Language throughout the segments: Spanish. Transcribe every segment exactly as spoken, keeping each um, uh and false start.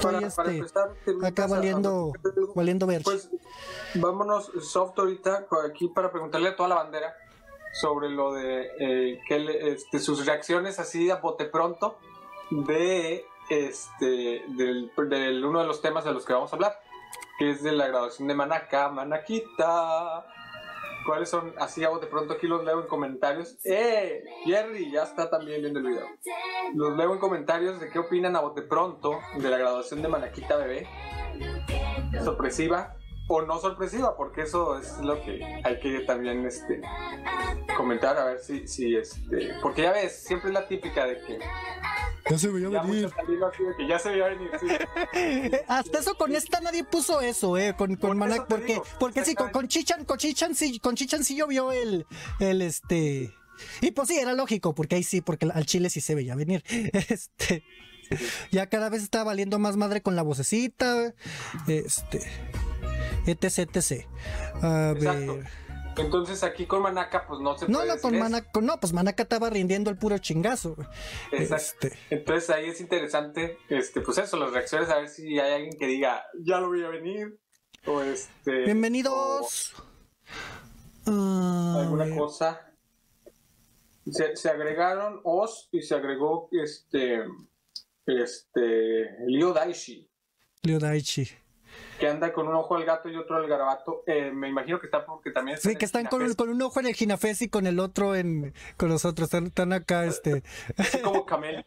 estoy para, este, para empezar, acá valiendo, a... valiendo ver. Pues vámonos soft ahorita aquí para preguntarle a toda la bandera sobre lo de eh, que le, este, sus reacciones así a bote pronto de este del, del uno de los temas de los que vamos a hablar, que es de la graduación de Manaka, Manaquita. ¿Cuáles son? Así a bote pronto aquí los leo en comentarios. ¡Eh! Jerry ya está también viendo el video. Los leo en comentarios de qué opinan a bote pronto de la graduación de Manaquita bebé. Sorpresiva o no sorpresiva, porque eso es lo que hay que también este comentar, a ver si, si este, porque ya ves, siempre es la típica de que ya se veía ya venir. Así de que ya se veía venir, sí. Hasta eso con esta nadie puso eso, eh, con, con Manak, porque, porque sí, con, con Chichan, con Chichan sí, con Chichan sí llovió el, el este, y pues sí, era lógico, porque ahí sí, porque al chile sí se veía venir, este, ya cada vez está valiendo más madre con la vocecita, este, etc, etc. A Exacto. ver. Entonces aquí con Manaka pues no se no, puede no, decir con eso. Manaka, no, pues Manaka estaba rindiendo el puro chingazo. Exacto. Este. Entonces ahí es interesante, este, pues eso, las reacciones, a ver si hay alguien que diga, ya lo voy a venir, o este... Bienvenidos. O uh, alguna cosa. Se, se agregaron Oz y se agregó este, este, Leo Daishi. Leo Daichi. Que anda con un ojo al gato y otro al garabato. Eh, me imagino que está porque también... Sí, que están con, con un ojo en el Ginafés y con el otro en con los otros. Están, están acá, este. Así como Camel.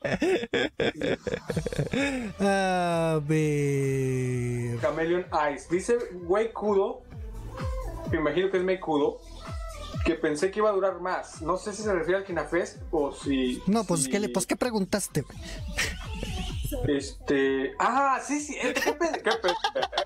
A ver. Chameleon Eyes. Dice Güey Kudo, me imagino que es Meikudo, que pensé que iba a durar más. No sé si se refiere al Ginafés o si... No, pues, si... ¿qué, le, pues ¿qué preguntaste, güey? Este... Ah, sí, sí. ¿Qué pensé? ¿Qué pensé?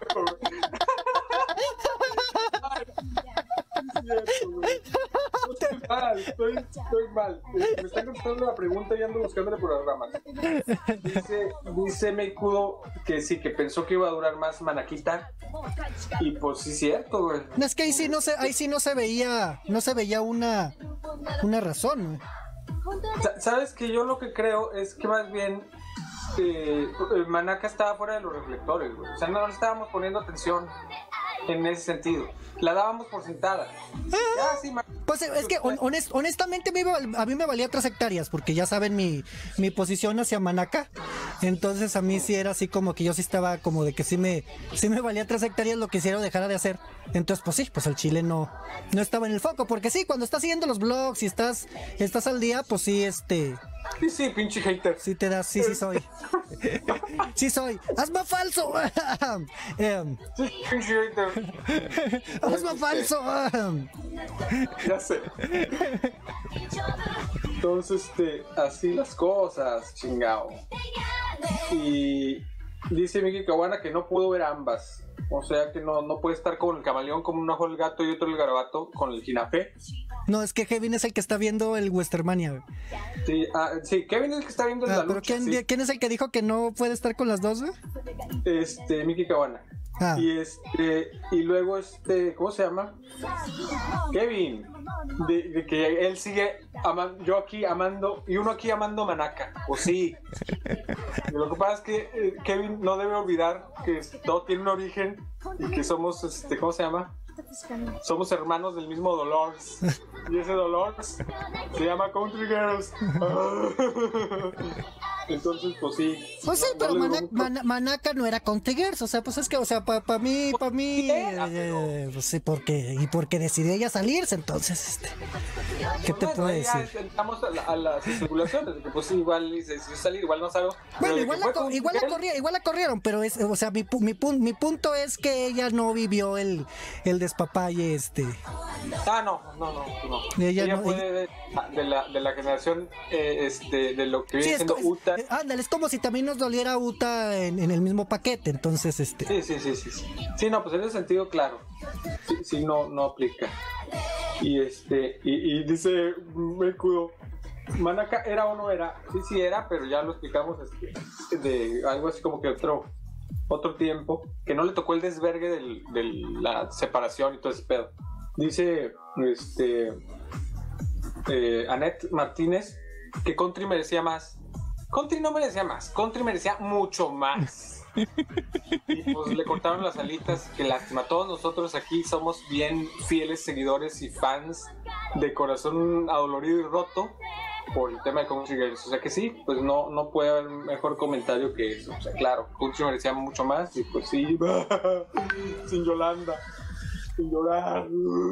Estoy mal, estoy, estoy mal. Me están contestando la pregunta y ando buscándole por las ramas. Dice, dice Meikudo que sí, que pensó que iba a durar más Manaquita. Y pues sí, cierto, güey. No, es que ahí sí no se, ahí sí no se veía, no se veía una, una razón, güey. Sabes que yo lo que creo es que más bien eh, Manaka estaba fuera de los reflectores, güey. O sea, no le estábamos poniendo atención en ese sentido. La dábamos por sentada. Ah, sí, pues es que honest, honestamente a mí, me, a mí me valía tres hectáreas, porque ya saben mi, mi posición hacia Manaka. Entonces a mí sí era así como que yo sí estaba como de que sí me, sí me valía tres hectáreas lo que hiciera o dejara de hacer. Entonces pues sí, pues el chile no, no estaba en el foco, porque sí, cuando estás siguiendo los blogs y estás, estás al día, pues sí, este... Sí, sí, pinche hater. Sí te das, sí, sí soy. Sí soy. ¡Hazme falso! um, sí, pinche hater. ¡Hazme falso! Ya sé. Entonces, este, así las cosas, chingao. Y dice Miki Kawana que no pudo ver ambas. O sea que no, no puede estar con el camaleón como un ojo el gato y otro el garabato con el Ginafé. No, es que Kevin es el que está viendo el Westermania. Sí, ah, sí, Kevin es el que está viendo ah, la pero lucha. ¿quién, sí. ¿quién es el que dijo que no puede estar con las dos, güey? Este, Miki Kawana. Ah. Y este, y luego este, ¿cómo se llama? Kevin. De, de que él sigue amando, yo aquí amando, y uno aquí amando Manaka. O sí. Lo que pasa es que eh, Kevin no debe olvidar que todo tiene un origen y que somos, este, ¿cómo se llama? Somos hermanos del mismo Dolores. Y ese Dolores se llama Country Girls. Entonces, pues sí. Pues sí, pero Mana, Man, Manaka no era Country Girls. O sea, pues es que, o sea, para pa mí, para mí. Eh, pues sí, porque. Y porque decidió ella salirse, entonces, este. ¿Qué te bueno, puedo decir? Entramos a, la, a las especulaciones. De que, pues igual decidió salir, igual no salgo. Bueno, igual la, co igual, la corría, igual la corrieron, pero es, o sea, mi, mi, mi punto es que ella no vivió el, el despapalle, este. Ah, no, no, no, no. Ella, ella no, fue ella... De, de, la, de la generación, eh, este, de lo que viene sí, siendo es, Uta. Es, ándale, es como si también nos doliera Uta en, en el mismo paquete, entonces, este. Sí, sí, sí, sí. Sí, sí no, pues en ese sentido, claro. Sí, sí no, no aplica. Y este, y, y dice Meikudo, Manaka era o no era, sí, sí era, pero ya lo explicamos este, de algo así como que otro, otro tiempo, que no le tocó el desvergue de del, la separación y todo ese pedo. Dice este eh, Annette Martínez que Country merecía más. Country no merecía más, Country merecía mucho más. Y pues le cortaron las alitas, que lástima. Todos nosotros aquí somos bien fieles seguidores y fans de corazón adolorido y roto por el tema de Country Girls. O sea que sí, pues no, no puede haber mejor comentario que eso. O sea, claro, Country merecía mucho más y pues sí, sin Yolanda, sin llorar.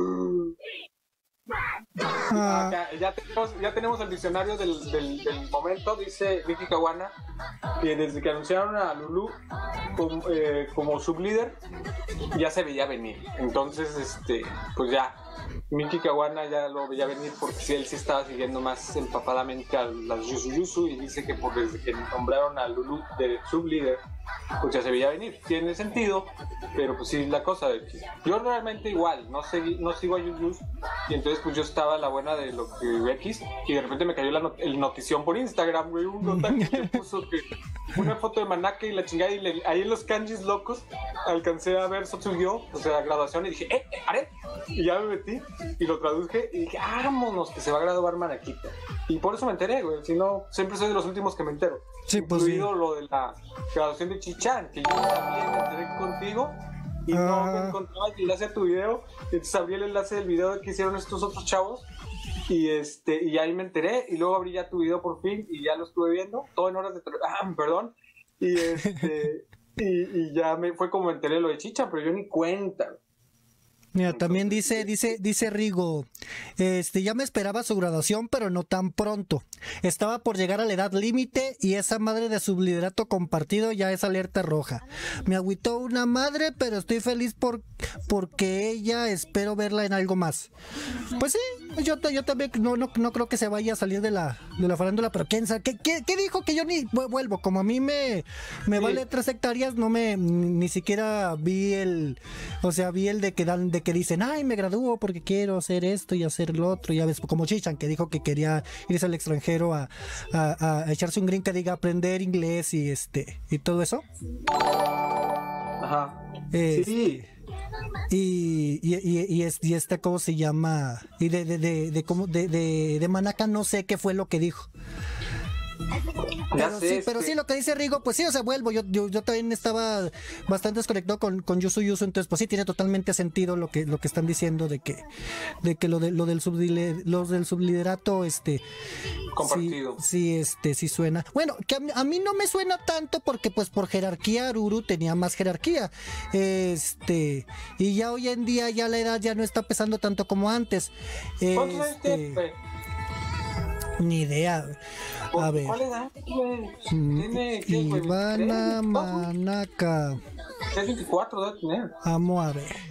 Ah, ya, ya, tenemos, ya tenemos el diccionario del, del, del momento. Dice Miki Caguana que desde que anunciaron a Lulu como, eh, como sublíder ya se veía venir. Entonces, este, pues ya Miki Caguana ya lo veía venir porque sí, él sí estaba siguiendo más empapadamente a las Yuzu Yuzu y dice que por desde que nombraron a Lulu de sublíder pues ya se veía venir. Tiene sentido, pero pues sí, la cosa de que yo realmente igual no seguí, no sigo a Yus y entonces pues yo estaba a la buena de lo que X y de repente me cayó la not el notición por Instagram, güey, un otaku que puso que una foto de Manaka y la chingada y le, ahí en los kanjis locos alcancé a ver Sotsuyo, o sea, graduación y dije, eh, eh, haré, y ya me metí y lo traduje y dije, vámonos que se va a graduar Manakita. Y por eso me enteré, güey, si no, siempre soy de los últimos que me entero. Sí, pues incluido sí. Lo de la graduación de Chichan, que yo también me enteré contigo y ah. no me encontraba el enlace a tu video, entonces abrí el enlace del video que hicieron estos otros chavos y este y ahí me enteré y luego abrí ya tu video por fin y ya lo estuve viendo, todo en horas de ah, perdón, y este y, y ya me fue como me enteré lo de Chichan, pero yo ni cuenta. Mira, también dice, dice, dice Rigo, este, ya me esperaba su graduación, pero no tan pronto. Estaba por llegar a la edad límite y esa madre de subliderato compartido ya es alerta roja. Me agüitó una madre, pero estoy feliz por, porque ella, espero verla en algo más. Pues sí, yo, yo también no, no, no creo que se vaya a salir de la, de la farándula, pero quién sabe, ¿qué, qué, qué dijo? Que yo ni vuelvo, como a mí me, me sí. vale tres hectáreas, no me, ni siquiera vi el, o sea, vi el de que dan, de que dicen, ay, me gradúo porque quiero hacer esto y hacer lo otro, ya ves, como Chichan, que dijo que quería irse al extranjero a, a, a echarse un green que diga aprender inglés y este y todo eso. Ajá. Eh, sí. Y, y, y, y, es, y esta, ¿cómo se llama? Y de, de, de, de, de, de, de, de Manaka no sé qué fue lo que dijo. Pero, sé, sí, pero sí, lo que dice Rigo, pues sí, o sea, vuelvo, yo, yo, yo también estaba bastante desconectado con, con Yuzu Yuzu, entonces pues sí tiene totalmente sentido lo que, lo que están diciendo de que, de que lo de lo del sublider, los del subliderato, este compartido. Sí, sí, este, sí suena. Bueno, que a mí, a mí no me suena tanto porque pues por jerarquía Aruru tenía más jerarquía. Este, y ya hoy en día ya la edad ya no está pesando tanto como antes. ¿Cuántos años este, tiene? Ni idea. A ver. ¿Cuál edad? ¿Tiene qué, güey? Ivana Manaka. Es veinticuatro debe tener. Vamos a ver.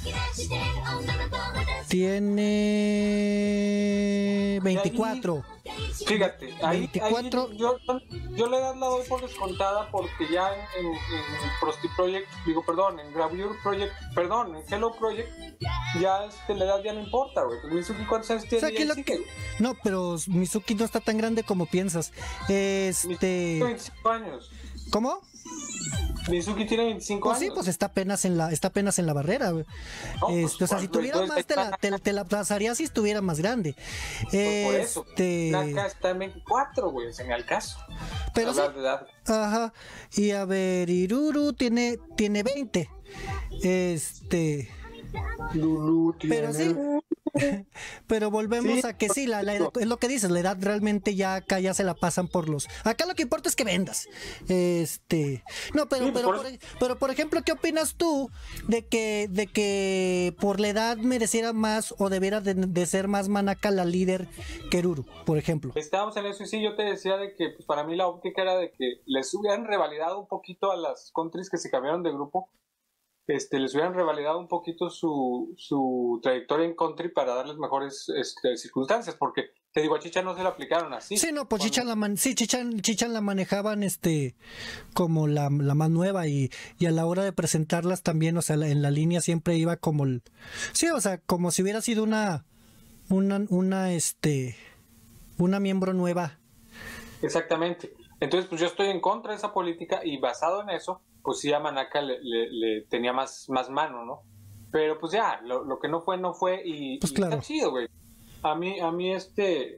Tiene veinticuatro. Fíjate, ahí, veinticuatro. Ahí yo, yo la edad la doy por descontada porque ya en, en, en Prosti Project, digo, perdón, en Gravure Project, perdón, en Hello Project, ya este, la edad ya no importa, güey. Mizuki, ¿cuántos años tiene? O sea, que lo que... No, pero Mizuki no está tan grande como piensas. Este... Mizuki veinticinco años. ¿Cómo? Mizuki tiene veinticinco pues años. Sí, pues está apenas en la, está apenas en la barrera. No, este, pues, o sea, si tuviera más, está... te, la, te, te la pasaría si estuviera más grande. Pues por eso. Este... Acá está en veinticuatro, güey, se me al caso. Pero sí. De edad. Ajá. Y a ver, Iruru tiene, tiene veinte. Este. Lulu tiene... Pero sí. Pero volvemos sí, a que sí, la, la edad, es lo que dices, la edad realmente ya acá ya se la pasan por los. Acá lo que importa es que vendas. Este, no, pero, sí, pero, por... Por, pero por ejemplo, ¿qué opinas tú de que, de que por la edad mereciera más o debiera de, de ser más Manaka la líder que Iruru, por ejemplo? Estábamos en eso y sí, yo te decía de que pues, para mí la óptica era de que les hubieran revalidado un poquito a las countries que se cambiaron de grupo. Este, les hubieran revalidado un poquito su, su trayectoria en country para darles mejores este, circunstancias, porque te digo, a Chichan no se la aplicaron así. Sí, no, pues cuando... Chichan la man... sí, Chichan, Chichan la manejaban este como la, la más nueva y, y a la hora de presentarlas también, o sea, la, en la línea siempre iba como el... sí, o sea, como si hubiera sido una una, una este una miembro nueva. Exactamente. Entonces, pues yo estoy en contra de esa política y basado en eso, pues sí a Manaka le, le, le tenía más, más mano, ¿no? Pero pues ya, lo, lo que no fue, no fue y, pues y claro. Está chido, güey. A mí, a mí este,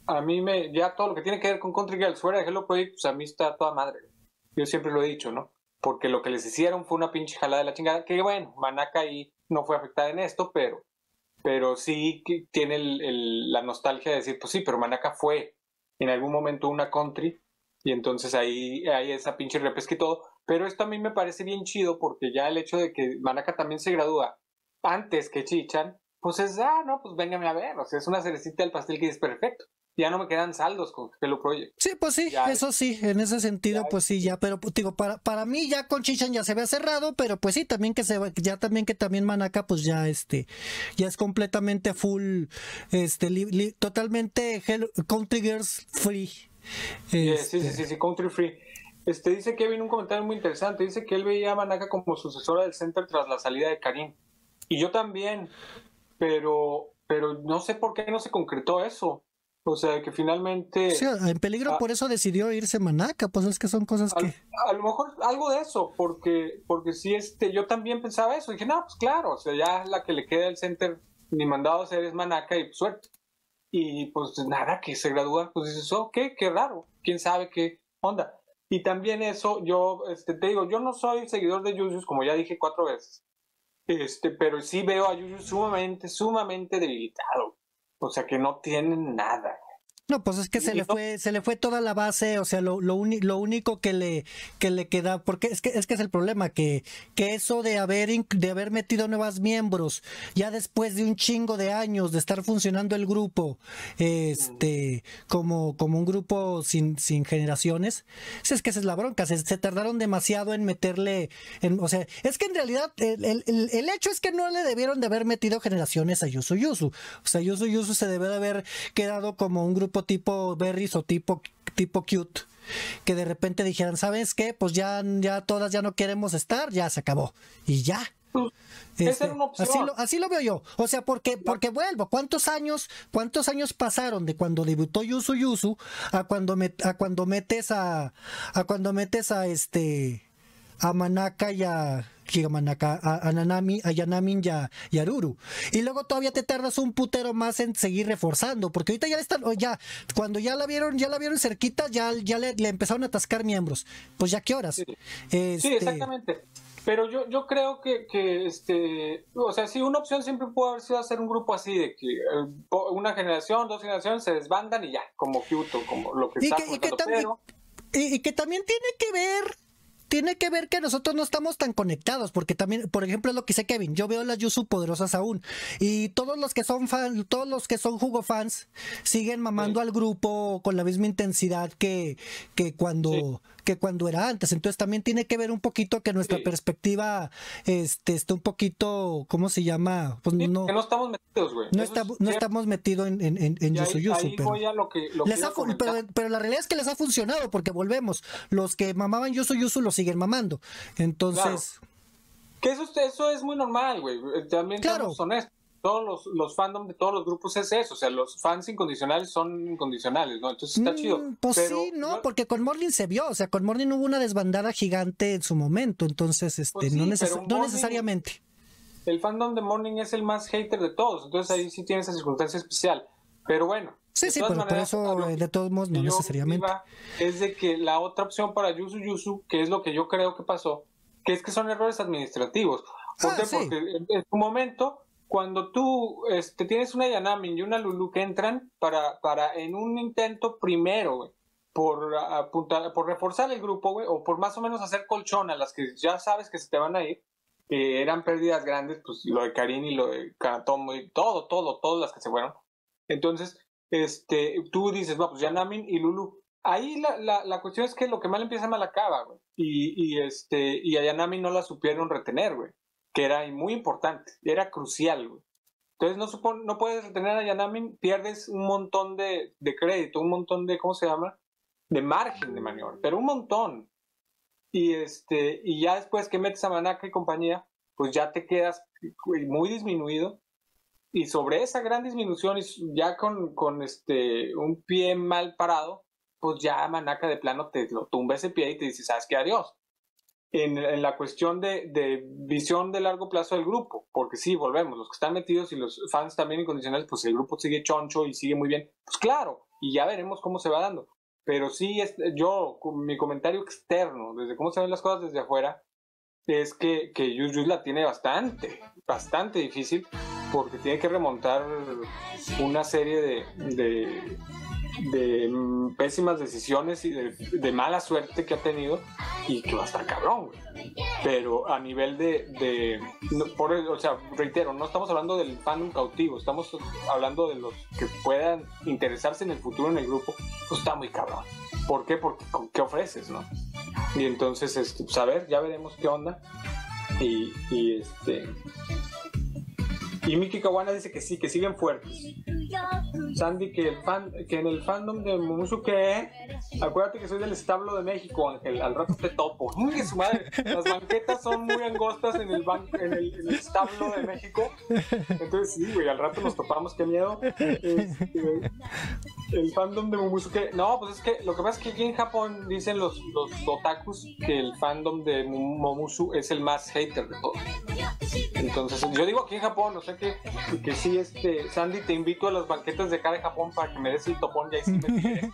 a mí me, ya todo lo que tiene que ver con Country Girls fuera de Hello Project, pues a mí está toda madre. Yo siempre lo he dicho, ¿no? Porque lo que les hicieron fue una pinche jalada de la chingada, que bueno, Manaka ahí no fue afectada en esto, pero, pero sí que tiene el, el, la nostalgia de decir, pues sí, pero Manaka fue en algún momento una country, y entonces ahí hay esa pinche repesca y todo. Pero esto a mí me parece bien chido, porque ya el hecho de que Manaka también se gradúa antes que Chichan, pues es, ah, no, pues véngame a ver, o sea, es una cerecita del pastel que es perfecto. Ya no me quedan saldos con Hello Project. Sí, pues sí, Ya, eso sí, en ese sentido, ya, pues sí, ya, pero pues, digo, para, para mí ya con Chichan ya se había cerrado, pero pues sí, también que se ya también que también Manaka, pues ya este, ya es completamente full, este, li, li, totalmente Hello, Country Girls free. Este... Este... Sí, sí, sí, sí, Country Free. Este, dice Kevin un comentario muy interesante, dice que él veía a Manaka como sucesora del Center tras la salida de Karim. Y yo también, pero, pero no sé por qué no se concretó eso. O sea, que finalmente... Sí, en peligro, a, por eso decidió irse Manaka, pues es que son cosas a, que... A lo mejor algo de eso, porque porque sí, este, yo también pensaba eso. Dije, no, pues claro, o sea, ya la que le queda el Center, ni mandado a hacer es Manaka y pues, suerte. Y pues nada, que se gradúa, pues dices, oh, qué, qué raro, quién sabe qué onda. Y también eso, yo este, te digo, yo no soy seguidor de Jujutsu, como ya dije cuatro veces, este, pero sí veo a Jujutsu sumamente, sumamente debilitado. O sea, que no tienen nada. No, pues es que se le fue, se le fue toda la base, o sea, lo, lo, uni, lo único que le, que le queda, porque es que es que es el problema, que, que eso de haber de haber metido nuevos miembros, ya después de un chingo de años de estar funcionando el grupo, este, como, como un grupo sin, sin generaciones, es que esa es la bronca, se, se tardaron demasiado en meterle, en, o sea, es que en realidad el, el, el hecho es que no le debieron de haber metido generaciones a Yuzu Yuzu, o sea, Yuzu Yuzu se debe de haber quedado como un grupo tipo Berries o tipo, tipo Cute, que de repente dijeran, ¿sabes qué? Pues ya, ya todas ya no queremos estar, ya se acabó. Y ya. Esa Este, era una opción. así, lo, así lo veo yo. O sea, porque, porque vuelvo, ¿cuántos años, cuántos años pasaron de cuando debutó Yuzu Yuzu a cuando met, a cuando metes a, a cuando metes a este a Manaka y a Manaka, a, a Nanami, a Yanamin y a, y a Ruru. Y luego todavía te tardas un putero más en seguir reforzando, porque ahorita ya están, ya, cuando ya la vieron, ya la vieron cerquita, ya, ya le, le empezaron a atascar miembros. Pues ya qué horas. Sí, este... sí, exactamente. Pero yo, yo creo que, que, este, o sea, sí, una opción siempre puede haber sido hacer un grupo así, de que eh, una generación, dos generaciones se desbandan y ya, como Kyoto, como lo que y está que, y que, pero... y, y que también tiene que ver tiene que ver que nosotros no estamos tan conectados, porque también, por ejemplo, es lo que dice Kevin, yo veo las Yuzu poderosas aún, y todos los que son fans, todos los que son jugo fans, siguen mamando sí. al grupo con la misma intensidad que, que cuando sí. que cuando era antes. Entonces también tiene que ver un poquito que nuestra sí. perspectiva este está un poquito, ¿cómo se llama? Pues sí, no, que no estamos metidos, güey. No, está, no estamos metidos en, en, en, en Yuzu Yuzu, ahí pero, voy a lo que, lo les ha, pero, pero la realidad es que les ha funcionado, porque volvemos, los que mamaban Yuzu Yuzu los siguen mamando. Entonces... Claro. Que eso, eso es muy normal, güey. También claro. somos honestos. Todos los, los fandom de todos los grupos es eso. O sea, los fans incondicionales son incondicionales, ¿no? Entonces está mm, chido. Pues pero sí, no, yo... porque con Morning se vio. O sea, con Morning hubo una desbandada gigante en su momento. Entonces, este, pues sí, no, neces no Morning, necesariamente. El fandom de Morning es el más hater de todos. Entonces ahí sí tiene esa circunstancia especial. Pero bueno. Sí, sí, pero maneras, por eso, de todos modos, no necesariamente. Es de que la otra opción para Yuzu Yuzu, que es lo que yo creo que pasó, que es que son errores administrativos. ¿Por ah, qué? sí. Porque en, en su momento, cuando tú este, tienes una Yanamin y una Lulu que entran para, para en un intento primero, güey, por, apuntar, por reforzar el grupo, güey, o por más o menos hacer colchón a las que ya sabes que se te van a ir, que eran pérdidas grandes, pues lo de Karin y lo de Kanatomo y todo, todo, todas las que se fueron. Entonces, este, tú dices, no, pues Yanamin y Lulu. Ahí la, la, la cuestión es que lo que mal empieza mal acaba, güey. Y, y, este, y a Yanamin no la supieron retener, güey. Que era muy importante, era crucial, güey. Entonces no, supon, no puedes retener a Yanamin, pierdes un montón de, de crédito, un montón de, ¿cómo se llama? De margen de maniobra, pero un montón. Y, este, y ya después que metes a Manaka y compañía, pues ya te quedas muy disminuido. Y sobre esa gran disminución, y ya con, con este, un pie mal parado, pues ya Manaka de plano te lo tumba ese pie y te dice, ¿sabes qué? Adiós. En, en la cuestión de, de visión de largo plazo del grupo, porque sí, volvemos, los que están metidos y los fans también incondicionales, pues el grupo sigue choncho y sigue muy bien, pues claro, y ya veremos cómo se va dando. Pero sí, es, yo, mi comentario externo, desde cómo se ven las cosas desde afuera, es que, que Just Just la tiene bastante, bastante difícil, porque tiene que remontar una serie de, de, de pésimas decisiones y de, de mala suerte que ha tenido, y que va a estar cabrón, güey. Pero a nivel de, de no, por, o sea, reitero, no estamos hablando del fandom cautivo, estamos hablando de los que puedan interesarse en el futuro en el grupo. Pues está muy cabrón. ¿Por qué? Porque ¿qué ofreces, no? Y entonces, este, pues a ver, ya veremos qué onda. Y, y este y Miki Kawana dice que sí, que siguen fuertes. Sandy, que, el fan, que en el fandom de Momonosuke, acuérdate que soy del establo de México, Ángel, al rato te topo. ¡Uy, su madre! Las banquetas son muy angostas en el, ban en el, en el establo de México. Entonces sí, güey, al rato nos topamos, qué miedo. Este, el fandom de Momonosuke, no, pues es que lo que pasa es que aquí en Japón dicen los, los otakus que el fandom de Momonosuke es el más hater de todos. Entonces, yo digo aquí en Japón, o sea que, que sí, este, Sandy, te invito a las banquetas de acá de Japón para que me des el topón y ahí sí me tiré.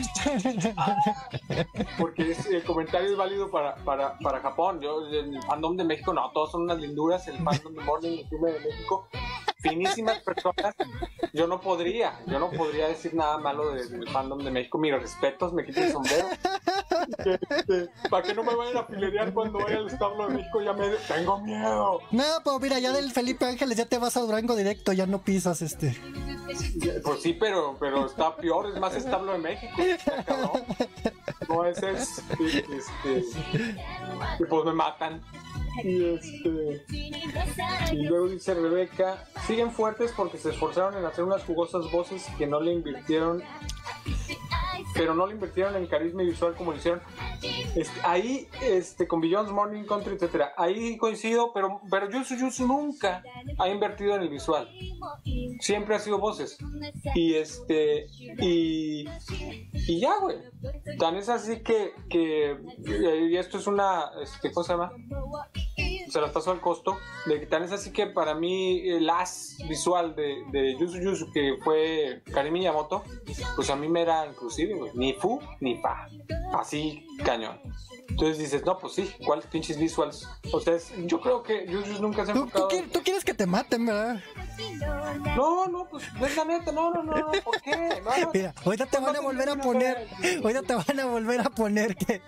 Porque es, el comentario es válido para, para, para Japón. Yo, el fandom de México, no, todos son unas linduras. El fandom de Morning Musume de México, finísimas personas. Yo no podría, yo no podría decir nada malo de, del fandom de México. Mis respetos, me quito el sombrero. Este, para que no me vayan a filerear cuando vaya al establo de México, ya me tengo miedo. No, pues mira, ya del Felipe Ángeles ya te vas a Durango directo, ya no pisas este. Pues sí, pero, pero está peor, es más establo de México. Cabrón. No, ese es. Este, y pues me matan. Y este. Y luego dice Rebeca: siguen fuertes porque se esforzaron en hacer unas jugosas voces que no le invirtieron. Pero no le invirtieron en carisma y visual como lo hicieron. Este, ahí, este, con Beyond's Morning Country, etcétera. Ahí coincido, pero, pero Yuzu Yuzu nunca ha invertido en el visual. Siempre ha sido voces. Y este, y, y ya, güey. Tan es así que, que, y esto es una, este, ¿cómo se llama? Se las pasó al costo. De que tan es así que para mí el as visual de, de Yuzu Yuzu, que fue Karin Miyamoto, pues a mí me era inclusive, güey, ni fu ni fa, así cañón. Entonces dices, no, pues sí, ¿cuáles pinches visuals? O sea, es, yo creo que Yuzu Yuzu nunca se ha ¿Tú, enfocado. tú, tú quieres que te maten, ¿verdad? No, no, pues es la neta, no, no, no, ¿por qué? No, no. Mira, ahorita te van a volver a poner, ahorita te van a volver a poner que...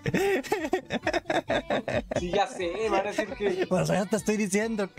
Sí, ya sé, van a decir que... Pues ya te estoy diciendo.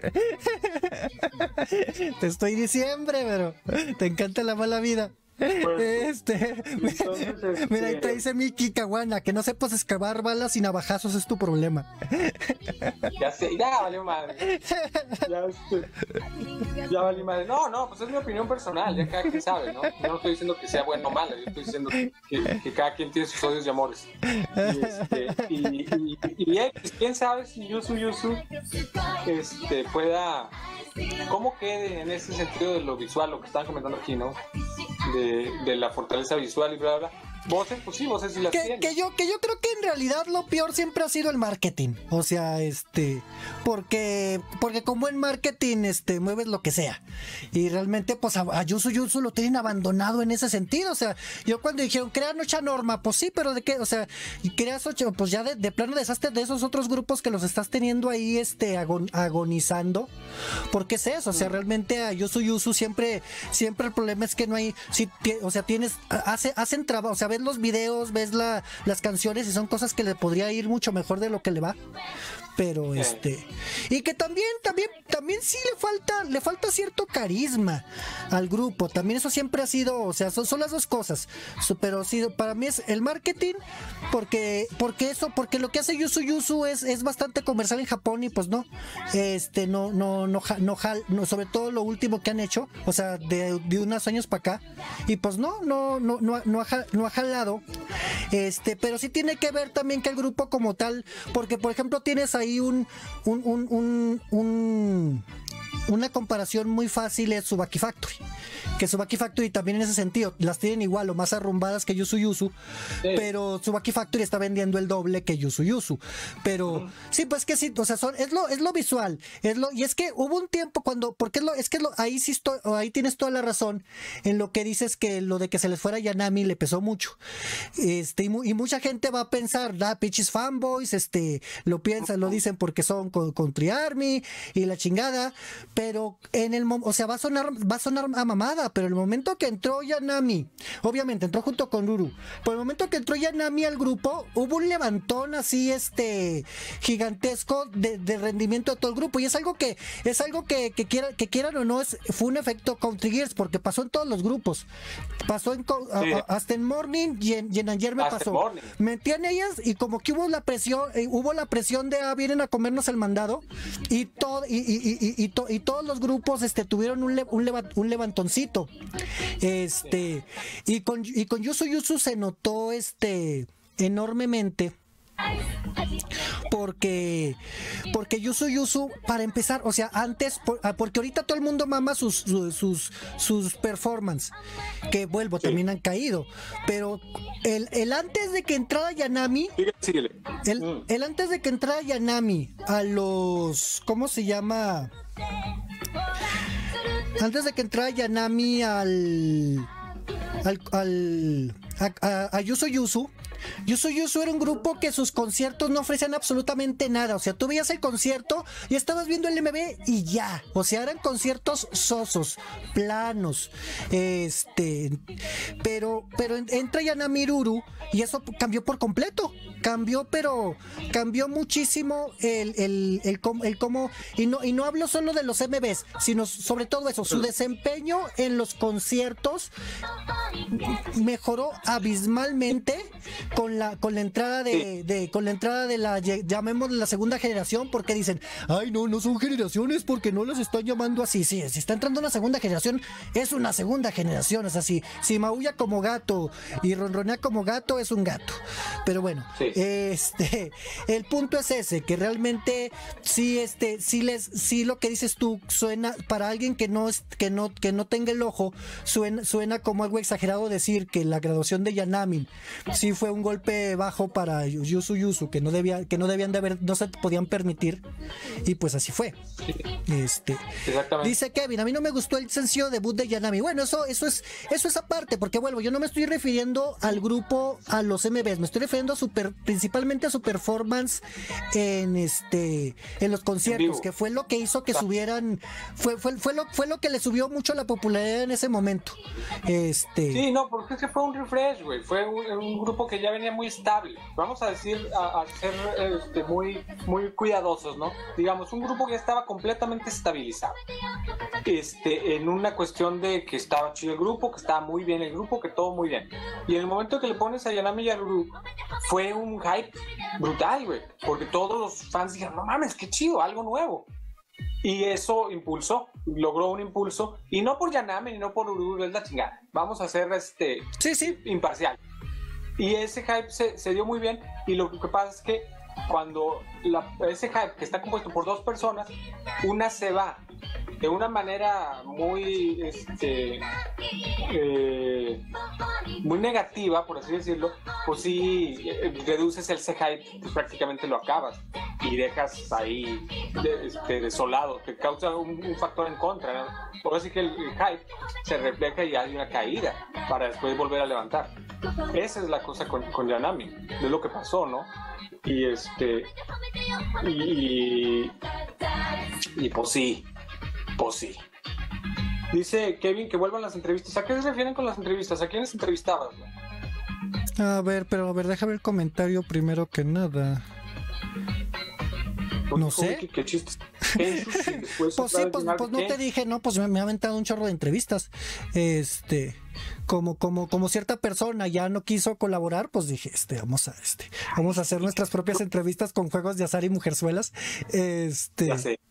Te estoy diciendo, pero te encanta la mala vida. Pues, este, entonces, este... mira, ahí te dice Miki Kawana, que no sepas excavar balas y navajazos es tu problema. Ya sé, ya valió madre. Ya, este, ya valió madre. No, no, pues es mi opinión personal, ya cada quien sabe, ¿no? Yo no estoy diciendo que sea bueno o malo, yo estoy diciendo que, que, que cada quien tiene sus odios y amores. Y, este, y, y, y, y pues, quién sabe si Yuzu Yuzu este, pueda... ¿Cómo quede en ese sentido de lo visual, lo que están comentando aquí, ¿no? De, de la fortaleza visual y bla, bla. Voces, pues sí, voces sí las que, tienen. Que yo, que yo creo que en realidad lo peor siempre ha sido el marketing. O sea, este, porque, porque con buen marketing, este, mueves lo que sea. Y realmente, pues a, a Yuzu Yuzu lo tienen abandonado en ese sentido. O sea, yo cuando dijeron crear Ocha Norma, pues sí, pero de qué, o sea, creas Ocha, pues ya de, de plano deshazte de esos otros grupos que los estás teniendo ahí, este, agon, agonizando. Porque es eso, o sea, realmente a Yuzu Yuzu siempre, siempre el problema es que no hay, si, o sea, tienes, hace, hacen trabajo, o sea, ves los videos, ves la, las canciones y son cosas que le podría ir mucho mejor de lo que le va. Pero este, y que también, también, también sí le falta, le falta cierto carisma al grupo. También eso siempre ha sido, o sea, son, son las dos cosas. Pero sí, para mí es el marketing, porque, porque eso, porque lo que hace Yuzu Yuzu es, es bastante comercial en Japón y pues no, este, no, no, no, no, no, sobre todo lo último que han hecho, o sea, de, de unos años para acá, y pues no, no, no, no, no, ha, no ha jalado. Este, pero sí tiene que ver también que el grupo como tal, porque por ejemplo tienes ahí un un un un, un una comparación muy fácil es Tsubaki Factory, que Tsubaki Factory también en ese sentido las tienen igual o más arrumbadas que Yuzu Yuzu, sí. Pero Tsubaki Factory está vendiendo el doble que Yuzu Yuzu, pero uh-huh. Sí, pues que sí, o sea, son, es lo es lo visual, es lo y es que hubo un tiempo cuando, porque es lo es que lo, ahí sí estoy, ahí tienes toda la razón en lo que dices, que lo de que se les fuera Yanami le pesó mucho, este y, mu, y mucha gente va a pensar, da ah, pinches fanboys, este lo piensan, lo dicen porque son con, Country Army y la chingada, pero en el o sea, va a sonar va a sonar a mamada, pero el momento que entró Yanami, obviamente entró junto con Ruru, por el momento que entró Yanami al grupo, hubo un levantón así este gigantesco de, de rendimiento de todo el grupo, y es algo que es algo que, que, quiera, que quieran o no, es, fue un efecto Country Gears, porque pasó en todos los grupos, pasó en sí. a, a, hasta en Morning y en, y en ayer me hasta pasó, me metían ellas y como que hubo la presión, eh, hubo la presión de ah, vienen a comernos el mandado, y todo y, y, y, y, to, y todos los grupos este tuvieron un, le, un, leva, un levantoncito, este y con y con Yuzu Yuzu se notó este enormemente, porque porque Yuzu Yuzu, para empezar, o sea, antes, por, porque ahorita todo el mundo mama sus sus sus, sus performances, que vuelvo, sí. También han caído, pero el, el antes de que entrara Yanami, síguele. El, mm. el antes de que entrara Yanami a los, ¿cómo se llama? Antes de que entrara Yanami al al, al a, a, a Yuzu Yuzu Yuzu Yuzu era un grupo que sus conciertos no ofrecían absolutamente nada, o sea, tú veías el concierto y estabas viendo el M V y ya, o sea, eran conciertos sosos, planos, este, pero, pero entra Yanami Ruru y eso cambió por completo, cambió, pero cambió muchísimo el, el, el, el, el cómo, y no, y no hablo solo de los M Vs, sino sobre todo eso, su desempeño en los conciertos mejoró abismalmente con la con la entrada de, de con la entrada de la, llamémosle, la segunda generación, porque dicen, ay no, no son generaciones porque no las están llamando así. Sí, si está entrando una segunda generación, es una segunda generación, es así. Si maulla como gato y ronronea como gato, es un gato. Pero bueno, sí. este el punto es ese, que realmente sí, este, sí les, sí lo que dices tú suena, para alguien que no es, que no, que no tenga el ojo, suena, suena como algo exagerado decir que la graduación de Yanami sí fue un golpe bajo para Yuzu Yuzu, que no debía, que no debían de haber, no se podían permitir, y pues así fue. Este, dice Kevin, a mí no me gustó el sencillo debut de Yanami. Bueno, eso, eso es, eso es aparte, porque vuelvo, yo no me estoy refiriendo al grupo, a los M Vs, me estoy refiriendo a su per, principalmente a su performance en este, en los conciertos, que fue lo que hizo que subieran, fue, fue, fue lo, fue lo que le subió mucho la popularidad en ese momento. Este, sí, no, porque es que fue un refresh, güey, fue un, un grupo que ya venía muy estable, vamos a decir, a, a ser este, muy, muy cuidadosos, ¿no? Digamos, un grupo que ya estaba completamente estabilizado, este, en una cuestión de que estaba chido el grupo, que estaba muy bien el grupo, que todo muy bien, y en el momento que le pones a Yanami y a Ruru, fue un hype brutal, güey, porque todos los fans dijeron, no mames, qué chido, algo nuevo. Y eso impulsó, logró un impulso, y no por Yanami ni no por Ruru, es la chingada, vamos a ser este, sí, sí. imparcial. Y ese hype se, se dio muy bien, y lo que pasa es que cuando la, ese hype que está compuesto por dos personas, una se va de una manera muy este, eh, muy negativa, por así decirlo, pues sí, eh, reduces ese hype, pues prácticamente lo acabas y dejas ahí de, este, desolado, te causa un, un factor en contra, ¿no? Por así que el, el hype se refleja y hay una caída para después volver a levantar. Esa es la cosa con, con Yanami, es lo que pasó, ¿no? Y este y, y, y pues sí, pues sí. Dice Kevin que vuelvan las entrevistas. ¿A qué se refieren con las entrevistas? ¿A quiénes entrevistabas, ¿no? A ver, pero a ver, déjame el comentario primero que nada. Pues, no sé. ¿Qué, qué chistes? ¿Qué? Pues sí, pues, pues no te dije, no, pues me, me ha aventado un chorro de entrevistas. Este, como, como, como cierta persona ya no quiso colaborar, pues dije, este, vamos a, este, vamos a hacer nuestras propias entrevistas con juegos de azar y mujerzuelas. Este. Ya sé.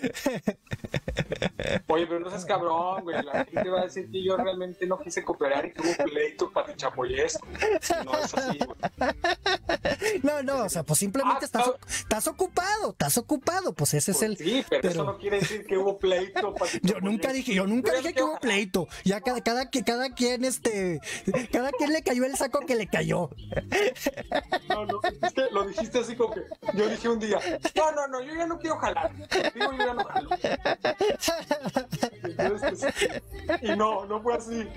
Oye, pero no seas cabrón, güey. La gente va a decir que yo realmente no quise cooperar y que hubo pleito para el chapoyesco. No es así, güey. No, no, o sea, pues simplemente Ah, estás, no. estás ocupado, estás ocupado, pues ese es Pues el. sí, pero, pero- eso no quiere decir que hubo pleito para el Yo nunca dije, yo nunca Yo dije no que hubo quiero- pleito. Ya cada, cada, que- cada quien, este, cada quien le cayó el saco que le cayó. No, no, es que lo dijiste así como que yo dije un día, no, no, no, yo ya no quiero jalar. Digo, yo ya no jalo. Entonces, pues, y no, no fue así.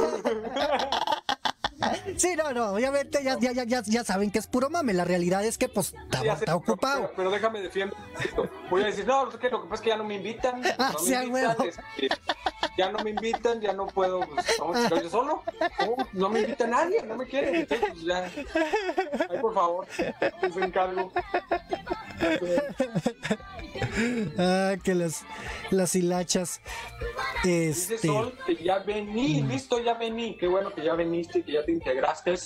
Sí, no, no, obviamente ya, ya, ya, ya, ya saben que es puro mame. La realidad es que, pues, está, Ya sé, está ocupado. Pero, pero déjame defender esto. Voy a decir, no, es que lo que pasa es que ya no me invitan. Ah, No sí, a me invitan, huevo. este, ya no me invitan, ya no puedo, pues, vamos a yo solo. No, no me invita nadie, no me quieren. Entonces, pues ya. Ay, por favor, les encargo. Ah, que las, las hilachas. Dice Este. Sol que ya vení, listo, ya vení. Qué bueno que ya veniste, que ya te integraste.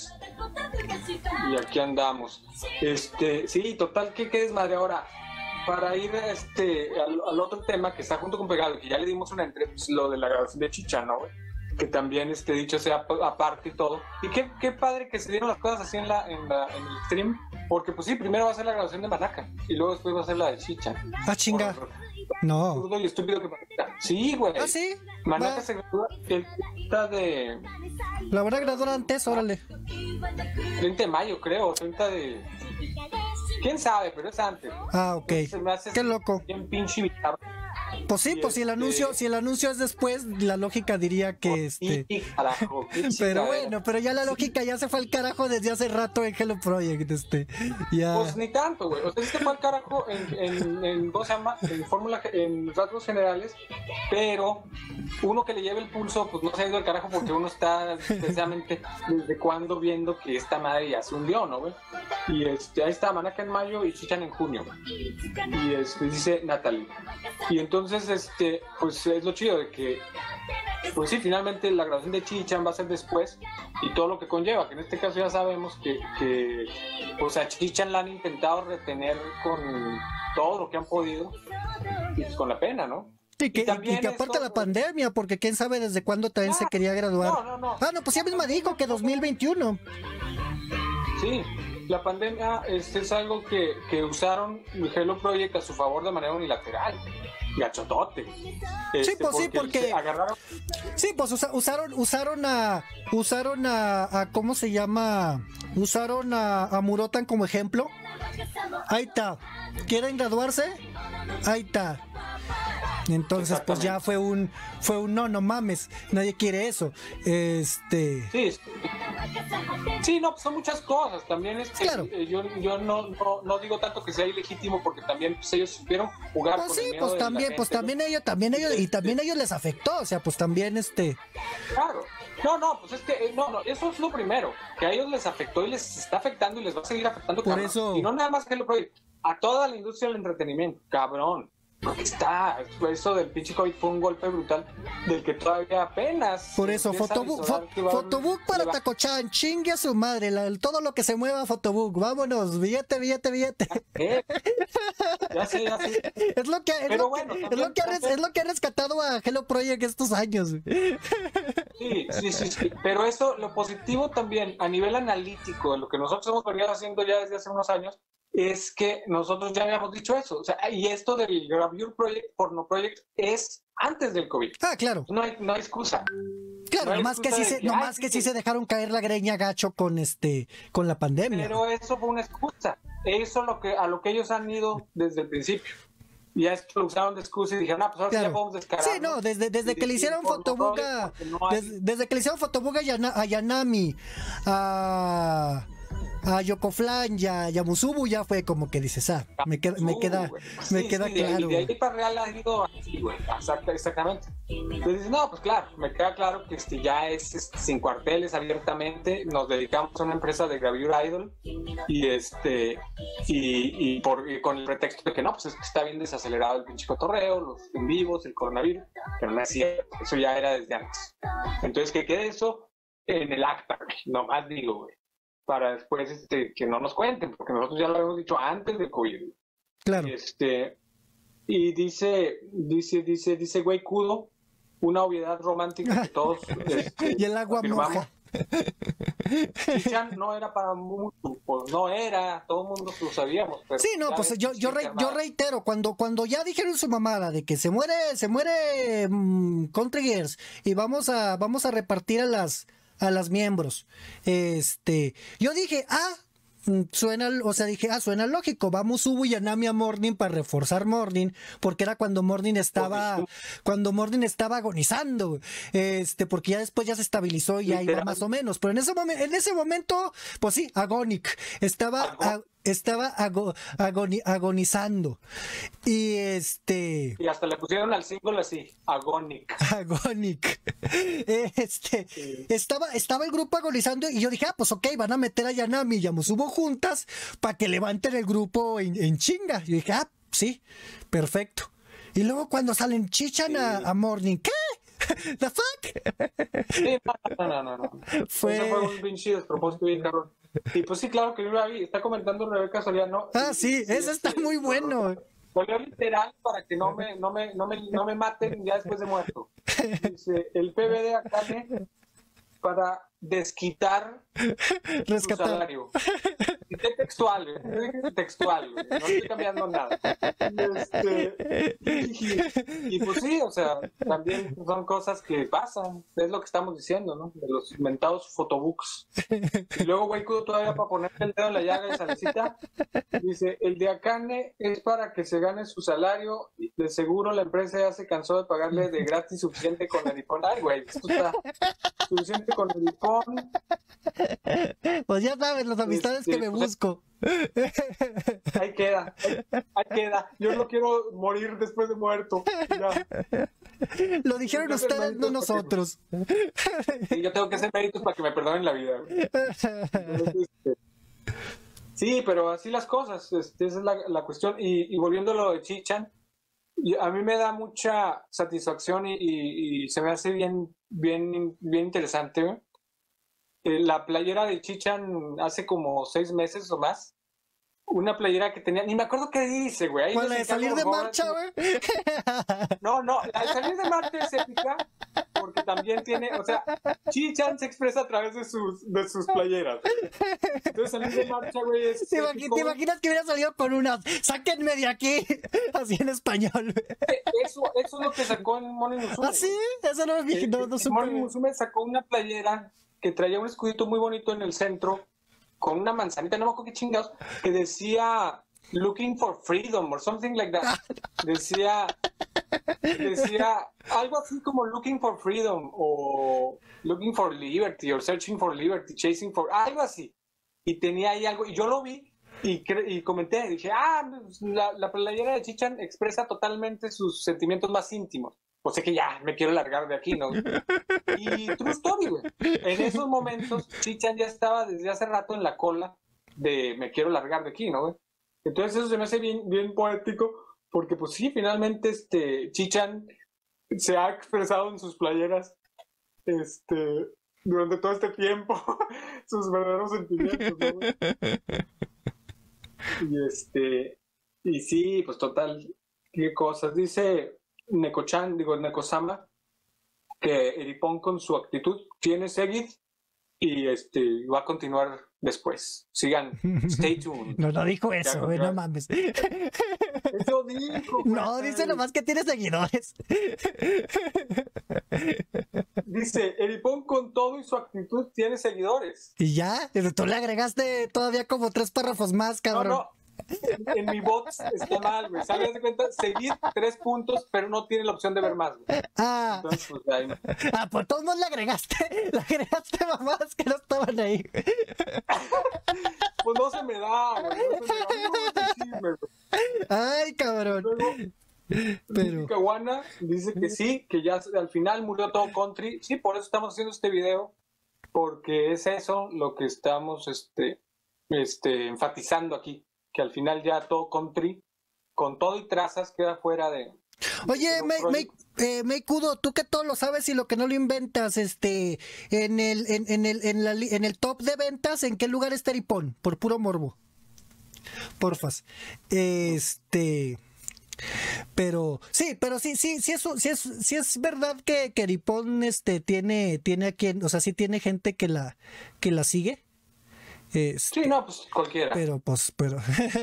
Y aquí andamos. Este, sí, total, que qué desmadre ahora. Para ir este, al, al otro tema que está junto con Pegado, que ya le dimos una entrevista, pues, lo de la grabación de Chicha, ¿no, güey? Que también, este, dicho sea pa- aparte y todo. Y qué, qué padre que se dieron las cosas así en, la, en, la, en el stream, porque pues sí, primero va a ser la grabación de Manaca y luego después va a ser la de Chicha. Ah, chinga. Por- No. absurdo y estúpido que parezca. Sí, güey. Ah, sí. Manaca Va. se gradúa el treinta de, La van a graduar antes, órale. treinta de mayo, creo, treinta de... ¿Quién sabe? Pero es antes. Ah, ok. Se me hace Qué loco. bien pinche bizarro. Pues sí, Y pues si el este- anuncio, si el anuncio es después, la lógica diría que este. Y, carajo, qué Pero chingadera. bueno, pero ya la lógica ya se fue al carajo desde hace rato en Hello Project, este. Ya. Pues ni tanto, güey. O sea, sí se fue al carajo en, en, en ¿cómo se llama? En fórmula, en rasgos generales, pero uno que le lleve el pulso, pues no se ha ido al carajo porque uno está precisamente desde cuando viendo que esta madre ya se hundió, ¿no, güey? Y este, ahí está, Manaca en mayo y Chichan en junio, güey. Y este, dice Natalie. Y entonces, este, pues es lo chido de que, pues sí, finalmente la grabación de Chichan va a ser después y todo lo que conlleva, que en este caso ya sabemos que, que pues a Chichan la han intentado retener con todo lo que han podido y pues con la pena, ¿no? Y que, y también y que aparte esto, la pandemia, porque quién sabe desde cuándo también se Ah, quería graduar. No, no, no. Ah, no, pues ya misma dijo que dos mil veintiuno. Sí, la pandemia este, es algo que, que usaron Hello Project a su favor de manera unilateral. Gachotote. Este, pues sí, porque- se agarraron. Sí, pues usa- usaron, usaron a, usaron a, a, ¿cómo se llama? Usaron a, a Murotan como ejemplo. Ahí está. ¿Quieren graduarse? Ahí está. Entonces, pues ya fue un, fue un no, no mames, nadie quiere eso. Este, Sí, sí. Sí, no, pues son muchas cosas. También es que Claro. eh, yo, yo no, no, no digo tanto que sea ilegítimo porque también pues, ellos supieron jugar pues con sí, el miedo pues de la también, pues gente, ¿no? también ellos, también ellos, y también ellos les afectó, o sea, pues también este, Claro. No, no, pues es que eh, no, no, eso es lo primero, que a ellos les afectó y les está afectando y les va a seguir afectando. Por cabrón. eso- Y no nada más que Hello Project, a toda la industria del entretenimiento, cabrón. Porque está, eso del pinche COVID fue un golpe brutal del que todavía apenas. por eso, empieza a Fotobook, visorar fo- que va a- Fotobook para que va- Tacochan, chingue a su madre, la- todo lo que se mueva Fotobook, vámonos, billete, billete, billete. ¿Qué? Ya sé, ya sé. Es lo que, es Pero lo bueno, que, es también- lo que ha res- es lo que ha rescatado a Hello Project estos años. Sí, sí, sí, sí. Pero eso, lo positivo también, a nivel analítico, de lo que nosotros hemos venido haciendo ya desde hace unos años, es que nosotros ya habíamos dicho eso. O sea, y esto del Gravure Project, Porno Project, es antes del COVID. Ah, claro, No hay, no hay excusa. claro, no hay nomás que sí excusa se, de que, nomás ay, que sí sí. se dejaron caer la greña gacho con este, con la pandemia. Pero eso fue una excusa. Eso lo que, a lo que ellos han ido desde el principio. Y a esto lo usaron de excusa y dijeron, ah, pues ahora sí Claro. ya podemos descargar. Sí, no, desde, desde que le hicieron Fotobook a, des- desde que le hicieron Fotobook a, Yana- a Yanami, a, a Yokoflan y a Yamusubu, ya fue como que dices, ah, me queda, me queda, me queda claro. Y de ahí para Real ha ido así, güey. Exacta- Exactamente. Entonces dices, no, pues claro, me queda claro que este ya es este, sin cuarteles abiertamente. Nos dedicamos a una empresa de Gravure Idol. Y este, y, y por, y con el pretexto de que no, pues es que está bien desacelerado el pinche cotorreo, los en vivos, el coronavirus. Pero no es cierto, eso ya era desde antes. Entonces, ¿qué quede eso? en el acta, güey. Nomás digo, güey. Para después este, que no nos cuenten, porque nosotros ya lo habíamos dicho antes del COVID. Claro. Y, este, y dice, dice, dice, dice, güey, Kudo, una obviedad romántica que todos. Este, y el agua afirmamos. moja. Chichan no era para mucho, pues no era, todo el mundo lo sabíamos. Pero sí, no, pues yo, yo, re, yo reitero, cuando, cuando ya dijeron su mamada de que se muere, se muere um, Country Girls y vamos a, vamos a repartir a las, a las miembros, este, yo dije, ah, suena, o sea, dije, ah, suena lógico, vamos Ubu y Yanami a Morning para reforzar Morning, porque era cuando Morning estaba, cuando Morning estaba agonizando, este, porque ya después ya se estabilizó y ya iba más o menos, pero en ese momento, en ese momento, pues sí, Agonic, estaba, a, estaba ago, agoni, agonizando, y este... Y hasta le pusieron al símbolo así, Agonic. Agonic. Este, sí. estaba, estaba el grupo agonizando y yo dije, ah, pues ok, van a meter a Yanami y Yamosubo juntas para que levanten el grupo en, en chinga. Y dije, ah, sí, perfecto. Y luego cuando salen Chichan sí. a, a Morning, ¿qué? ¿The fuck? Sí, no, no, no, no. Fue... Eso fue un pinche despropósito bien cabrón. Y pues sí, claro que yo la vi. Está comentando Rebeca Soriano. Ah, sí, sí eso está muy bueno. Volvió literal para que no me, no me, no me, no me maten ya después de muerto. Dice, el P B de Akane para desquitar Rescatar. Su salario. Cité textual, güey. Textual, güey. No estoy cambiando nada. Este, y, y pues sí, o sea, también son cosas que pasan. Es lo que estamos diciendo, ¿no? De los inventados photobooks. Y luego, güey, todavía para ponerle el dedo en la llaga de Salecita, dice, el de Akane es para que se gane su salario. De seguro la empresa ya se cansó de pagarle de gratis suficiente con el Ipón. Ay, güey, esto está suficiente con el Ipón. Pues ya sabes, las amistades este, que me pues, busco. Ahí queda, ahí, ahí queda. Yo no quiero morir después de muerto. Ya. Lo dijeron no ustedes, no nosotros. Que, sí, yo tengo que hacer méritos para que me perdonen la vida. Entonces, este, sí, pero así las cosas. Este, esa es la, la cuestión. Y, y volviendo a lo de Chichan, a mí me da mucha satisfacción y, y, y se me hace bien, bien, bien interesante, ¿eh? La playera de Chichan hace como seis meses o más. Una playera que tenía, ni me acuerdo qué dice, güey. ¿Cuál, la de salir de marcha, güey? No, no, la de salir de marcha es épica porque también tiene, o sea, Chichan se expresa a través de sus, de sus playeras. Entonces salir de marcha, güey, es ¿Te, épico. ¿Te imaginas que hubiera salido con unas, sáquenme de aquí, así en español? Eso, eso es lo que sacó en Morning Musume. ¿Ah, sí? Eso no me no, no supe. Morning Musume sacó una playera que traía un escudito muy bonito en el centro, con una manzanita, no me acuerdo qué chingados, que decía looking for freedom or something like that. Decía, decía algo así como looking for freedom o looking for liberty or searching for liberty, chasing for, algo así. Y tenía ahí algo, y yo lo vi y, y comenté, dije, ah, la, la playera de Chichan expresa totalmente sus sentimientos más íntimos. O sea que ya me quiero largar de aquí, ¿no? Y true story, güey. En esos momentos, Chichan ya estaba desde hace rato en la cola de me quiero largar de aquí, ¿no, güey? Entonces eso se me hace bien, bien poético, porque pues sí, finalmente este Chichan se ha expresado en sus playeras este, durante todo este tiempo sus verdaderos sentimientos, ¿no, güey? Y este, y sí, pues total, qué cosas. Dice Neko-chan, digo, Neko-sama, que Eripon con su actitud tiene seguid y este va a continuar después. Sigan, stay tuned. No, no dijo eso, güey, no mames. Eso dijo. No, dice nomás que tiene seguidores. Dice, Eripon con todo y su actitud tiene seguidores. Y ya, tú le agregaste todavía como tres párrafos más, cabrón. No, no. En, en mi bot está mal, güey. ¿Sabes de cuenta? Seguir tres puntos, pero no tiene la opción de ver más, güey. Ah. Entonces, pues, ahí no. Ah, pues todos nos le agregaste. Le agregaste mamás que no estaban ahí. Pues no se me da, güey. No se me da. No, chisme, güey. Ay, cabrón. Luego, pero Kawana dice que sí, que ya al final murió todo country. Sí, por eso estamos haciendo este video. Porque es eso lo que estamos este, este, enfatizando aquí. Que al final ya todo country, con todo y trazas, queda fuera de, Oye, me, me, eh, Meikudo, tú que todo lo sabes y lo que no lo inventas, este, en el, en, en el, en la, en el top de ventas, ¿en qué lugar está Eripón? Por puro morbo. Porfas. Este, pero, sí, pero sí, sí, sí es, sí es, sí es verdad que, que Eripón, este, tiene, tiene a quien, o sea, sí tiene gente que la, que la sigue. Este, sí, no, pues cualquiera. Pero, pues, pero.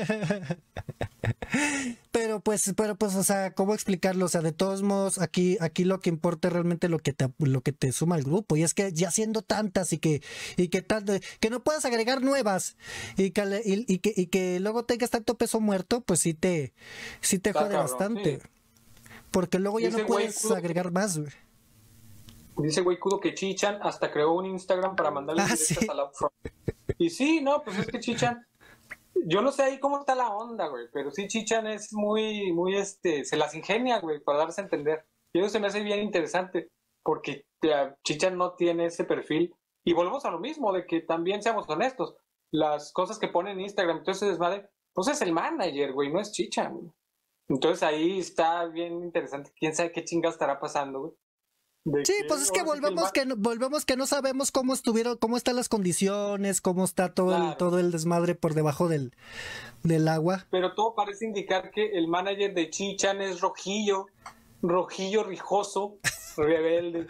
pero, pues, pero, pues, o sea, ¿cómo explicarlo? O sea, de todos modos, aquí, aquí lo que importa es realmente lo que te, lo que te suma al grupo. Y es que ya siendo tantas y que, y que tal, que no puedas agregar nuevas y que, y, y que, y que luego tengas tanto peso muerto, pues sí te, sí te Está jode cabrón, bastante. sí. Porque luego ya Dice no puedes Kudo, agregar más, güey. Dice güey Kudo que Chichan hasta creó un Instagram para mandarle Ah, directas sí. a la Upfront. Y sí, no, pues es que Chichan, yo no sé ahí cómo está la onda, güey, pero sí Chichan es muy, muy, este, se las ingenia, güey, para darse a entender. Y eso se me hace bien interesante, porque uh, Chichan no tiene ese perfil. Y volvemos a lo mismo, de que también seamos honestos, las cosas que pone en Instagram, entonces desmadre, pues es el manager, güey, no es Chichan, güey. Entonces ahí está bien interesante, quién sabe qué chinga estará pasando, güey. Sí, pues es que volvemos que, no, volvemos que no sabemos cómo estuvieron, cómo están las condiciones, cómo está todo claro. el, todo el desmadre por debajo del, del agua. Pero todo parece indicar que el manager de Chichan es rojillo, rojillo rijoso, rebelde,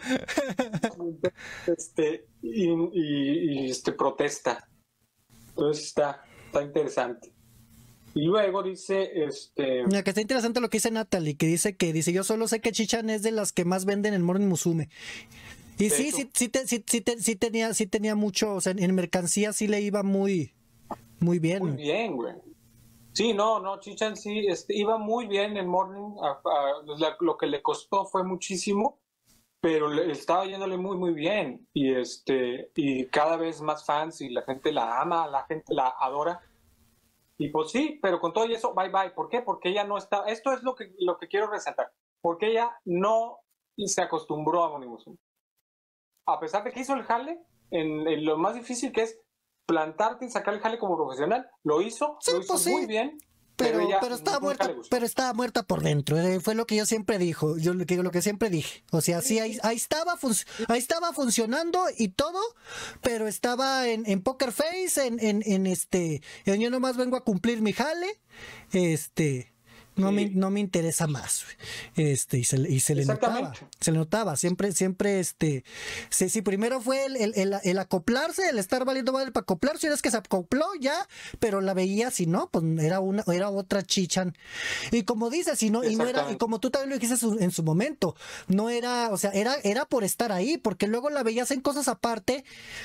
este, y, y, y este protesta. Entonces está, está interesante. Y luego dice, este... Mira, que está interesante lo que dice Natalie, que dice que dice, yo solo sé que Chichan es de las que más venden en Morning Musume. Y sí, sí, sí, te, sí, sí, te, sí tenía, sí tenía mucho, o sea, en mercancía sí le iba muy, muy bien. Muy bien, güey. Sí, no, no, Chichan sí, este, iba muy bien en Morning, a, a, la, lo que le costó fue muchísimo, pero le, estaba yéndole muy, muy bien. Y este, y cada vez más fans y la gente la ama, la gente la adora. Y pues sí, pero con todo y eso, bye bye. ¿Por qué? Porque ella no está... Esto es lo que, lo que quiero resaltar. Porque ella no se acostumbró a Morning Musume. A pesar de que hizo el jale, en, en lo más difícil que es plantarte y sacar el jale como profesional, lo hizo, Sí, lo hizo pues muy sí. bien. Pero, Pero, ella pero estaba nunca muerta, le gustó. pero estaba muerta por dentro. eh, Fue lo que yo siempre dijo, yo lo que, lo que siempre dije. O sea, sí, ahí, ahí estaba, fun- ahí estaba funcionando y todo, pero estaba en, en Poker Face, en, en, en este, en yo nomás vengo a cumplir mi jale, este. No, Sí. me, no me interesa más, güey. Este, y se, le- y se le notaba, Exactamente. se le notaba, siempre, siempre, este, si, si primero fue el, el, el, el acoplarse, el estar valiendo madre para acoplarse, y es que se acopló ya, pero la veía, si no, pues era una, era otra Chichan. Y como dices, si no, y no era, y Exactamente. como tú también lo dijiste su- en su momento, no era, o sea, era, era por estar ahí, porque luego la veías en cosas aparte,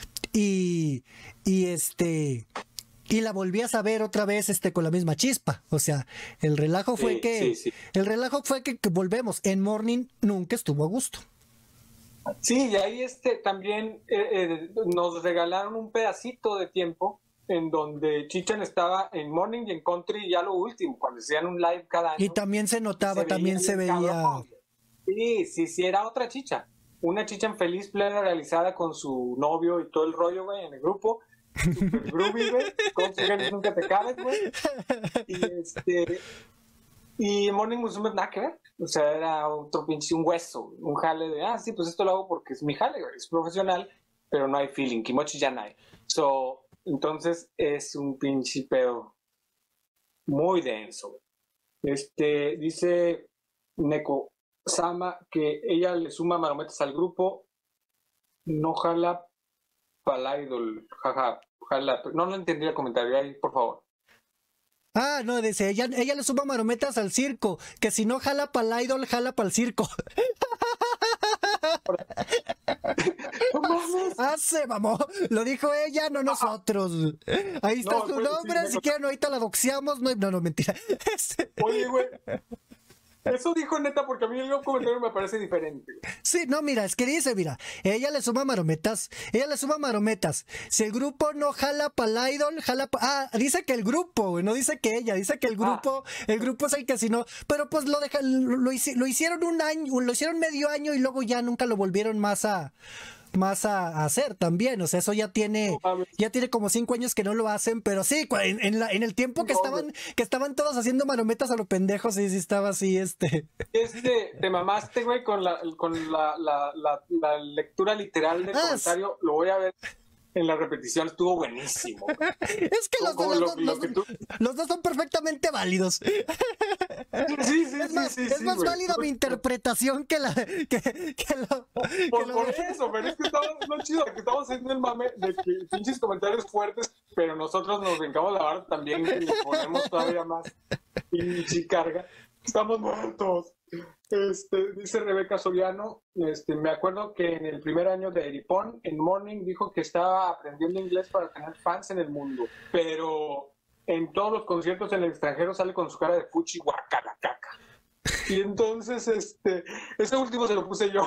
y, y este, y la volvías a ver otra vez este con la misma chispa. O sea, el relajo fue Sí, que sí, sí. el relajo fue que, que volvemos. En Morning nunca estuvo a gusto. Sí, y ahí este, también eh, eh, nos regalaron un pedacito de tiempo en donde Chichan estaba en Morning y en Country ya lo último, cuando hacían un live cada año. Y también se notaba, se también veía se bien veía. cabrón. Sí, sí, sí, era otra Chicha. Una Chichan feliz, plena, realizada con su novio y todo el rollo, güey, en el grupo. Super groovy, güey. Con sus ganas nunca te cabes, güey. Y este... Y Morning Musume nada que ver. O sea, era otro pinche, un hueso, un jale de, ah, sí, pues esto lo hago porque es mi jale, güey, es profesional, pero no hay feeling, Kimochi ya no hay. So, entonces es un pinche pedo muy denso, güey. Este, dice Neko Sama que ella le suma marometas al grupo, no jala pa'l idol, jaja, jala, no, no entendí el comentario ahí, por favor. Ah, no, dice, ella, ella le suma marometas al circo, que si no jala para el idol, jala para el circo. No mames. Ah, se mamó. Lo dijo ella, no nosotros. Ahí está No, su pues, nombre, sí, si me- quieren ahorita la doxiamos. No, no, no, mentira. Este, Oye, güey, eso dijo neta porque a mí el comentario me parece diferente, güey. Sí, no, mira, es que dice, mira, ella le suma marometas, ella le suma marometas. Si el grupo no jala para el idol, jala pa... Ah, dice que el grupo, güey, no dice que ella, dice que el grupo, el grupo es el que si no, pero pues lo deja, lo, lo hici- lo hicieron un año, lo hicieron medio año y luego ya nunca lo volvieron más a, más a, a hacer también, o sea, eso ya tiene, ya tiene como cinco años que no lo hacen, pero sí, en, en, la, en el tiempo que estaban, que estaban todos haciendo marometas a los pendejos, sí, sí estaba así, este. Este, te mamaste, güey, con la, con la, la, la, la lectura literal del ah, comentario, lo voy a ver. En la repetición estuvo buenísimo. Es que los, los, lo, los, lo tú... los dos son perfectamente válidos. Sí, sí, es más, sí, sí, es sí, más güey. válida mi interpretación que la que, que lo, por, que lo... por eso, pero es que estamos, no chido, que estamos haciendo el mame de que pinches comentarios fuertes, pero nosotros nos vengamos la barra también y le ponemos todavía más pinche carga. Estamos muertos. Este, dice Rebeca Soriano, este, me acuerdo que en el primer año de Eripon, en Morning dijo que estaba aprendiendo inglés para tener fans en el mundo, pero en todos los conciertos en el extranjero sale con su cara de fuchi guacala caca. Y entonces, este, ese último se lo puse yo.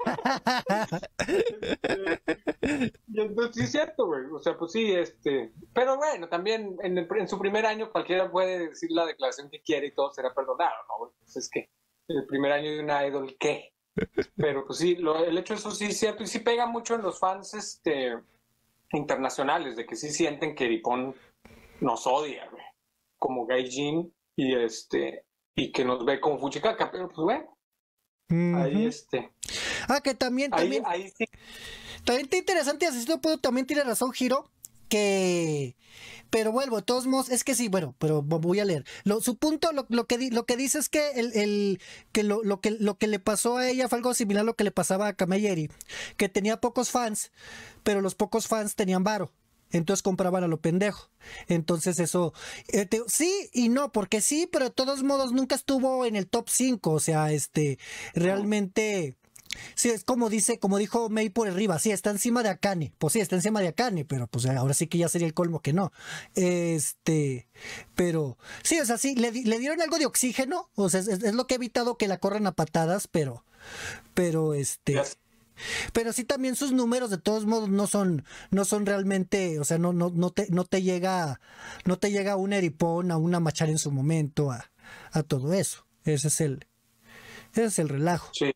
este, y entonces sí es cierto, güey. O sea, pues sí, este. Pero bueno, también en, el, en su primer año cualquiera puede decir la declaración que quiere y todo será perdonado, ¿no, güey? Pues es que el primer año de una idol, ¿qué? Pero pues sí, lo, el hecho eso sí es cierto y sí pega mucho en los fans este, internacionales, de que sí sienten que Eripon nos odia, güey. Como Gaijin y este. Y que nos ve como fuchicaca, pero pues bueno, uh-huh. Ahí este. Ah, que también, ahí, también, ahí sí. También está interesante, así lo puedo, también tiene razón Hiro, que, pero vuelvo, de todos modos, es que sí, bueno, pero voy a leer. Lo, su punto, lo, lo, que, lo que dice es que, el, el, que, lo, lo que lo que le pasó a ella fue algo similar a lo que le pasaba a Camilleri, que tenía pocos fans, pero los pocos fans tenían varo. Entonces compraban a lo pendejo. Entonces eso, eh, te, sí y no, porque sí, pero de todos modos nunca estuvo en el top cinco. O sea, este, realmente, sí, es como dice, como dijo May por arriba, sí, está encima de Akane. Pues sí, está encima de Akane, pero pues ahora sí que ya sería el colmo que no. Este, pero, sí, o sea, sí, le, le dieron algo de oxígeno. O sea, es, es lo que ha evitado que la corran a patadas, pero, pero este... Yes. Pero sí también sus números de todos modos no son no son realmente, o sea, no no no te no te llega no te llega un Eripon, a una Machar en su momento, a, a todo eso. Ese es el ese es el relajo. Sí.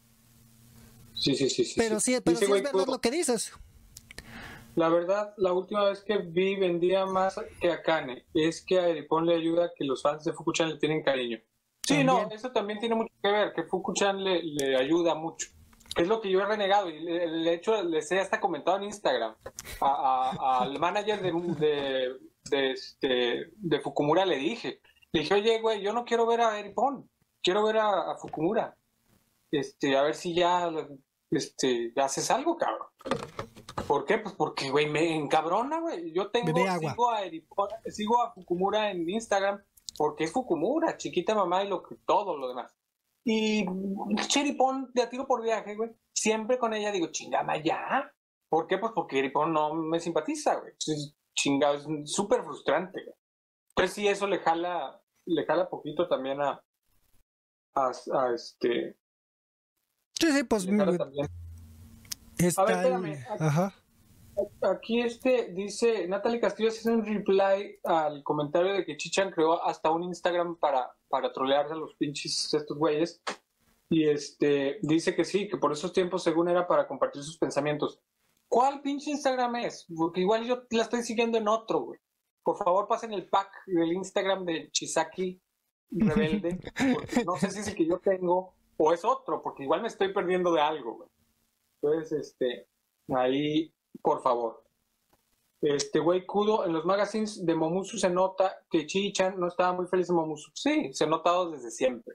Sí, sí, sí, sí. Pero sí, pero sí es verdad lo que dices. La verdad, la última vez que vi vendía más que a Kane, es que a Eripon le ayuda que los fans de Fuku-chan le tienen cariño. Sí, también. No, eso también tiene mucho que ver, que Fuku-chan le, le ayuda mucho. Es lo que yo he renegado y de hecho les he hasta comentado en Instagram a, a, al manager de, de, de, este, de Fukumura le dije, le dije, oye güey, yo no quiero ver a Eripon, quiero ver a, a Fukumura, este, a ver si ya este, haces algo, cabrón. ¿Por qué? Pues porque güey me encabrona, güey. Yo tengo, sigo a Eripon, sigo a Fukumura en Instagram porque es Fukumura, chiquita mamá y lo que todo lo demás. Y Eripon de a tiro por viaje, güey. Siempre con ella digo, chingama ya. ¿Por qué? Pues porque Eripon no me simpatiza, güey. Chingado, es súper frustrante, güey. Entonces sí, eso le jala, le jala poquito también a, a, a este. Sí, sí, pues. Le jala también. Está a ver, espérame. El... Ajá. Aquí este dice, Natalie Castillo hace un reply al comentario de que Chichan creó hasta un Instagram para, para trolearse a los pinches estos güeyes. Y este dice que sí, que por esos tiempos según era para compartir sus pensamientos. ¿Cuál pinche Instagram es? Porque igual yo la estoy siguiendo en otro, güey. Por favor pasen el pack del Instagram de Chisaki Rebelde. Porque no sé si es el que yo tengo o es otro, porque igual me estoy perdiendo de algo, güey. Entonces, este, ahí... Por favor. Este güey Kudo, en los magazines de Momusu se nota que Chi-chan no estaba muy feliz en Momusu. Sí, se ha notado desde siempre.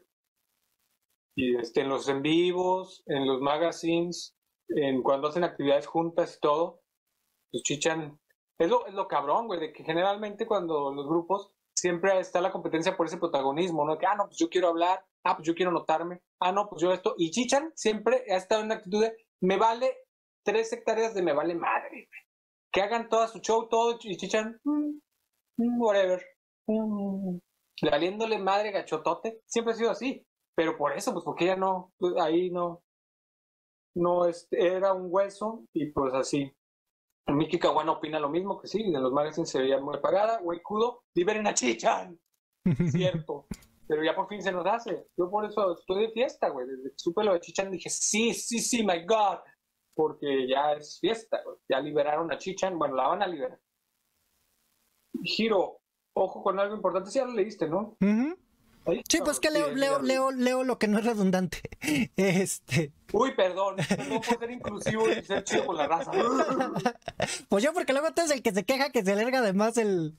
Y este, en los en vivos, en los magazines, en cuando hacen actividades juntas y todo, pues Chi-chan es lo, es lo cabrón, güey, de que generalmente cuando los grupos siempre está la competencia por ese protagonismo, ¿no? Que, ah, no, pues yo quiero hablar, ah, pues yo quiero notarme, ah, no, pues yo esto. Y Chi-chan siempre ha estado en una actitud de, me vale tres hectáreas de me vale madre. Que hagan toda su show, todo, y Chichan, mm, mm, whatever. Mm, valiéndole madre gachotote. Siempre ha sido así. Pero por eso, pues porque ella no, pues, ahí no, no este, era un hueso, y pues así. Miki Kawana opina lo mismo, que sí, en los magazines se veía muy apagada. Güey, Kudo, liberen a Chichan. Cierto. Pero ya por fin se nos hace. Yo por eso estoy de fiesta, güey. Desde que supe lo de Chichan dije, sí, sí, sí, my God. porque ya es fiesta, güey. Ya liberaron a Chichan, bueno, la van a liberar. Giro, ojo con algo importante, sí ya lo leíste, ¿no? Uh-huh. Ahí, sí, pues que leo, leo, leo, leo lo que no es redundante. Este. Uy, perdón, no puedo ser inclusivo y ser chido con la raza. Pues yo, porque luego tú eres el que se queja que se alarga además el.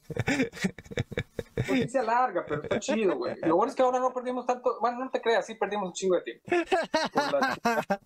Pues sí se alarga, pero está chido, güey. Lo bueno es que ahora no perdimos tanto. Bueno, no te creas, sí perdimos un chingo de tiempo. La...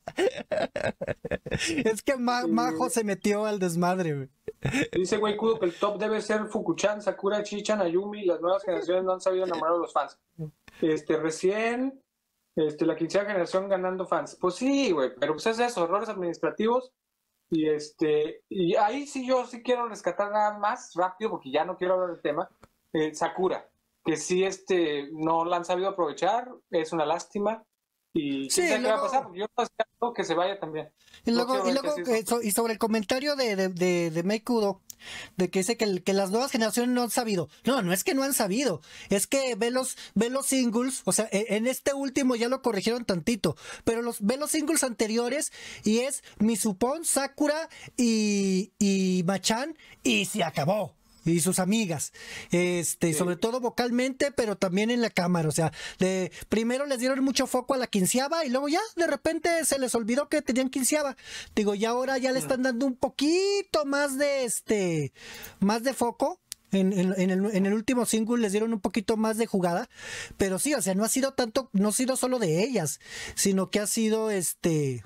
Es que Ma sí, Majo se metió al desmadre, güey. Dice güey Kudo que el top debe ser Fukuchan, Sakura, Chichan, Ayumi. Las nuevas generaciones no han sabido enamorar a los fans. Este, recién, este, la quinceava generación ganando fans. Pues sí, güey, pero pues es eso, errores administrativos. Y este, y ahí sí yo sí quiero rescatar nada más rápido, porque ya no quiero hablar del tema. Eh, Sakura, que sí este, no la han sabido aprovechar, es una lástima. Y sí, qué luego... va a pasar, porque yo no espero que se vaya también. Y luego, no y, luego eh, so, y sobre el comentario de, de, de, de Meikudo, de que dice que, el, que las nuevas generaciones no han sabido. No, no es que no han sabido, es que ve los, ve los singles, o sea, en este último ya lo corrigieron tantito, pero los, ve los singles anteriores y es Mizupon, Sakura y, y Machan y se acabó. Y sus amigas, este, sí. Sobre todo vocalmente, pero también en la cámara, o sea, de, primero les dieron mucho foco a la quinceava y luego ya de repente se les olvidó que tenían quinceava. Digo, y ahora ya le están dando un poquito más de este, más de foco. En, en, en, el, en el último single les dieron un poquito más de jugada, pero sí, o sea, no ha sido tanto, no ha sido solo de ellas, sino que ha sido este,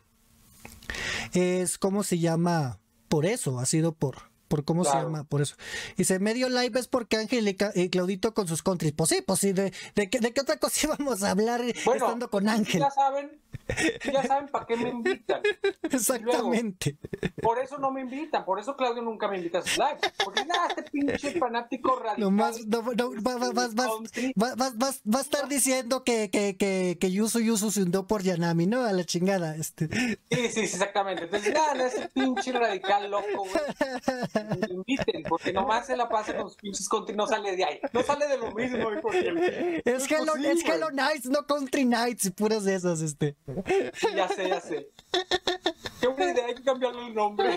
es, ¿cómo se llama? Por eso, ha sido por... por cómo claro. se llama, por eso. Dice, medio live es porque Ángel y, y Claudito con sus countries. Pues sí, pues sí, de, de, de, de qué otra cosa íbamos a hablar bueno, estando con Ángel. Ya saben, ya saben para qué me invitan. Exactamente. Luego, por eso no me invitan, por eso Claudio nunca me invita a sus lives. Porque nada, este pinche fanático radical. Nomás, no, no, va, va, va, va, va, va, va, va a estar diciendo que, que, que, que Yusu Yusu se hundió por Yanami, ¿no? A la chingada. Este. Sí, sí, exactamente. Entonces, nada, ese pinche radical loco, güey. Me inviten, porque nomás se la pasa con los pinches country, no sale de ahí, no sale de lo mismo. Porque es que Hello, es Hello Nights, no Country Nights, y puras de esas, este. Sí, ya sé, ya sé. Qué buena idea, hay que cambiarle el nombre.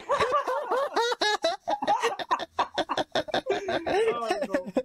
Ay,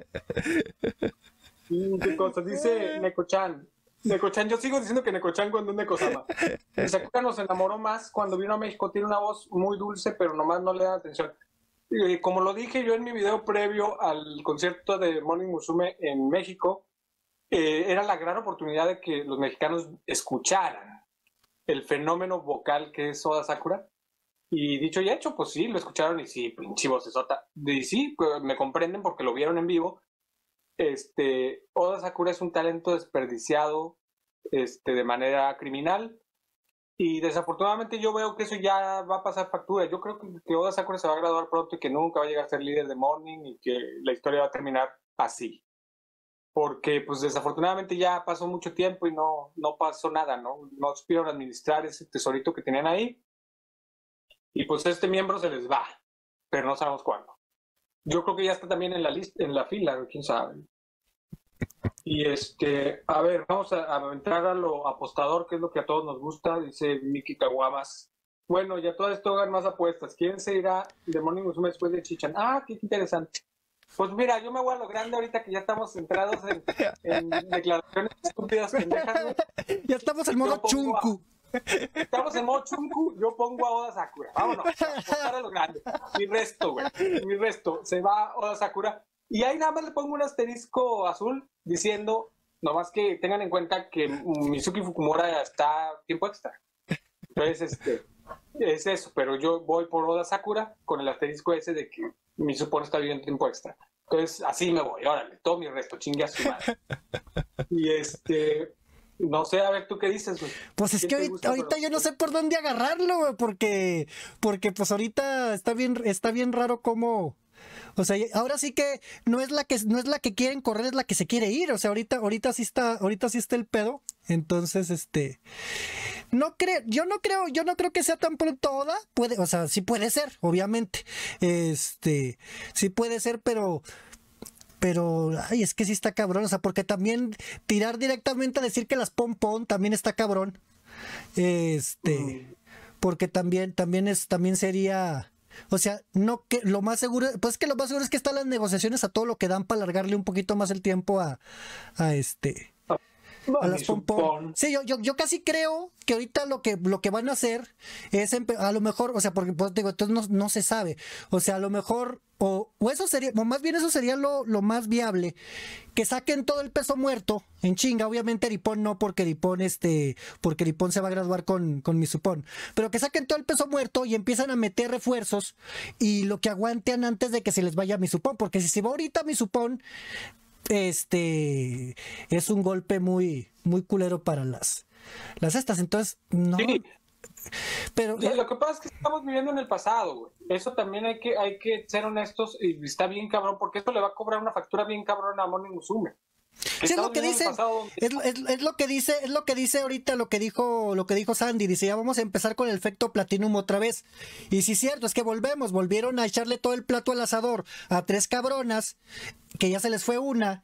no. ¿Qué cosa? Dice Neko-chan. Neko-chan, yo sigo diciendo que Neko-chan cuando es Neko-sama. Sakura nos enamoró más cuando vino a México, tiene una voz muy dulce, pero nomás no le da atención. Eh, como lo dije yo en mi video previo al concierto de Morning Musume en México, eh, era la gran oportunidad de que los mexicanos escucharan el fenómeno vocal que es Oda Sakura. Y dicho y hecho, pues sí, lo escucharon y sí, pinche vocesota. Y sí, pues me comprenden porque lo vieron en vivo. Este, Oda Sakura es un talento desperdiciado este, de manera criminal. Y desafortunadamente yo veo que eso ya va a pasar factura. Yo creo que, que Oda Sakura se va a graduar pronto y que nunca va a llegar a ser líder de Morning y que la historia va a terminar así. Porque pues desafortunadamente ya pasó mucho tiempo y no, no pasó nada, ¿no? No supieron administrar ese tesorito que tenían ahí. Y pues este miembro se les va, pero no sabemos cuándo. Yo creo que ya está también en la lista, en la fila, quién sabe. Y este, a ver, vamos a, a entrar a lo apostador, que es lo que a todos nos gusta, dice Miki Kawamas. Bueno, ya todo esto hagan más apuestas. ¿Quién se irá de Morning Musume después de Chichan? Ah, qué interesante. Pues mira, yo me voy a lo grande ahorita que ya estamos centrados en, en declaraciones estúpidas pendejas, ¿no? Ya estamos en modo chunku. A, estamos en modo chunku, yo pongo a Oda Sakura. Vámonos, a, a lo grande. Mi resto, güey. Mi resto. Se va Oda Sakura. Y ahí nada más le pongo un asterisco azul diciendo, nomás que tengan en cuenta que Mizuki Fukumura está tiempo extra. Entonces, este, es eso, pero yo voy por Oda Sakura con el asterisco ese de que Mizuki está bien tiempo extra. Entonces, así me voy, órale, todo mi resto, chingue a su madre. Y este, no sé, a ver, ¿tú qué dices, güey? Pues es que ahorita, gusta, ahorita pero... yo no sé por dónde agarrarlo, güey, porque, porque pues ahorita está bien, está bien raro cómo... O sea, ahora sí que no es la que no es la que quieren correr, es la que se quiere ir. O sea, ahorita, ahorita sí está, ahorita sí está el pedo. Entonces, este, no creo, yo no creo, yo no creo que sea tan pronto Oda. Puede, o sea, sí puede ser, obviamente. Este, sí puede ser, pero, pero, ay, es que sí está cabrón. O sea, porque también tirar directamente a decir que las pom pom también está cabrón. Este. Mm. porque también, también es, también sería, o sea, no que lo más seguro, pues que lo más seguro es que están las negociaciones a todo lo que dan para alargarle un poquito más el tiempo a, a este. A las pompón. Sí, yo, yo, yo casi creo que ahorita lo que, lo que van a hacer es a lo mejor, o sea, porque pues, digo, entonces no, no se sabe. O sea, a lo mejor, o, o eso sería, o más bien eso sería lo, lo más viable, que saquen todo el peso muerto en chinga. Obviamente Eripón no, porque Eripón, este, porque Eripón se va a graduar con, con Misupón. Pero que saquen todo el peso muerto y empiezan a meter refuerzos y lo que aguanten antes de que se les vaya Misupón. Porque si se va ahorita Misupón, este es un golpe muy muy culero para las las estas, entonces no, sí. Pero sí, lo que pasa es que estamos viviendo en el pasado, güey. Eso también hay que hay que ser honestos, y está bien cabrón, porque esto le va a cobrar una factura bien cabrón a Moni Musume. Sí, es lo que dice, es, es, es lo que dice, es lo que dice ahorita lo que dijo, lo que dijo Sandy, dice, ya vamos a empezar con el efecto Platinum otra vez. Y sí es cierto, es que volvemos, volvieron a echarle todo el plato al asador a tres cabronas, que ya se les fue una,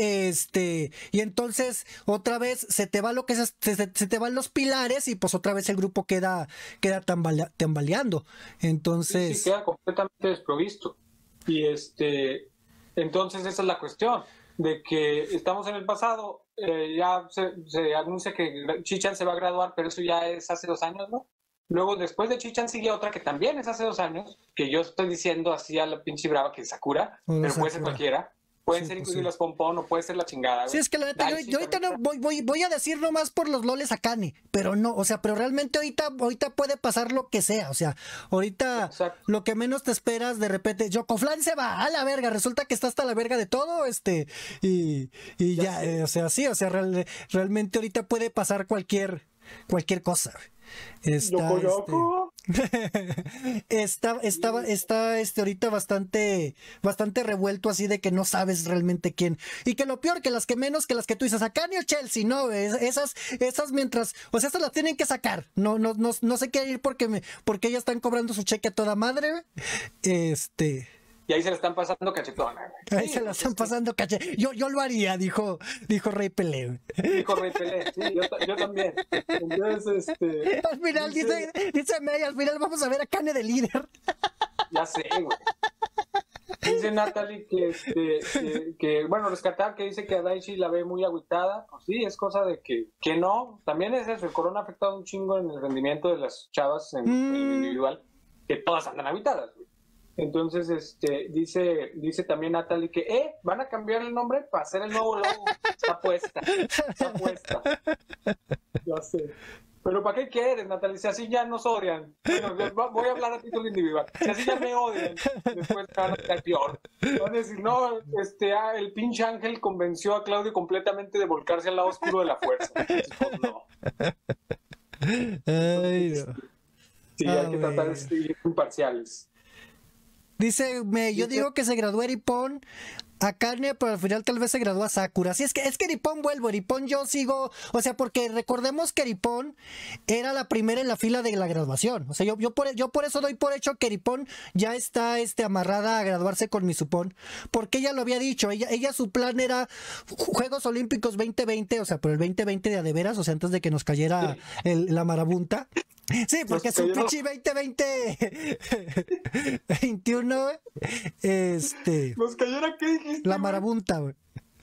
este, y entonces otra vez se te va lo que se, se, se te van los pilares y pues otra vez el grupo queda, queda tambalea, tambaleando. Entonces. Sí, sí, queda completamente desprovisto. Y este, entonces esa es la cuestión. De que estamos en el pasado, eh, ya se, se anuncia que Chichan se va a graduar, pero eso ya es hace dos años, ¿no? Luego, después de Chichan sigue otra que también es hace dos años, que yo estoy diciendo así a la pinche brava, que es Sakura, Hola, pero Sakura. Puede ser cualquiera. Pueden Sí, ser pues incluso sí. los pompón, o puede ser la chingada. Sí, es que la neta, yo, yo ahorita no voy, voy, voy a decir nomás por los loles a Kane, pero no, o sea, pero realmente ahorita, ahorita puede pasar lo que sea, o sea, ahorita Exacto. Lo que menos te esperas, de repente, Yocoflan se va a la verga, resulta que está hasta la verga de todo, este, y, y ya, Ya sé. eh, o sea, sí, o sea, real- realmente ahorita puede pasar cualquier, cualquier cosa. Está, Yoko, Yoko. este, está, está, está este, ahorita bastante, bastante revuelto así de que no sabes realmente quién. Y que lo peor, que las que menos, que las que tú dices, acá ni el Chelsea, no, es- esas, esas mientras, o sea, estas las tienen que sacar. No, no, no, no se quiere ir porque me, porque ellas están cobrando su cheque a toda madre. Este. Y ahí se le están pasando cachetona. güey. Ahí Sí, se la pues, están es que- pasando caché. Yo, yo lo haría, dijo, dijo Rey Pelé. Dijo Rey Pelé, sí, yo, ta- yo también. Entonces, este, Al final, dice, dice May, al final vamos a ver a Kane de líder. ya sé, güey. Dice Natalie que, este, que, que, bueno, rescatar que dice que a Daichi la ve muy agüitada. Pues sí, es cosa de que, que no. También es eso, el corona ha afectado un chingo en el rendimiento de las chavas en, en el Mm. individual, que todas andan agüitadas, güey. Entonces, este, dice, dice también Natalie que, eh, van a cambiar el nombre para hacer el nuevo logo. Está puesta, está puesta. Ya sé. Pero ¿para qué quieres, Natalie? Si así ya nos odian. Bueno, yo va- voy a hablar a título individual. Si así ya me odian, después me van a quedar peor. Van a decir, no, este, ah, el pinche Ángel convenció a Claudio completamente de volcarse al lado oscuro de la fuerza. Entonces, pues, no. Ay, no. Sí, Ah, hay que tratar de bueno. ser imparciales. Dice, me, yo digo que se graduó Eripón a Kane, pero al final tal vez se graduó a Sakura. Sí, es que es que Eripón vuelvo, Eripón yo sigo, o sea, porque recordemos que Eripón era la primera en la fila de la graduación. O sea, yo, yo, por, yo por eso doy por hecho que Eripón ya está este, amarrada a graduarse con Misupón, porque ella lo había dicho, ella, ella su plan era Juegos Olímpicos veinte veinte, o sea, pero el veinte veinte de a de veras, o sea, antes de que nos cayera el- la marabunta. Sí, porque Nos su cayó- pinche veinte veinte veintiuno, este, ¿Nos cayera qué dijiste? la güey? marabunta, güey.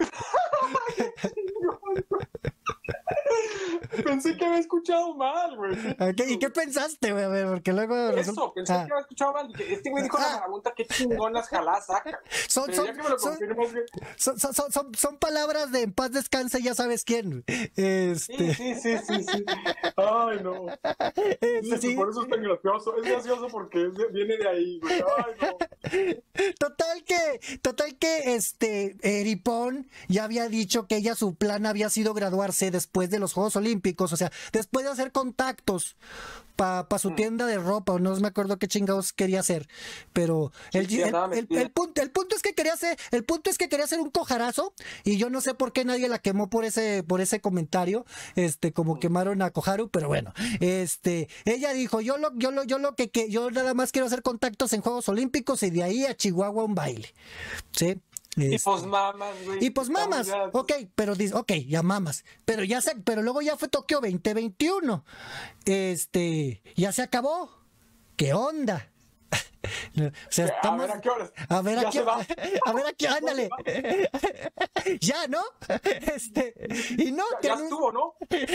Pensé que había escuchado mal, güey. ¿A qué- ¿Y qué pensaste, güey? A ver, porque luego Eso, resulta- pensé Ah, que había escuchado mal. Dije, este güey dijo Ah. la marabunta, qué chingonas jaladas saca. son, Pero son, ya que me lo son, confirmas, güey. son, son, son- son- son palabras de en paz descanse, ya sabes quién. Sí, Este, sí, sí, sí, sí. Ay, no. este, Sí, sí. por eso es tan gracioso. Es gracioso porque es de- viene de ahí, güey. Ay, no. Total que, total que este Eripón ya había dicho que ella su plan había sido graduarse después de los Juegos Olímpicos, o sea, después de hacer contactos para pa su tienda de ropa, o no me acuerdo qué chingados quería hacer, pero Sí, el, sí, el- andaba el- metida. el punto, el punto es que quería hacer, el punto es que quería hacer un cojarazo, y yo no sé por qué nadie la quemó por ese, por ese comentario, este, como quemaron a Koharu, pero bueno, este, ella dijo, yo lo, yo lo, yo lo que, que yo nada más quiero hacer contactos en Juegos Olímpicos y de ahí a Chihuahua un baile, ¿sí? Y Este, pues mamas, güey. y pues mamas, Ya- ok, pero dice, ok, ya mamas, pero ya se, pero luego ya fue Tokio veinte veintiuno, este, ya se acabó, ¿qué onda? O sea, A estamos, ver a qué horas. a ver a Ya qué, se va. a ver a qué, ándale, ya, ¿no? Este, y no, te Ya anun- estuvo, ¿no?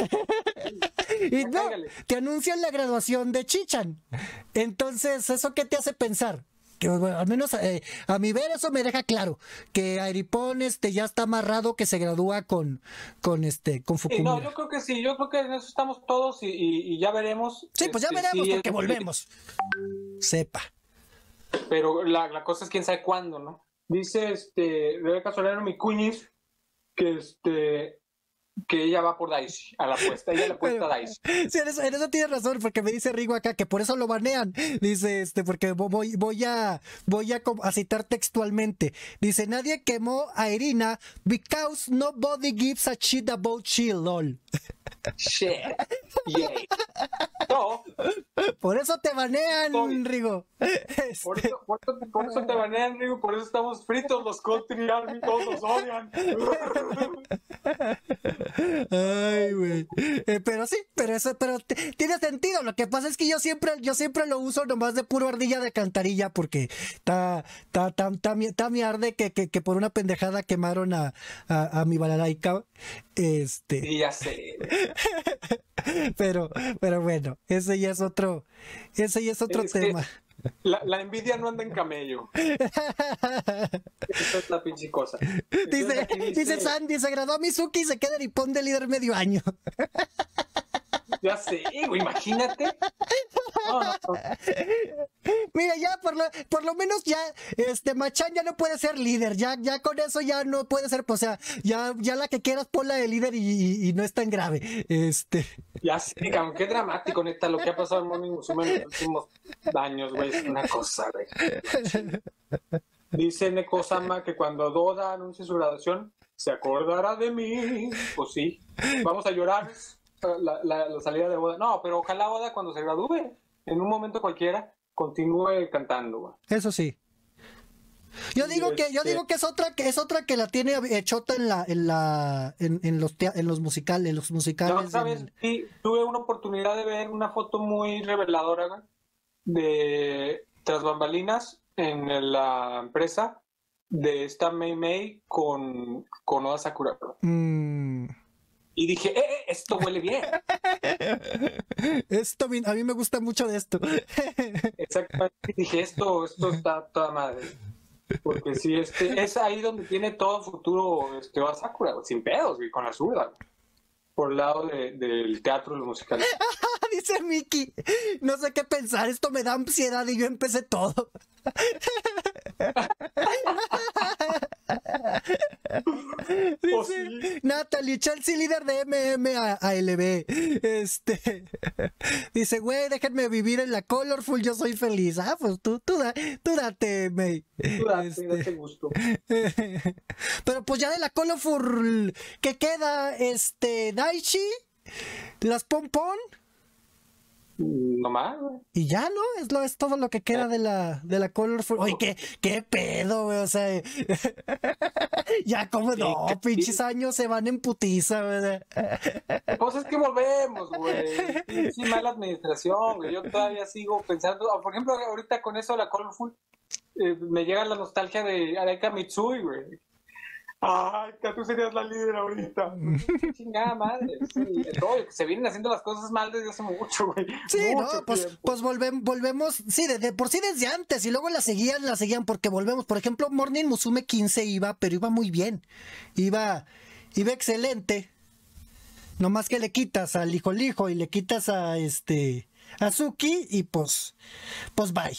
y no, cáigale. te anuncian la graduación de Chichan, entonces, ¿eso qué te hace pensar? Que, bueno, al menos eh, a mi ver eso me deja claro que Airipon este ya está amarrado, que se gradúa con con este con Sí, Fukumura. no, yo creo que sí, yo creo que en eso estamos todos y, y- y ya veremos. Sí, pues ya este, veremos sí, porque es- volvemos. Sepa. Pero la, la cosa es quién sabe cuándo, ¿no? Dice este Rebeca Solano Micuñiz que este que ella va por Daisy a la apuesta, ella le apuesta a Daisy. Sí, en eso, en eso tienes razón, porque me dice Rigo acá que por eso lo banean. Dice, este, porque vo- voy, voy a voy a, com- a citar textualmente. Dice, nadie quemó a Irina because nobody gives a shit about she, lol. Shit. Yay. No, Por eso te banean, Estoy- Rigo. por Este, eso, por, eso, por eso te banean, digo, por eso estamos fritos los Country Army, todos nos odian. Ay, güey. Eh, pero sí, pero eso, pero t- tiene sentido. Lo que pasa es que yo siempre, yo siempre lo uso nomás de puro ardilla de cantarilla, porque está, está, está, está, mi- está mi arde que, que, que por una pendejada quemaron a, a, a mi balalaika. Este, Sí, ya sé. pero, pero bueno, ese ya es otro, ese ya es otro Es que- tema. La, la envidia no anda en camello. Esa es la pinche cosa. Entonces, Dice, aquí dice Sandy, se graduó a Mizuki y se queda en Ipón de líder medio año. Ya sé, güey, imagínate. No, no, no. Mira, ya por lo, por lo menos ya, este, Machan ya no puede ser líder, ya, ya con eso ya no puede ser, o sea, ya, ya la que quieras ponla de líder y, y- y no es tan grave, este, Ya sé, cabrón, qué dramático, neta, lo que ha pasado en Morning Musume en los últimos años, güey, es una cosa, güey. Dice Neko-sama que cuando Doda anuncie su graduación, se acordará de mí. Pues sí, vamos a llorar la, la, la salida de Oda. No, pero ojalá Oda cuando se gradúe, en un momento cualquiera, continúe cantando, güey. eso sí. Yo Sí, digo que, yo este- digo que es otra, que es otra que la tiene hechota en la, en la, en, en los, tea- en los musicales, en los musicales. No, ¿sabes? en el- Sí, tuve una oportunidad de ver una foto muy reveladora, güey, de tras bambalinas en la empresa de esta Mei Mei con, con Oda Sakura. Mm, Y dije, eh, eh, esto huele bien. esto, mi- a mí me gusta mucho de esto. Exactamente. Y dije, esto, esto está toda madre. Porque sí, este, es ahí donde tiene todo futuro este, Oda Sakura, güey, sin pedos, güey, con la zurda, güey, por el lado de- del teatro y los musicales. Dice Miki, no sé qué pensar, esto me da ansiedad y yo empecé todo. Oh, Dice sí. Natalie, Chelsea líder de M M a, a L B. Este dice, güey, déjenme vivir en la Colorful, yo soy feliz. Ah, pues tú, tú, da- tú date, May. Tú date, Este, date gusto. Pero pues ya de la Colorful, ¿qué queda? Este, Daichi, las Pompón. Nomás, güey. Y ya, ¿no? Es, lo, es todo lo que queda de la, de la Colorful. Oye, ¿qué, qué pedo, güey? O sea, ya como no, qué- pinches años se van en putiza, güey. Pues es que volvemos, güey. Sí, sí, mala administración, güey. Yo todavía sigo pensando, ah, por ejemplo, ahorita con eso de la Colorful, eh, me llega la nostalgia de Areika Mitsui, güey. Ay, que tú serías la líder ahorita. Chingada madre. Sí, todo, que se vienen haciendo las cosas mal desde hace mucho, güey. Sí, Mucho no, pues, tiempo. pues volvemos, volvemos, sí, de, de por sí desde antes, y luego la seguían, la seguían, porque volvemos, por ejemplo, Morning Musume quince iba, pero iba muy bien, iba, iba excelente, nomás que le quitas al hijo lijo y le quitas a este, a Suki, y pues, pues bye,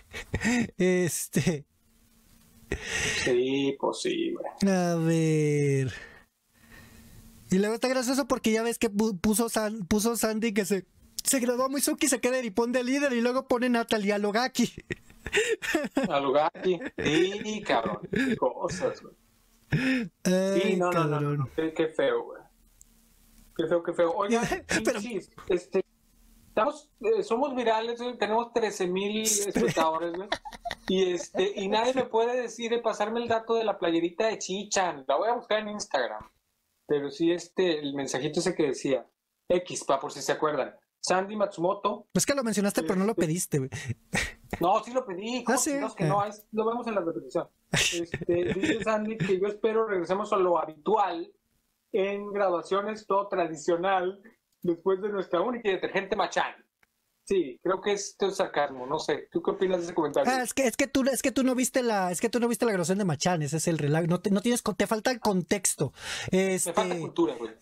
este, Sí, pues sí, güey. a ver, y luego está gracioso porque ya ves que pu- puso, San- puso Sandy que se... Se graduó Mizuki, se queda y pone de líder y luego pone Natalia Logaki. Al lugar aquí. Sí, cabrón. Qué cosas, güey. Ay, Sí, no, no, no, cabrón. no. Qué, qué feo, güey. Qué feo, qué feo. Oigan, Pero- pinches, este, estamos, eh, somos virales, güey. Tenemos trece mil espectadores, güey. Y este, y nadie me puede decir, eh, pasarme el dato de la playerita de Chichan. La voy a buscar en Instagram. Pero sí, este, el mensajito ese que decía, X, pa, por si se acuerdan. Sandy Matsumoto. Es que lo mencionaste, pero no lo Este, pediste, güey. No, sí lo pedí. ¿Cómo Ah, sí. chingados que no? Es- lo vemos en la repetición. Este, dice Sandy que yo espero regresemos a lo habitual en graduaciones, todo tradicional, después de nuestra única y detergente Machán. Sí, creo que esto es sarcasmo, no sé. ¿Tú qué opinas de ese comentario? Ah, es que, es que tú, es que tú no viste la, es que tú no viste la grabación de Machán, ese es el relajo. No, te- no tienes, con- te falta el contexto. Este, Me falta cultura, güey.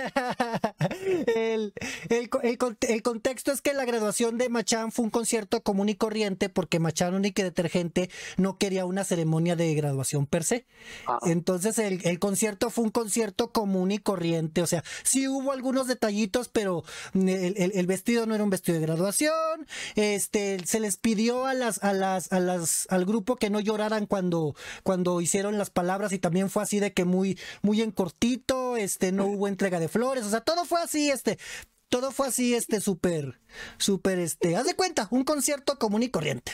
el, el, co- el con- el contexto es que la graduación de Machán fue un concierto común y corriente porque Machán Única y Detergente no quería una ceremonia de graduación per se. Ah, Entonces el, el concierto fue un concierto común y corriente. O sea, sí hubo algunos detallitos, pero el, el- el vestido no era un vestido de graduación. Este, se les pidió a las, a las, a las, al grupo que no lloraran cuando, cuando hicieron las palabras, y también fue así de que muy, muy en cortito, este, no hubo entrega de flores, o sea, todo fue así, este, todo fue así, este, súper, súper, este, haz de cuenta, un concierto común y corriente.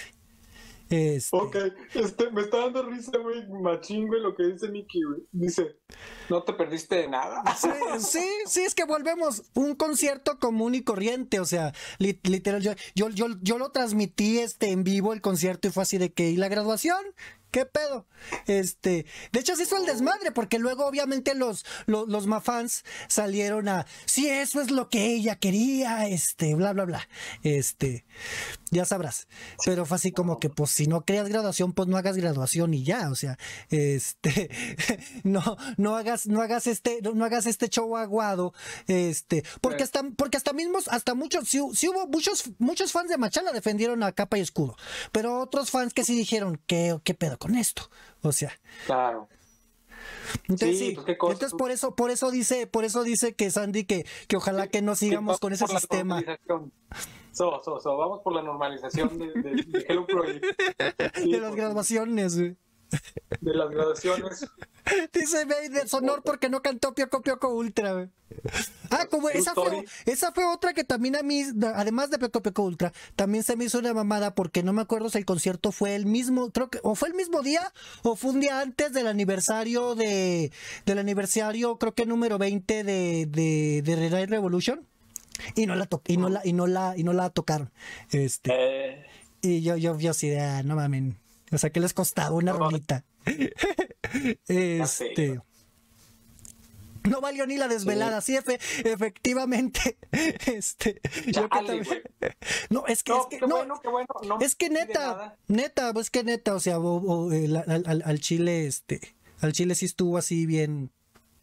Este, Ok, este, me está dando risa, güey, machín, güey, lo que dice Mickey, güey. Dice, no te perdiste de nada. Sí, sí, sí, es que volvemos un concierto común y corriente, o sea, li- literal, yo, yo, yo, yo lo transmití este en vivo el concierto y fue así de que, ¿y la graduación? ¿Qué pedo? Este, de hecho se hizo el desmadre porque luego obviamente los, los, los mafans salieron a, sí, eso es lo que ella quería, este, bla, bla, bla, este, ya sabrás, pero fue así como que, pues, si no creas graduación, pues no hagas graduación y ya, o sea, este, no, no hagas, no hagas este, no, no hagas este show aguado, este, porque hasta, porque hasta mismos, hasta muchos, sí, sí hubo muchos, muchos fans de Machala defendieron a capa y escudo, pero otros fans que sí dijeron, ¿qué, qué pedo con esto? O sea, Claro. entonces Sí, sí, pues, qué cosa. entonces por eso, por eso dice, por eso dice que Sandy que, que ojalá que no sigamos con ese Por la sistema normalización. So, so, so, vamos por la normalización de, de, de Hello Project. Sí, de las porque- graduaciones, güey. de las graduaciones. Dice May de Sonor porque no cantó Pioco Pioco Ultra, güey. Ah, como True esa fue, story. esa fue otra que también a mí, además de Pioco Pioco Ultra, también se me hizo una mamada porque no me acuerdo si el concierto fue el mismo, creo que, o fue el mismo día, o fue un día antes del aniversario de, del aniversario, creo que número veinte de, de, de Red Eye Revolution. Y no la to y no la, y no la, y no la tocaron. Este, Eh, y yo, yo, yo así de, ah, no mamen. O sea, ¿qué les costaba una No. rolita? Este. No valió ni la desvelada, sí, efe- efectivamente. Este. Yo que Chale, también- güey. No, es que, no, es que, qué no, bueno, qué bueno. No me es que pide neta, nada. neta, pues que neta, o sea, o- o, el- al, al- al Chile, este, al Chile sí estuvo así bien.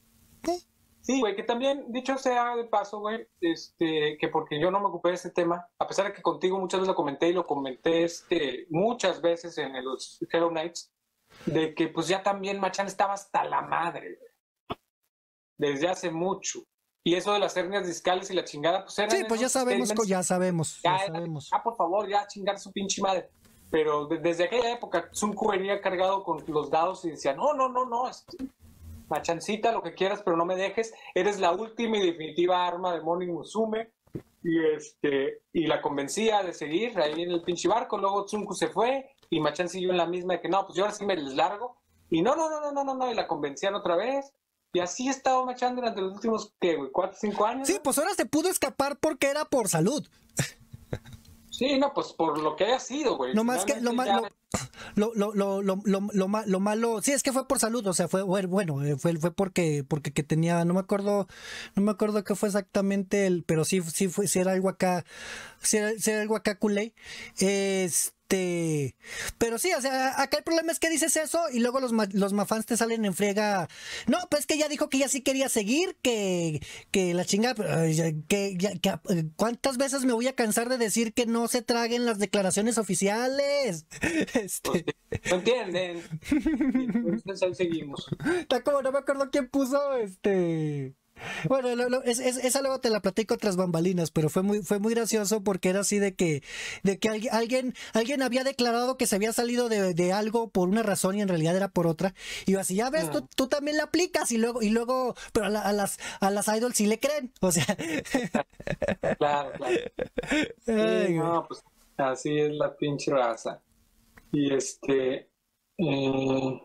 Sí, güey, que también, dicho sea de paso, güey, este, que porque yo no me ocupé de ese tema, a pesar de que contigo muchas veces lo comenté y lo comenté este, muchas veces en los Hello Nights, de que pues ya también Machán estaba hasta la madre, güey, desde hace mucho. Y eso de las hernias discales y la chingada, pues eran Sí, pues ya esos sabemos, statements, ya sabemos, ya ya era de, sabemos. ah, por favor, ya chingar su pinche madre. Pero de- desde aquella época, Tsunku venía cargado con los dados y decía, no, no, no, no, este, Machancita, lo que quieras, pero no me dejes. Eres la última y definitiva arma de Morning Musume. Y, este, y la convencía de seguir ahí en el pinche barco. Luego Tsunku se fue y Machan siguió en la misma de que no, pues yo ahora sí me les largo. Y no, no, no, no, no, no, no. Y la convencían otra vez. Y así estaba Machan durante los últimos, ¿qué, güey? ¿Cuatro, cinco años? Sí, pues ahora se pudo escapar porque era por salud. Sí, no, pues por lo que haya sido, güey. No más que lo Finalmente malo. Lo, lo, lo, lo, lo, lo, ma- lo malo, sí, es que fue por salud, o sea, fue bueno, eh, fue, fue porque, porque que tenía, no me acuerdo, no me acuerdo qué fue exactamente el, pero sí, sí fue, sí era algo acá, sí era, sí era algo acá culé, este, pero sí, o sea, acá el problema es que dices eso y luego los, ma- los mafans te salen en friega, no, pues que ya dijo que ya sí quería seguir, que, que la chinga, que, ya- que, eh, ¿cuántas veces me voy a cansar de decir que no se traguen las declaraciones oficiales? Este, Pues, ¿no entienden? Y entonces ahí seguimos. está como, no me acuerdo quién puso, este... Bueno, lo- lo- es- es- esa luego te la platico tras bambalinas, pero fue muy, fue muy gracioso porque era así de que, de que alguien, alguien, alguien había declarado que se había salido de, de algo por una razón y en realidad era por otra. Y yo así, ya ves, tú, tú también la aplicas y luego, y luego, pero a, la- a las, a las idols sí le creen. O sea, Claro, claro. Sí, ay, güey. no, pues así es la pinche raza. Y este... Eh,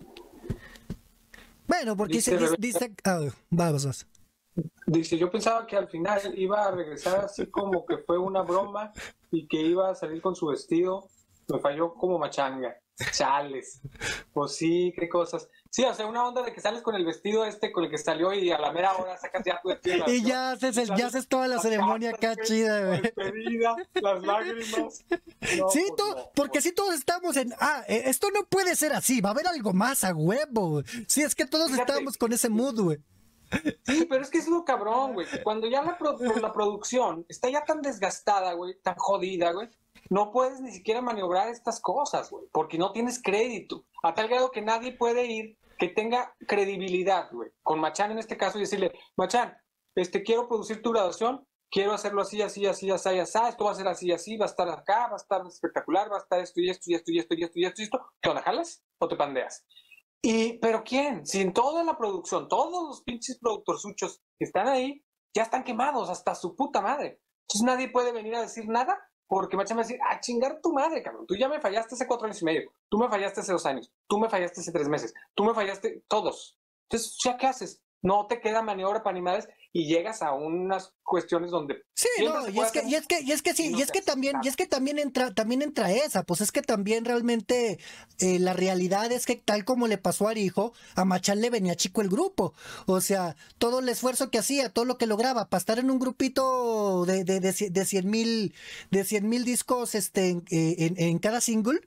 Bueno, porque dice, dice, dice, dice ah, vamos, vamos. dice, yo pensaba que al final iba a regresar así como que fue una broma y que iba a salir con su vestido. Me falló como machanga. Chales. Pues sí, qué cosas. Sí, o sea, una onda de que sales con el vestido este con el que salió y a la mera hora sacas ya tu vestido. Y ya haces, el, ya haces toda la ceremonia acá chida, güey. Despedida, las lágrimas. No, Sí, pues to- no, porque pues. sí todos estamos en, ah, eh, esto no puede ser así, va a haber algo más a huevo. Sí, es que todos Fíjate. estábamos con ese mood, güey. Sí, pero es que es lo cabrón, güey. Cuando ya la, pro- la producción está ya tan desgastada, güey, tan jodida, güey, no puedes ni siquiera maniobrar estas cosas, güey, porque no tienes crédito. A tal grado que nadie puede ir que tenga credibilidad, güey, con Machán en este caso y decirle, Machán, este, quiero producir tu graduación, quiero hacerlo así, así, así, así, así, esto va a ser así, así, va a estar acá, va a estar espectacular, va a estar esto y esto y esto y esto y esto y esto y esto. ¿Qué onda, jalas o te pandeas? Y, pero ¿quién? Si en toda la producción, todos los pinches productorzuchos que están ahí, ya están quemados hasta su puta madre. Entonces nadie puede venir a decir nada, porque Machán va a decir, a chingar tu madre, cabrón. Tú ya me fallaste hace cuatro años y medio, tú me fallaste hace dos años, tú me fallaste hace tres meses, tú me fallaste, todos. Entonces, ¿ya qué haces? No te queda maniobra para animales y llegas a unas cuestiones donde Sí, siempre no, se y puede es que, hacer y es que, y es que sí, y no y es se que hace también, y nada. es que también entra, también entra esa, pues es que también realmente eh, la realidad es que tal como le pasó a Arijo, a Machán le venía chico el grupo. O sea, todo el esfuerzo que hacía, todo lo que lograba, para estar en un grupito de, de, de, cien- de cien mil, de cien mil discos, este, en, eh, en, en cada single,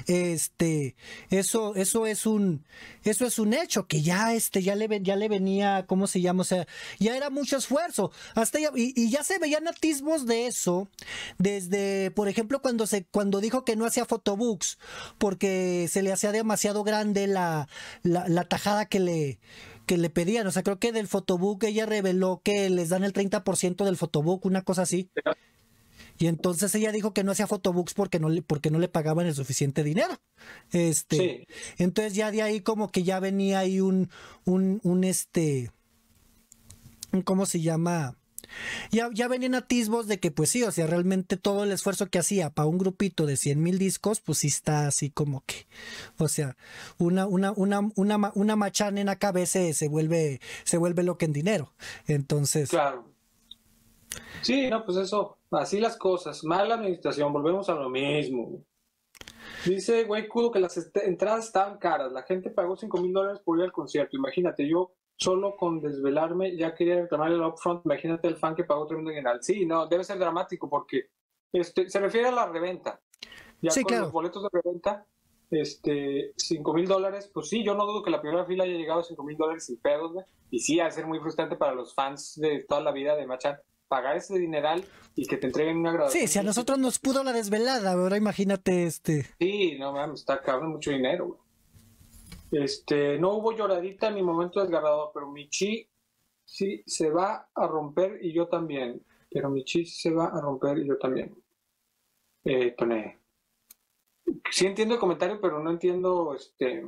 este, eso, eso es un, eso es un hecho, que ya, este, ya le, ven- ya le venía, ¿cómo se llama? O sea, ya era mucho esfuerzo. Hasta ya, y, y ya se veían atisbos de eso desde, por ejemplo, cuando se, cuando dijo que no hacía photobooks porque se le hacía demasiado grande la, la, la tajada que le, que le pedían. O sea, creo que del photobook ella reveló que les dan el treinta por ciento del photobook, una cosa así. Y entonces ella dijo que no hacía photobooks porque no le, porque no le pagaban el suficiente dinero. Este, Sí. entonces ya de ahí como que ya venía ahí un, un, un este, un, ¿cómo se llama? Ya, ya venían atisbos de que pues sí, o sea, realmente todo el esfuerzo que hacía para un grupito de cien mil discos, pues sí está así como que, o sea, una, una, una, una, ma- una Machán en acá a veces se vuelve, se vuelve loca en dinero. Entonces, Claro. Sí, no, pues eso, así las cosas. Mala administración, volvemos a lo mismo. Dice güey Kudo que las est- entradas estaban caras. La gente pagó cinco mil dólares por ir al concierto. Imagínate, yo solo con desvelarme ya quería reclamar el upfront. Imagínate el fan que pagó tremendo general. Sí, no, debe ser dramático porque este, se refiere a la reventa. Ya sí, con claro. los boletos de reventa, este, cinco mil dólares. Pues sí, yo no dudo que la primera fila haya llegado a cinco mil dólares sin pedos, güey. Y sí, ha de ser muy frustrante para los fans de toda la vida de Machán pagar ese dineral y que te entreguen una graduación. Sí, si a nosotros nos pudo la desvelada, ahora imagínate este. Sí, no mames, está cabrón, mucho dinero, güey. Este, no hubo lloradita ni momento desgarrador, pero mi chi sí se va a romper y yo también. Pero mi chi se va a romper y yo también. Eh, Tone. Sí entiendo el comentario, pero no entiendo este.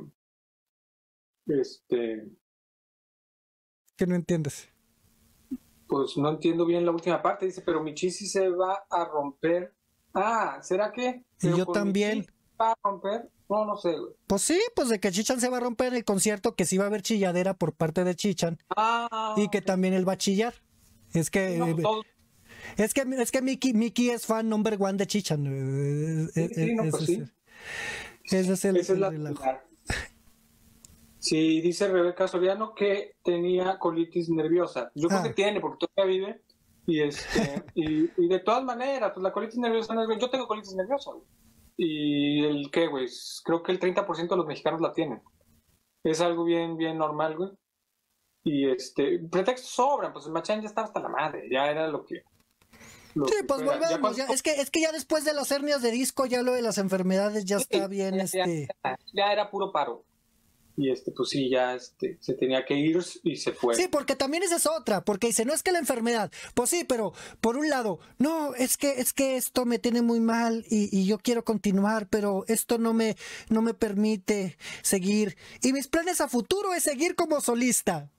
Este. Que no entiendes. Pues no entiendo bien la última parte. Dice, pero mi chi sí se va a romper. Ah, ¿será que? Y Pero yo con mi también. chi va a romper. No, no sé, güey. Pues sí, pues de que Chichan se va a romper en el concierto, que sí va a haber chilladera por parte de Chichan Ah. y que también él va a chillar. Es que No, pues, todo- es que es que Mickey, Mickey es fan number one de Chichan. Eh, Sí, eh, sí, no, ese pues es sí. el- ese es el, Esa es el la relajo. verdad. Sí, dice Rebeca Soriano que tenía colitis nerviosa. Yo creo Ah. que tiene, porque todavía vive. Y este, y, y de todas maneras, pues la colitis nerviosa no es. Yo tengo colitis nerviosa, güey. Y el qué, güey, creo que el treinta por ciento de los mexicanos la tienen. Es algo bien, bien normal, güey. Y este, pretextos sobran, pues el Machán ya estaba hasta la madre, ya era lo que. lo Sí, que pues fuera. volvemos. Ya cuando- Ya, es que es que ya después de las hernias de disco, ya lo de las enfermedades ya está Sí, bien, ya- este. ya, ya era puro paro. Y este, pues sí, ya este, se tenía que ir y se fue. Sí, porque también esa es otra, porque dice, no es que la enfermedad, pues sí, pero por un lado, no, es que es que esto me tiene muy mal y, y yo quiero continuar, pero esto no me, no me permite seguir. Y mis planes a futuro es seguir como solista.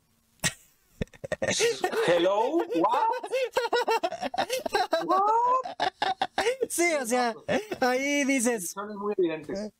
Hello, what? What? Sí, Sí, o sea, ahí dices. Son muy evidentes.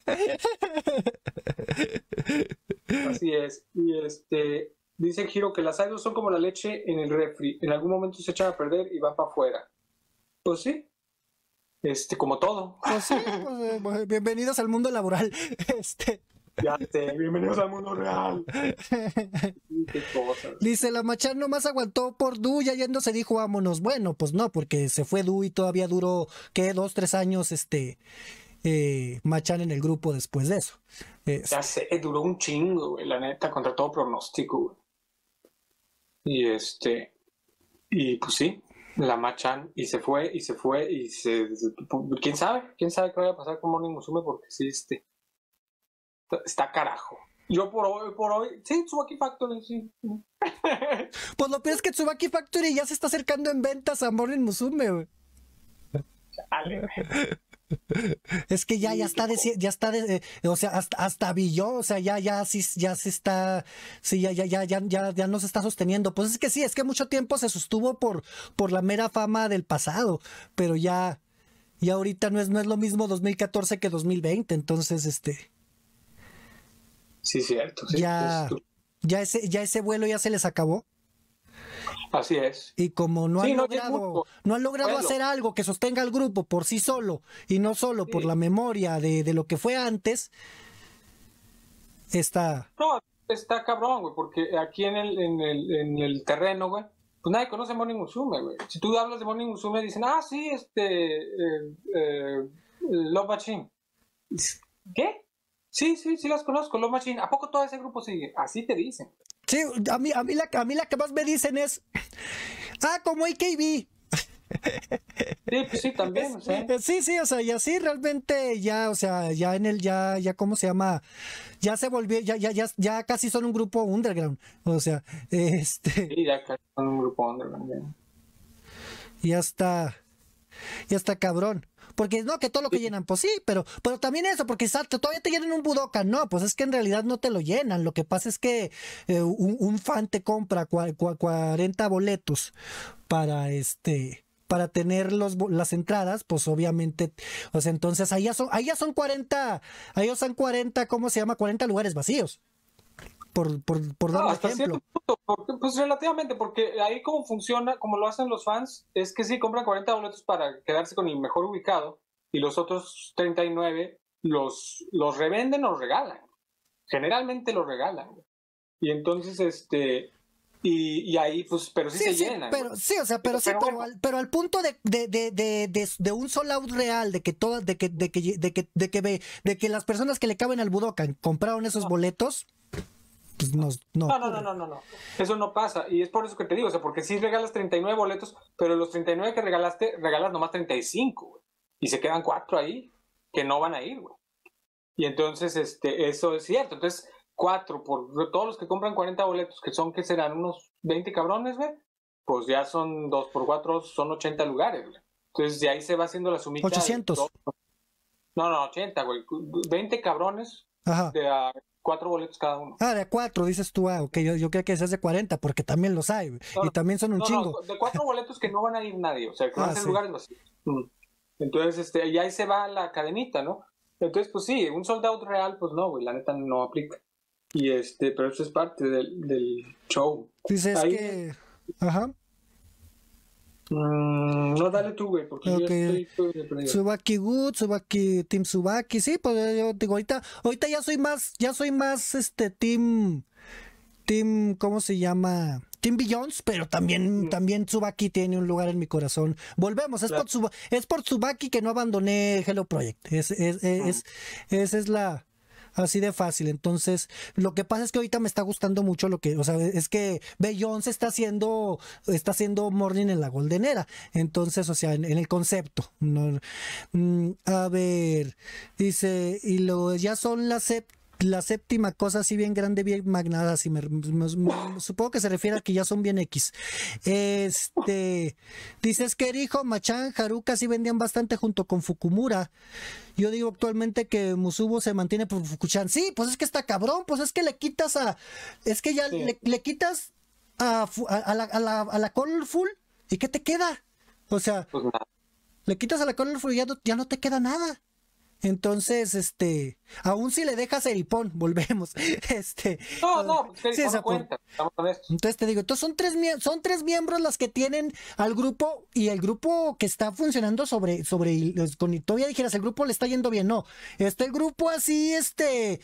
Así es. Y este dice Giro que las idols son como la leche en el refri. En algún momento se echan a perder y van para afuera. Pues sí. Este, como todo. Pues sí, pues, eh, bienvenidos al mundo laboral. Este. Ya sé, bienvenidos al mundo real. Qué cosas. Dice, la Machan nomás aguantó por Du, ya yendo se dijo vámonos. Bueno, pues no, porque se fue Du y todavía duró, ¿qué? Dos, tres años, este, eh, Machan en el grupo después de eso. Es... Ya sé, duró un chingo, güey, la neta, contra todo pronóstico, güey. Y este, y pues sí, la Machan, y se fue, y se fue, y se, quién sabe, quién sabe qué vaya a pasar con Morning Musume, porque sí, este, está carajo. Yo por hoy, por hoy, sí, Tsubaki Factory, sí. Pues lo peor es que Tsubaki Factory ya se está acercando en ventas a Morning Musume, güey. Dale, Es que ya, ya está, de, ya está, de, eh, o sea, hasta, hasta Billó, o sea, ya, ya, sí, ya se está, sí, ya, ya, ya, ya, ya, ya no se está sosteniendo. Pues es que sí, es que mucho tiempo se sostuvo por, por la mera fama del pasado, pero ya, ya ahorita no es, no es lo mismo dos mil catorce que dos mil veinte, entonces, este. Sí, cierto. Sí, ya, pues, ya, ese, ya ese vuelo ya se les acabó. Así es. Y como no sí, han no, logrado, no han logrado bueno. hacer algo que sostenga al grupo por sí solo y no solo sí. por la memoria de, de lo que fue antes, está... No, está cabrón, güey, porque aquí en el, en el, en el terreno, güey, pues nadie conoce Morning Musume, güey. Si tú hablas de Morning Musume, dicen, ah, sí, este, eh, eh, Love Machine. ¿Qué? Sí, sí, sí las conozco, Love Machine. ¿A poco todo ese grupo sigue? Así te dicen. Sí, a mí, a mí, la, a mí la que más me dicen es, ah, como A K B. Sí, pues sí, también, o sea. Sí, sí, o sea, y así realmente ya, o sea, ya en el, ya, ya, ¿cómo se llama? Ya se volvió, ya, ya, ya, ya casi son un grupo underground, o sea, este. Sí, ya casi son un grupo underground, ya. Ya está, ya está cabrón. Porque no, que todo lo que llenan, pues sí, pero, pero también eso, porque exacto, todavía te llenan un Budokan, no, pues es que en realidad no te lo llenan, lo que pasa es que eh, un, un fan te compra cua, cua, cuarenta boletos para este, para tener los, las entradas, pues obviamente, o sea, entonces ahí ya son, ahí ya son cuarenta, ahí ya son cuarenta, ¿cómo se llama? cuarenta lugares vacíos. Por, por, por dar no, un hasta ejemplo. Punto, porque, pues relativamente, porque ahí como funciona, como lo hacen los fans, es que sí, compran cuarenta boletos para quedarse con el mejor ubicado y los otros treinta y nueve los, los revenden o los regalan. Generalmente los regalan. Y entonces, este... Y, y ahí, pues, pero sí, sí se sí, llenan. Pero, sí, o sea, pero, pero sí, pero, bueno. al, pero al punto de, de, de, de, de, de un sold out real, de que todas, de que, de que, de que, de que, de que, de que las personas que le caben al Budokan compraron esos no. boletos. Pues no, no, no, no, no, no, no, no. Eso no pasa. Y es por eso que te digo, o sea, porque sí regalas treinta y nueve boletos, pero los treinta y nueve que regalaste, regalas nomás treinta y cinco, güey. Y se quedan cuatro ahí que no van a ir, güey. Y entonces, este, eso es cierto. Entonces, cuatro por todos los que compran cuarenta boletos, que son, que serán unos veinte cabrones, güey, pues ya son dos por cuatro, son ochenta lugares, güey. Entonces, de ahí se va haciendo la sumita. ochocientos. De, no, no, ochenta, güey. veinte cabrones. Ajá. De a cuatro boletos cada uno. Ah, de cuatro, dices tú, ah, ok, yo, yo creo que ese es de cuarenta, porque también los hay, güey. No, y también son un no, chingo. No, de cuatro boletos que no van a ir nadie, o sea, que van ah, a ser sí. lugares vacíos. Entonces, este, y ahí se va la cadenita, ¿no? Entonces, pues sí, un sold out real, pues no, güey, la neta no aplica. Y este, pero eso es parte del, del show. Dices ahí, que... Ajá. Mm, no, dale tú, güey, porque okay. yo estoy... Tsubaki Good, Tsubaki, Team Tsubaki, sí, pues yo digo, ahorita, ahorita ya soy más, ya soy más, este, Team, Team, ¿cómo se llama? Team Beyonds, pero también, mm. también Tsubaki tiene un lugar en mi corazón. Volvemos, es, claro. por, Tsubaki, es por Tsubaki que no abandoné Hello Project, es, es, es, mm. es, esa es la... Así de fácil. Entonces, lo que pasa es que ahorita me está gustando mucho lo que, o sea, es que Beyoncé está haciendo, está haciendo Morning en la goldenera. Entonces, o sea, en, en el concepto. No, mm, a ver, dice, y lo ya son las sep la séptima cosa así bien grande, bien magnada, así me, me, me, supongo que se refiere a que ya son bien X. Este, dices que Erijo, Machan, Haruka sí vendían bastante junto con Fukumura. Yo digo actualmente que Musubo se mantiene por Fukuchan. Sí, pues es que está cabrón, pues es que le quitas a, es que ya sí. le, le quitas a, a, a, la, a, la, a la Colorful y ¿qué te queda? O sea, pues nada. Le quitas a la Colorful y ya no, ya no te queda nada. Entonces, este, aún si le dejas Eripón, volvemos. Este, no, no, pues que sí, no esa por- cuenta, estamos honestos. entonces te digo, entonces son tres, mie- son tres miembros las que tienen al grupo y el grupo que está funcionando sobre, sobre, el- con, todavía dijeras, el grupo le está yendo bien, no, está el grupo así, este,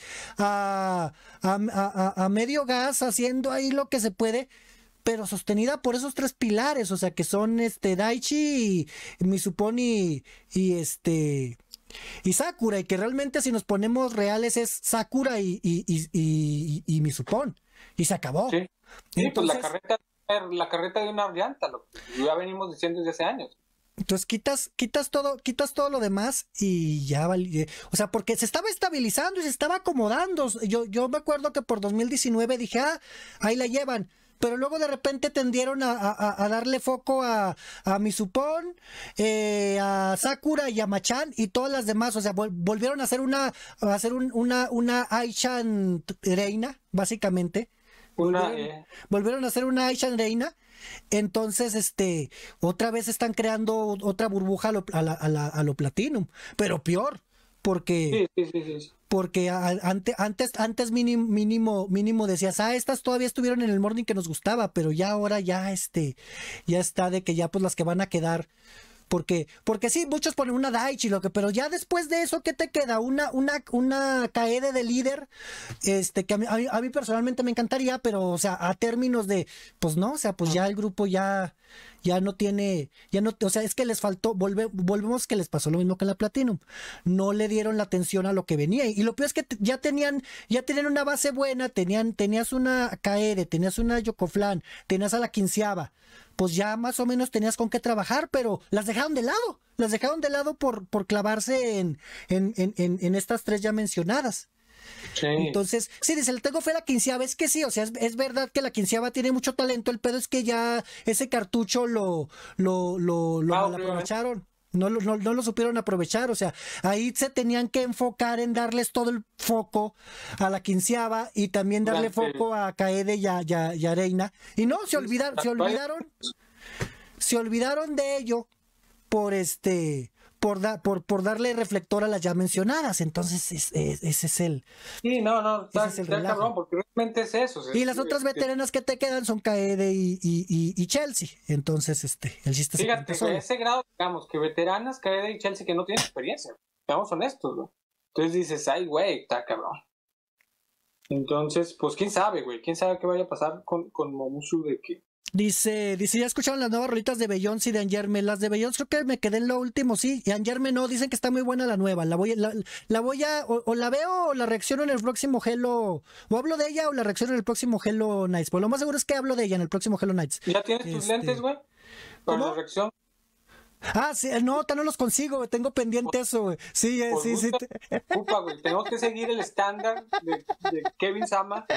a, a, a- a- a medio gas, haciendo ahí lo que se puede, pero sostenida por esos tres pilares, o sea, que son este Daichi, y Mizupon y, y este... Y Sakura, y que realmente si nos ponemos reales es Sakura y, y, y, y, y Mizupon. Y se acabó. Sí, sí pues la Entonces- carreta, la carreta de una llanta, lo que ya venimos diciendo desde hace años. Entonces quitas, quitas todo, quitas todo lo demás y ya vale. O sea, porque se estaba estabilizando y se estaba acomodando. Yo, yo me acuerdo que por dos mil diecinueve dije, ah, ahí la llevan. Pero luego de repente tendieron a, a- a darle foco a, a Mizupon, eh, a Sakura y a Machan y todas las demás. O sea, vol- volvieron a hacer una, a hacer un- una, una Aichan reina, básicamente. Una, Volvieron, eh, volvieron a hacer una Aichan reina. Entonces, este, otra vez están creando otra burbuja a lo, a la- a la- a lo Platinum. Pero peor, porque... sí, sí, sí, sí, sí. Porque a- ante- antes, antes mínimo, mínimo, mínimo decías, ah, estas todavía estuvieron en el morning que nos gustaba, pero ya ahora ya este, ya está de que ya pues las que van a quedar. Porque, porque sí, muchos ponen una Daichi, lo que, pero ya después de eso, ¿qué te queda? Una, una, una Kaede de líder, este, que a mí, a mí- a mí personalmente me encantaría, pero, o sea, a términos de, pues no, o sea, pues ya el grupo ya, ya no tiene, ya no, o sea, es que les faltó, volve- volvemos que les pasó lo mismo que en la Platinum. No le dieron la atención a lo que venía. Y lo peor es que te- ya tenían, ya tenían una base buena, tenían, tenías una Kaede, tenías una Yokoflan, tenías a la quinceava. Pues ya más o menos tenías con qué trabajar, pero las dejaron de lado, las dejaron de lado por, por clavarse en, en, en, en, en estas tres ya mencionadas. Sí. Entonces, sí, dice, le tengo fe a la quinceava, es que sí, o sea, es, es verdad que la quinceava tiene mucho talento, el pedo es que ya ese cartucho lo, lo, lo, lo Ah, mal obviamente. aprovecharon. No, lo- no, no lo supieron aprovechar, o sea, ahí se tenían que enfocar en darles todo el foco a la quinceava y también darle Durante- foco a Kaede y a, y a- y a Reina. Y no, se olvidaron, se olvidaron, se olvidaron de ello por este, por, da- por, por darle reflector a las ya mencionadas. Entonces, es- es- ese es el. Sí, no, no, está, Ese es el está relajo. cabrón, porque realmente es eso. o sea, Y las es- otras es- veteranas que te quedan son Kaede y, y, y- y Chelsea. Entonces, este, el chiste se Fíjate, cuenta que a solo. ese grado, digamos, que veteranas, Kaede y Chelsea, que no tienen experiencia, seamos honestos, güey. Entonces dices, ay, güey, está cabrón. Entonces, pues quién sabe, güey, quién sabe qué vaya a pasar con, con Momusu de que... Dice, dice, ya escucharon las nuevas rolitas de Beyoncé y de Angerme. Las de Beyoncé creo que me quedé en lo último, sí. Y Angerme no, dicen que está muy buena la nueva. La voy, a- la, la voy a, o, o la veo o la reacciono en el próximo Hello. O hablo de ella o la reacciono en el próximo Hello Nights. Pues lo más seguro es que hablo de ella en el próximo Hello Nights. ¿Ya tienes tus Este, lentes, güey? Para ¿cómo? la reacción. Ah, sí, no, no los consigo, güey, tengo pendiente eso, güey. Sí, eh, Pues sí, sí. busca- Ocupa, güey. Tenemos que seguir el estándar de, de Kevin Sama.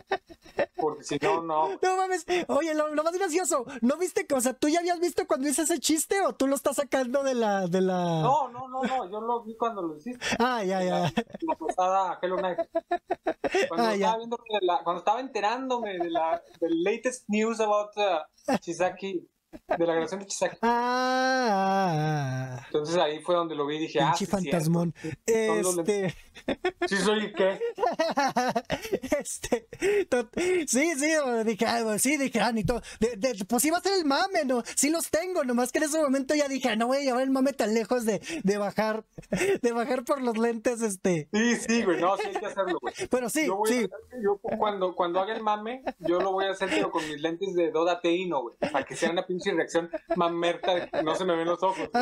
Porque si no, no. No mames, oye, lo, lo más gracioso, ¿no viste que, o sea, tú ya habías visto cuando hice ese chiste o tú lo estás sacando de la, de la... No, no, no, no. Yo lo vi cuando lo hiciste. Ah, ya, ya. La, la pasada Hello Night. Cuando, Ah, ya. estaba viendo de la- cuando estaba enterándome de la del latest news about uh, Chisaki, de la grabación de Chisaki. Ah, Entonces ahí fue donde lo vi y dije, ah, pinche sí, fantasmón. cierto. Son los Este, Sí, soy qué. este, tot- sí, sí, dije, ah, bueno, sí, dije, ah, ni todo, de- de- pues iba a ser el mame, ¿no? Sí los tengo, nomás que en ese momento ya dije, ah, no voy a llevar el mame tan lejos de, de bajar, de bajar por los lentes, este, Sí, sí, güey, no, sí hay que hacerlo, güey. pero sí, Yo, voy sí, a- yo cuando, cuando haga el mame, yo lo voy a hacer, pero con mis lentes de Doda Teino, güey, para que sea una pinche reacción mamerta de que no se me ven los ojos.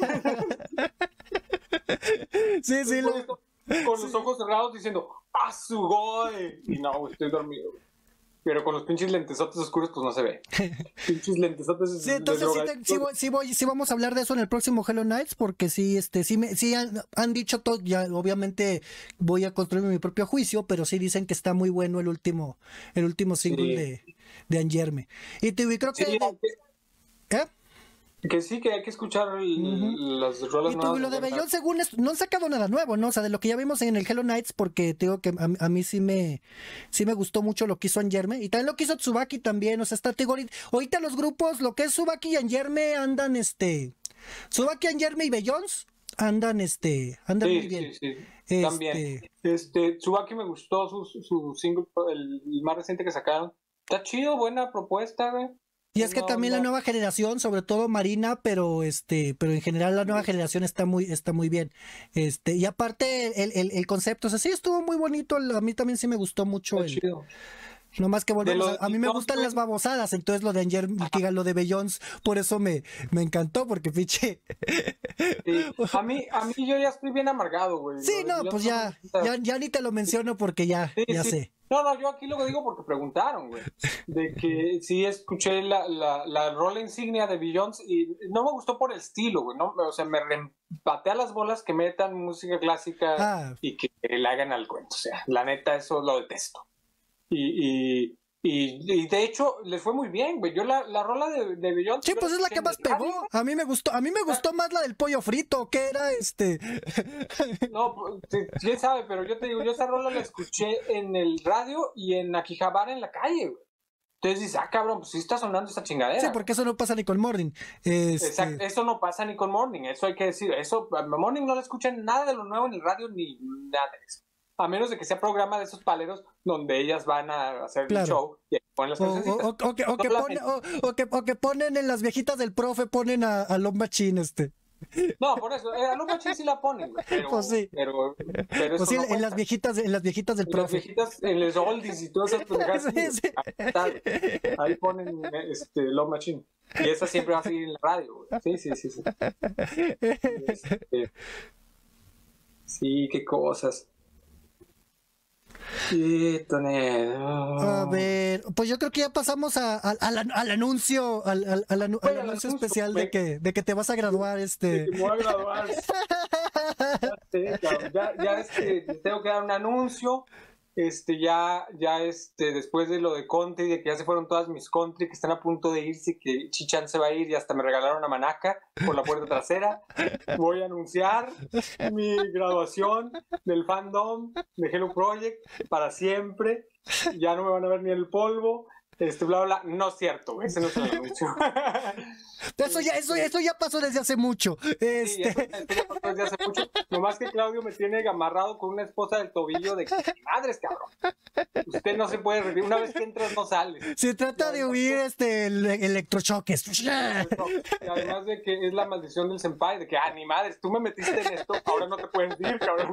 sí, sí, lo, Con, con los ojos cerrados diciendo, ¡ah, su goy! Y no, güey, estoy dormido, güey. Pero con los pinches lentesotes oscuros, pues no se ve. Pinches lentesotes sí, entonces sí, te- sí voy- sí voy- sí vamos a hablar de eso en el próximo Hello Nights, porque sí, este, sí, me, sí han, han dicho todo, ya obviamente voy a construir mi propio juicio, pero sí dicen que está muy bueno el último, el último single Sí. de, de Angerme. Y te y creo que, Sí, ¿eh? que sí, que hay que escuchar el- Ujú. las rolas Y tú, nuevas. y lo de ¿verdad? Bellón, según esto, no han sacado nada nuevo, ¿no? O sea, de lo que ya vimos en el Hello Nights, porque te digo que a, a mí sí me, sí me gustó mucho lo que hizo Angerme, y también lo que hizo Tsubaki también, o sea, está, te digo, ahorita, ahorita los grupos, lo que es Tsubaki y Angerme andan, este, Tsubaki Angerme y Beyoncé andan, este, andan Sí, muy bien. sí, sí. Este, También. Este, Tsubaki me gustó su, su single, el, el más reciente que sacaron. Está chido, buena propuesta, güey. Y es que Una también la onda. nueva generación, sobre todo Marina, pero este, pero en general la nueva generación está muy, está muy bien. Este, y aparte el, el, el concepto, o sea, sí estuvo muy bonito, el- a mí también sí me gustó mucho Está el, chido. nomás que De volvemos, lo a, de a mí me Beyoncé, gustan güey. las babosadas, entonces lo de Anger, que lo de Beyoncé, por eso me, me encantó, porque pinche. Sí. A mí, a mí yo ya estoy bien amargado, güey. Sí, Lo de no, Beyoncé pues no me ya, gusta. ya, ya ni te lo menciono porque ya, Sí, ya sí. sé. No, no, yo aquí lo digo porque preguntaron, güey. De que sí escuché la, la, la rola insignia de Beyoncé y no me gustó por el estilo, güey. ¿No? O sea, me repatea las bolas que metan música clásica Ah, y que la hagan al cuento. O sea, la neta, eso lo detesto. Y, y, y, y de hecho, les fue muy bien, güey. Yo la, la rola de, de Beyoncé. sí, yo pues es la escuché que en más el radio, pegó. A mí me gustó, a mí me gustó más la del pollo frito, que era este. no, pues, sí, quién sabe, pero yo te digo, yo esa rola la escuché en el radio y en Akihabara en la calle, güey. Entonces dices, ah, cabrón, pues sí está sonando esa Sí, chingadera. porque eso no pasa ni con Morning. Exacto, Este, eso no pasa ni con Morning, eso hay que decir. Eso, a Morning no le escuchan nada de lo nuevo en el radio ni nada de eso. A menos de que sea programa de esos paleros donde ellas van a hacer el claro. show y ponen las O, cancioncitas. o, o, o que, o, que pone, o, o que, o que ponen en las viejitas del profe, ponen a, a Love Machine, este. No, por eso, eh, a los machín sí la ponen, güey, pero, Pues sí. pero, pero Pues eso sí, no en las cuenta. viejitas, en las viejitas del En las profe. viejitas, en los oldies y todas esas pendejadas, Sí, sí, sí. ahí, está, ahí ponen este, Love Machine. Y esa siempre va a seguir en la radio, güey. Sí, sí, sí, sí. Este, sí, qué cosas. Sí, Tonet. A ver, pues yo creo que ya pasamos a, a- al, al anuncio, al, al- al anu- al Oye, al anuncio anuncio, especial de güey. que, de que te vas a graduar, De este. que me voy a graduar. Ya sé, cabrón. Ya, ya este, tengo que dar un anuncio. Este, ya, ya este, después de lo de country, de que ya se fueron todas mis country que están a punto de irse, que Chichan se va a ir y hasta me regalaron una manaca por la puerta trasera. Voy a anunciar mi graduación del fandom de Hello Project para siempre. Ya no me van a ver ni el polvo. Este, bla, bla, bla. No es cierto, güey. Ese no es el anuncio. Eso ya, eso, eso ya pasó desde hace mucho. Sí, Este. eso, eso ya pasó desde hace mucho. Nomás que Claudio me tiene amarrado con una esposa del tobillo de madres, cabrón. Usted no se puede revivir. Una vez que entras, no sales. Se trata de huir este el- electrochoques. Y además de que es la maldición del senpai, de que, ah, ni madres, tú me metiste en esto, ahora no te puedes ir, cabrón.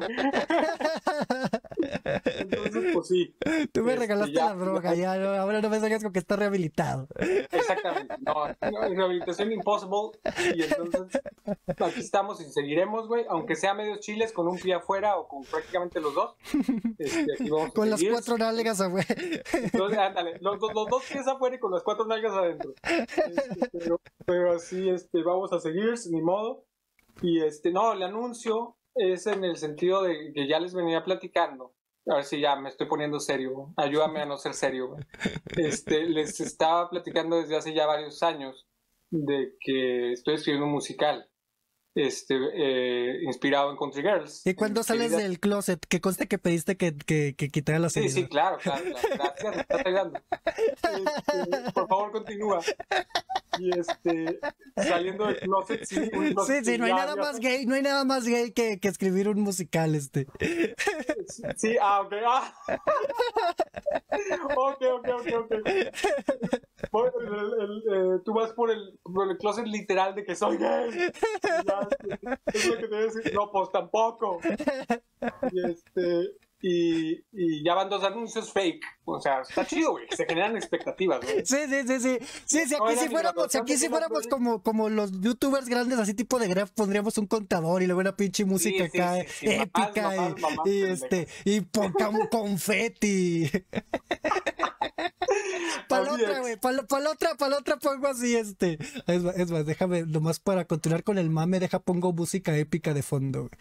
Entonces, pues sí. Tú me Este, regalaste ya, la droga, ya, no, ahora no me salgas con que está rehabilitado. Exactamente. No, no, rehabilitación impossible. Y entonces, aquí estamos y seguiremos, güey, aunque sea medios chiles, con un pie afuera o con prácticamente los dos. Este, aquí vamos a Con las seguir. cuatro nalgas, güey. Entonces, ándale, los, los, los dos pies afuera y con las cuatro nalgas adentro. Este, pero, pero así, este, vamos a seguir, ni modo. Y este, no, el anuncio es en el sentido de que ya les venía platicando. A ver si ya me estoy poniendo serio, güey. Ayúdame a no ser serio, güey. Este, les estaba platicando desde hace ya varios años de que estoy escribiendo un musical. Este, eh, inspirado en Country Girls. Y cuando sales Querida- del closet, que conste que pediste que, que, que quitara la Sí, seriedad. sí, claro, claro, claro. Gracias, me estás ayudando. Este, por favor, continúa. Y este, saliendo del closet, sí, un Sí, closet sí, no hay ya- nada ya- más gay, no hay nada más gay que, que escribir un musical, este. Sí, ah, ok. Ah. Ok, ok, ok, ok. Por el- el- el, eh, tú vas por el, por el closet literal de que soy gay. Ya, es lo que te voy a decir. No, pues tampoco. Y este. Y, y ya van dos anuncios fake. O sea, está chido, güey. Se generan expectativas, güey. Sí, sí, sí, sí. Sí, si No aquí era si ni fuéramos, la si aquí razón si de que fuéramos no como, como los youtubers grandes, así tipo de graf, pondríamos un contador y luego una pinche música sí, acá sí, sí. épica Mamás, mamás, y, mamás y pendejas. este, y pongamos confeti. Para la Así otra, es. güey, para la otra, para la otra pongo así, este. Es más, es más, déjame, nomás para continuar con el mame, deja pongo música épica de fondo, güey.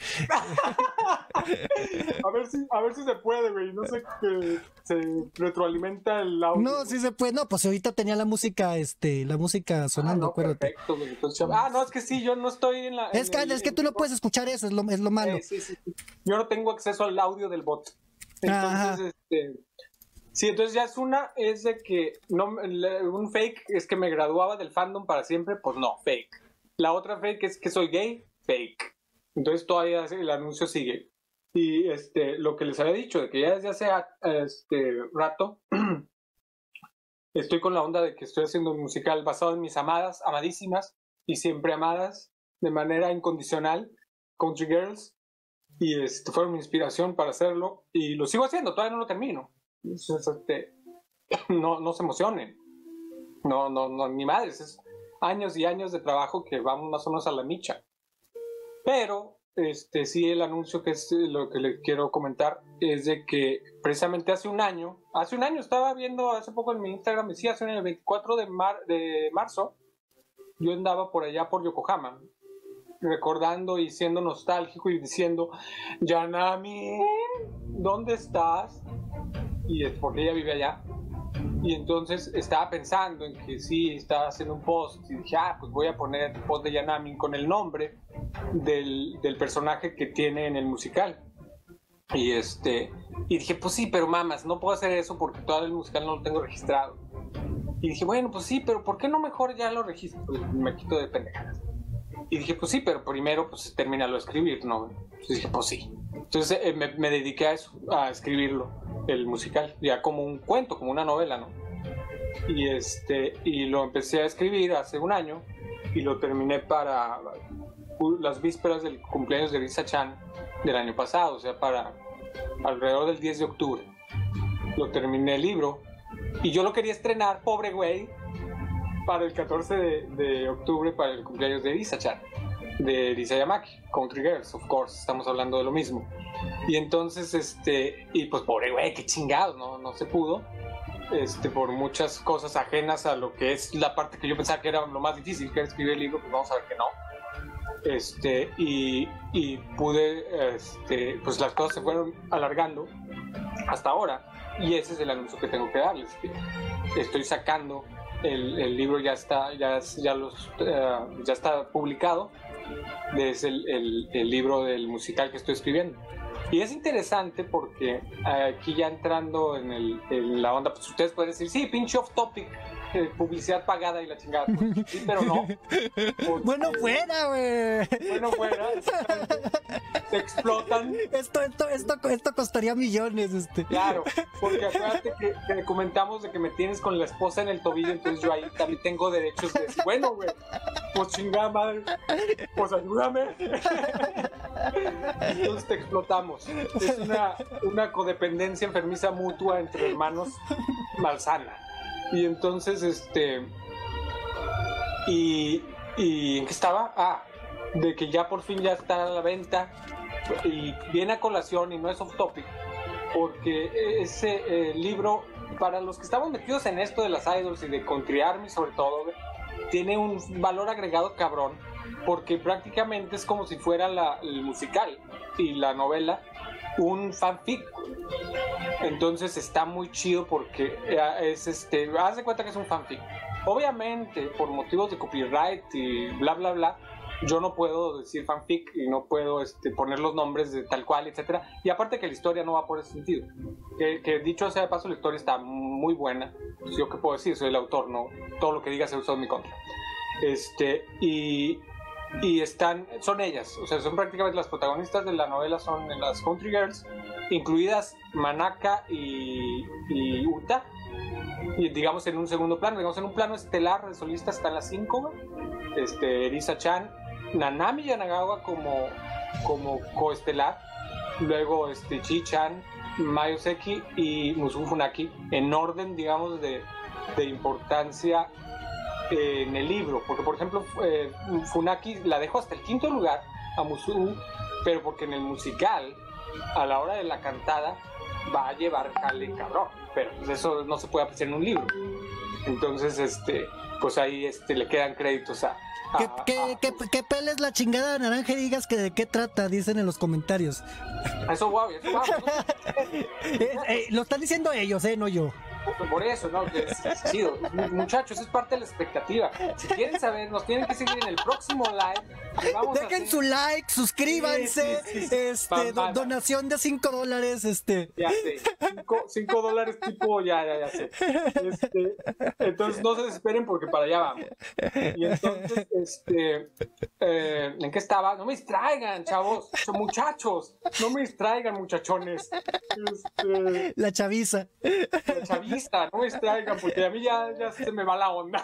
A ver si, a ver si se puede, güey. No sé que se retroalimenta el audio. No, güey. sí se puede, no, pues ahorita tenía la música, este, la música Ah, sonando, no, acuérdate. perfecto, güey. Entonces, ah, no, es que sí, yo no estoy en la. Es en que, el- es que en- tú no puedes escuchar eso, es lo, es lo malo. Eh, sí, sí, sí. Yo no tengo acceso al audio del bot. Ajá. Entonces, este. Sí, entonces ya es una, es de que no, le- un fake es que me graduaba del fandom para siempre, pues no, fake. La otra fake es que soy gay, fake. Entonces todavía el anuncio sigue. Y este, lo que les había dicho, de que ya desde hace este rato estoy con la onda de que estoy haciendo un musical basado en mis amadas, amadísimas y siempre amadas de manera incondicional, Country Girls, y este, fueron mi inspiración para hacerlo y lo sigo haciendo, todavía no lo termino. Entonces, este, no, no se emocionen, no, no, no, ni madres, es años y años de trabajo que vamos más o menos a la micha. Pero este, sí, el anuncio que es lo que les quiero comentar es de que precisamente hace un año, hace un año estaba viendo hace poco en mi Instagram, decía, hace el veinticuatro de, mar, de marzo, yo andaba por allá por Yokohama, recordando y siendo nostálgico y diciendo, Yanami, ¿dónde estás? Y es porque ella vive allá. Y entonces estaba pensando en que sí, estaba haciendo un post y dije, ah, pues voy a poner el post de Yanami con el nombre del, del personaje que tiene en el musical. Y este y dije, pues sí, pero mamas, no puedo hacer eso porque todo el musical no lo tengo registrado. Y dije, bueno, pues sí, pero ¿por qué no mejor ya lo registro? Pues me quito de pendejadas. Y dije, pues sí, pero primero pues termínalo de escribir, ¿no? Entonces dije, pues sí. Entonces eh, me, me dediqué a eso, a escribirlo, el musical, ya como un cuento, como una novela, ¿no? Y, este, y lo empecé a escribir hace un año y lo terminé para las vísperas del cumpleaños de Risa Chan del año pasado, o sea, para alrededor del diez de octubre. Lo terminé el libro y yo lo quería estrenar, pobre güey, para el catorce de, de octubre, para el cumpleaños de Risa Chan, de Risa Yamaki, Country Girls, of course, estamos hablando de lo mismo. Y entonces, este, y pues pobre güey, qué chingado, no, no se pudo, este, por muchas cosas ajenas a lo que es la parte que yo pensaba que era lo más difícil, que era escribir el libro, pues vamos a ver que no. Este, y, y pude, este, pues las cosas se fueron alargando hasta ahora, y ese es el anuncio que tengo que darles, que estoy sacando el, el libro, ya está, ya, ya, los, uh, ya está publicado, es el, el, el libro del musical que estoy escribiendo. Y es interesante porque aquí ya entrando en, el, en la onda, pues ustedes pueden decir, sí, pinche off topic, eh, publicidad pagada y la chingada. Pues, sí, pero no. Porque, bueno fuera, güey. Bueno fuera. Se explotan. Esto, esto, esto, esto costaría millones, este. Claro, porque acuérdate que, que comentamos de que me tienes con la esposa en el tobillo, entonces yo ahí también tengo derechos de decir, bueno, güey, pues chingada madre, pues ayúdame. Entonces te explotamos. Es una, una codependencia enfermiza mutua entre hermanos malsana. Y entonces, este... Y, y ¿en qué estaba? Ah, de que ya por fin ya está a la venta y viene a colación y no es off topic, porque ese eh, libro, para los que estamos metidos en esto de las idols y de Country Army sobre todo, tiene un valor agregado cabrón, porque prácticamente es como si fuera la, el musical y la novela un fanfic. Entonces está muy chido porque es este, haz de cuenta que es un fanfic. Obviamente por motivos de copyright y bla bla bla, yo no puedo decir fanfic y no puedo este, poner los nombres de tal cual, etcétera. Y aparte que la historia no va por ese sentido. Que, que dicho sea de paso, la historia está muy buena. Pues yo qué puedo decir, soy el autor, no todo lo que diga se usa en mi contra. Este, y, y están, son ellas, o sea, son prácticamente las protagonistas de la novela, son las Country Girls, incluidas Manaka y, y Uta. Y digamos en un segundo plano, digamos en un plano estelar de solistas están las cinco, este, Risa Chan, Nanami Yanagawa como, como coestelar, luego este, Chi Chan, Mayo Seki y Musubu Funaki, en orden, digamos, de, de importancia eh, en el libro, porque por ejemplo eh, Funaki la dejo hasta el quinto lugar a Musubu, pero porque en el musical, a la hora de la cantada, va a llevar jale cabrón, pero pues eso no se puede apreciar en un libro. Entonces, este, pues ahí este, le quedan créditos a... a que, que, a, que, que peles la chingada de naranja y digas que de qué trata, dicen en los comentarios. Eso guau, eso guau. eh, eh, lo están diciendo ellos, eh, no yo. Por eso, ¿no? Que es, sí, muchachos, es parte de la expectativa. Si quieren saber, nos tienen que seguir en el próximo live. Que vamos Dejen a hacer... su like, suscríbanse, sí, sí, sí, sí. este, do, donación de cinco dólares, este. Ya sé, cinco dólares tipo, ya, ya, ya sé. Este, entonces no se desesperen porque para allá vamos. Y entonces, este, eh, ¿en qué estaba? No me distraigan, chavos, muchachos, no me distraigan, muchachones. Este, la chaviza. La chaviza, no me distraigan porque a mí ya, ya se me va la onda.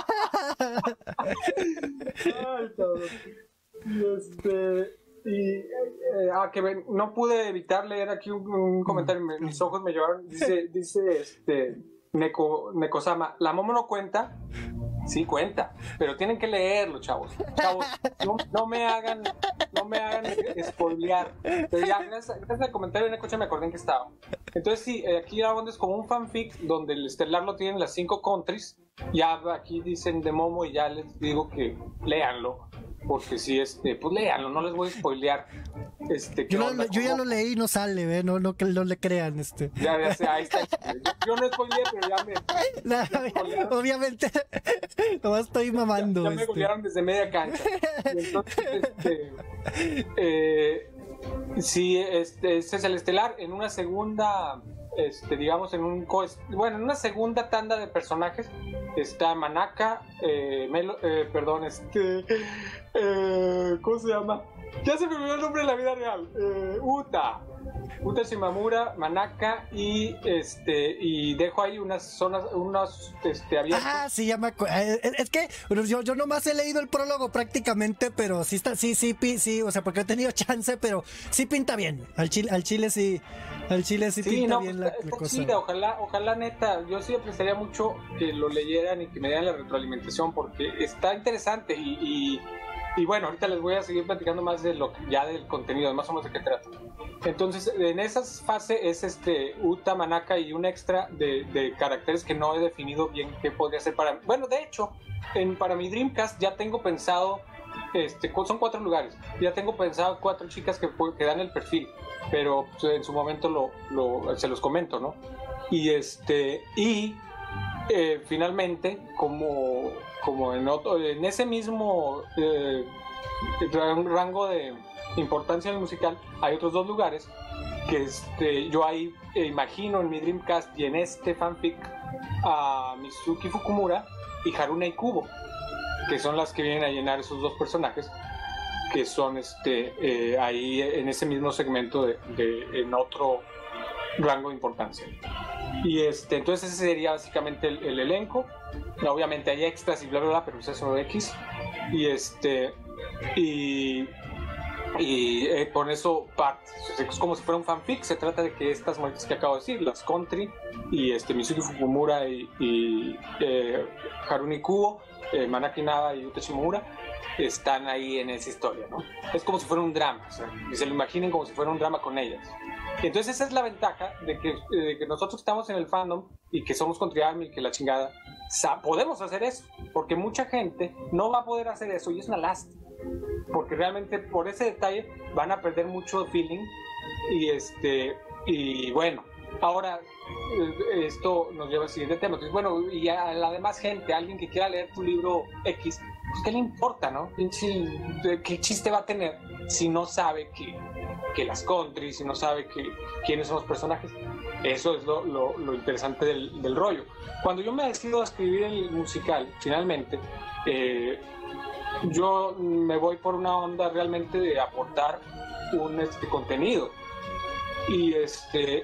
Ay, cabrón. Y este, y eh, ah, que ven, no pude evitar leer aquí un, un comentario, me, mis ojos me llevaron, dice, dice este, Neko, Nekosama, la Momo no cuenta. Sí cuenta, pero tienen que leerlo, chavos. Chavos, no, no me hagan, no me hagan spoilear. Pero ya, gracias, gracias al comentario de Necocha me acordé en que estaba. Entonces sí, aquí Dragon es como un fanfic donde el estelar lo tienen las cinco countries. Ya aquí dicen de Momo y ya les digo que léanlo. Porque si este, pues léanlo, no les voy a spoilear. Este, yo, onda, lo, yo ya lo leí, no sale, ¿eh? no, no, no le crean. Este. Ya, ya sé, ahí está. Yo no spoileé, pero ya me. No, obviamente, nomás estoy mamando. Ya, ya me este. golearon desde media cancha. Y entonces, este. Eh, sí, este, este es el estelar. En una segunda. Este, digamos, en un. Co bueno, en una segunda tanda de personajes está Manaka, eh, Melo, eh, perdón, este. Eh, ¿Cómo se llama? Ya se me olvidó el nombre de la vida real. Eh, Uta. Uta Shimamura, Manaka y este y dejo ahí unas zonas, unas este abiertas. Ah, sí, ya me acuerdo. Es que yo, yo nomás he leído el prólogo prácticamente, pero sí está, sí, sí, sí, o sea, porque he tenido chance, pero sí pinta bien. Al chile, al chile sí, al chile sí, sí pinta no, bien pues, la, está la cosa. Chida, ojalá, ojalá neta, yo sí apreciaría mucho que lo leyeran y que me dieran la retroalimentación porque está interesante y, y Y bueno, ahorita les voy a seguir platicando más de lo ya del contenido, más o menos de qué trata. Entonces, en esa fase es este Uta, Manaka y un extra de, de caracteres que no he definido bien qué podría ser para mí. Bueno, de hecho, en, para mi Dreamcast ya tengo pensado, este, son cuatro lugares, ya tengo pensado cuatro chicas que, que dan el perfil, pero pues, en su momento lo, lo, se los comento, ¿no? Y este, y eh, finalmente, como... como en, otro, en ese mismo eh, rango de importancia en el musical, hay otros dos lugares que este, yo ahí eh, imagino en mi Dreamcast y en este fanfic a Mizuki Fukumura y Haruna Ikubo, que son las que vienen a llenar esos dos personajes, que son este, eh, ahí en ese mismo segmento de, de, en otro rango de importancia. Y este, entonces ese sería básicamente el, el elenco. Obviamente hay extras y bla bla bla, pero es eso X. Y este y, y eh, con eso parte. Es como si fuera un fanfic. Se trata de que estas muertes que acabo de decir, las country y este Mizuki Fukumura y, y eh, Haruni Kubo, eh, Manaki Naba y Uta Shimamura están ahí en esa historia, ¿no? Es como si fuera un drama, o sea, que se lo imaginen como si fuera un drama con ellas. Entonces esa es la ventaja de que, de que nosotros estamos en el fandom y que somos Country Army y que la chingada, podemos hacer eso, porque mucha gente no va a poder hacer eso y es una lástima, porque realmente por ese detalle van a perder mucho feeling y este y bueno, ahora esto nos lleva al siguiente tema. Entonces, bueno, y a la demás gente, alguien que quiera leer tu libro X, pues ¿qué le importa, no? ¿Qué chiste va a tener si no sabe que, que las country, si no sabe que, quiénes son los personajes? Eso es lo, lo, lo interesante del, del rollo. Cuando yo me decido a escribir el musical, finalmente, eh, yo me voy por una onda realmente de aportar un este, contenido. Y este...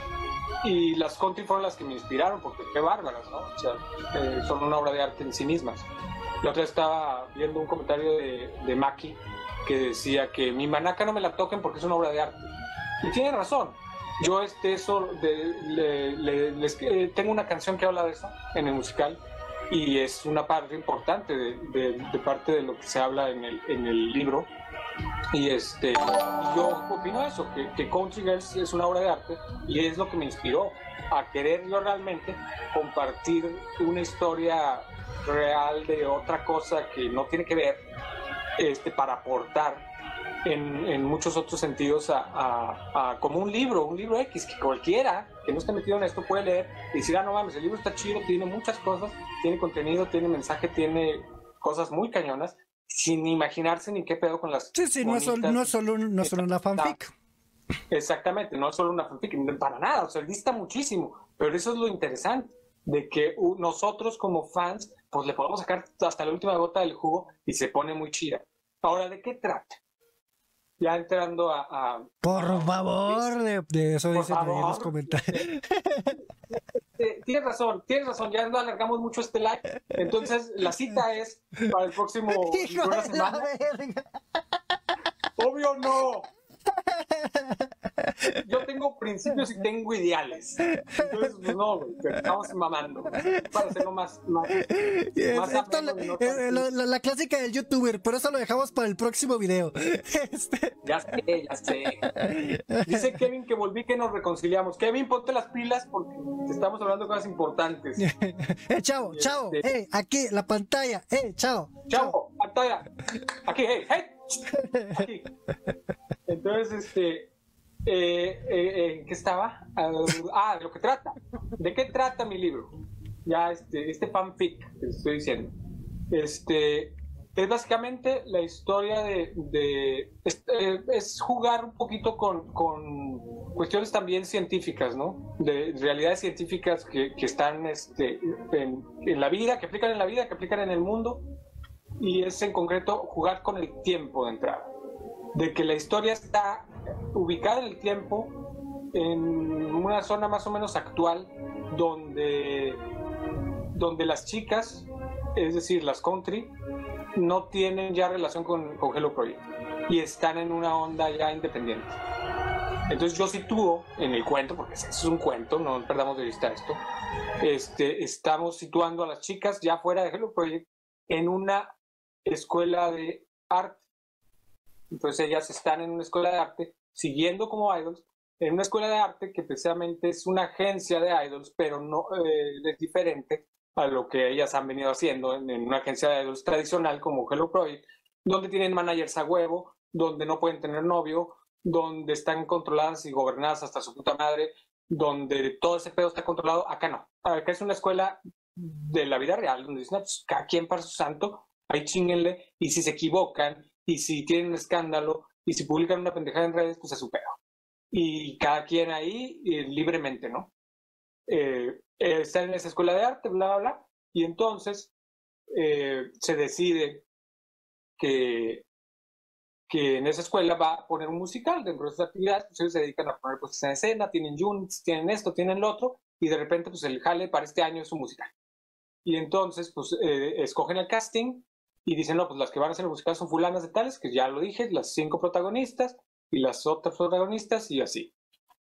Y las country fueron las que me inspiraron, porque qué bárbaras, ¿no? O sea, eh, son una obra de arte en sí mismas. La otra vez estaba viendo un comentario de, de Maki que decía que mi Manaka no me la toquen porque es una obra de arte. Y tiene razón. Yo este, eso de, le, le, les, eh, tengo una canción que habla de eso en el musical y es una parte importante de, de, de parte de lo que se habla en el, en el libro. Y este, yo opino eso, que, que Country Girls es una obra de arte y es lo que me inspiró a querer yo realmente compartir una historia real de otra cosa que no tiene que ver, este, para aportar en, en muchos otros sentidos a, a, a como un libro, un libro X, que cualquiera que no esté metido en esto puede leer y decir, ah, no mames, el libro está chido, tiene muchas cosas, tiene contenido, tiene mensaje, tiene cosas muy cañonas, sin imaginarse ni qué pedo con las... Sí, sí, no es, solo, no es solo, un, no es solo una fanfic. Exactamente, no es solo una fanfic, para nada, o sea, dista muchísimo, pero eso es lo interesante, de que uh, nosotros como fans, pues le podemos sacar hasta la última gota del jugo y se pone muy chida. Ahora, ¿de qué trata? Ya entrando a... a Por a, favor, de, de eso dicen ahí en los comentarios. Eh, tienes razón, tienes razón, ya no alargamos mucho este live, entonces la cita es para el próximo... ¡Hijo de semana. la verga! ¡Obvio no! Yo tengo principios y tengo ideales. Entonces, pues no, güey, pero estamos mamando para hacerlo más, más, más Esto, ameno y no eh, tan- la, la- la clásica del youtuber, pero eso lo dejamos para el próximo video. Este, Ya sé, ya sé. Dice Kevin que volví, que nos reconciliamos. Kevin, ponte las pilas porque te estamos hablando de cosas importantes. eh, chao, chao, Este- eh, aquí, la pantalla, eh, chao. Chao, pantalla. Aquí, hey, hey. Aquí. Entonces, este, eh, eh, ¿en qué estaba? Ah, de lo que trata. ¿De qué trata mi libro? Ya, este, este fanfic que les estoy diciendo. Este, es básicamente la historia de, de es, eh, es jugar un poquito con, con cuestiones también científicas, ¿no? De realidades científicas que, que están este, en, en la vida, que aplican en la vida, que aplican en el mundo. Y es en concreto jugar con el tiempo de entrada. De que la historia está ubicada en el tiempo, en una zona más o menos actual, donde, donde las chicas, es decir, las country, no tienen ya relación con, con Hello Project y están en una onda ya independiente. Entonces yo sitúo en el cuento, porque eso es un cuento, no perdamos de vista esto, este, estamos situando a las chicas ya fuera de Hello Project en una escuela de arte. Entonces ellas están en una escuela de arte, siguiendo como idols, en una escuela de arte que precisamente es una agencia de idols, pero no eh, es diferente a lo que ellas han venido haciendo en, en una agencia de idols tradicional como Hello Project, donde tienen managers a huevo, donde no pueden tener novio, donde están controladas y gobernadas hasta su puta madre, donde todo ese pedo está controlado. Acá no. Acá es una escuela de la vida real, donde dicen, no, pues, cada quien para su santo, ahí chinguenle, y si se equivocan, y si tienen un escándalo, y si publican una pendejada en redes, pues es su pedo. Y cada quien ahí eh, libremente, ¿no? Eh, eh, está en esa escuela de arte, bla, bla, bla, y entonces eh, se decide que, que en esa escuela va a poner un musical dentro de esas actividades, pues ellos se dedican a poner pues en escena, tienen units, tienen esto, tienen lo otro, y de repente pues el jale para este año es un musical. Y entonces pues eh, escogen el casting, y dicen, no, pues las que van a hacer el musical son fulanas de tales, que ya lo dije, las cinco protagonistas y las otras protagonistas y así.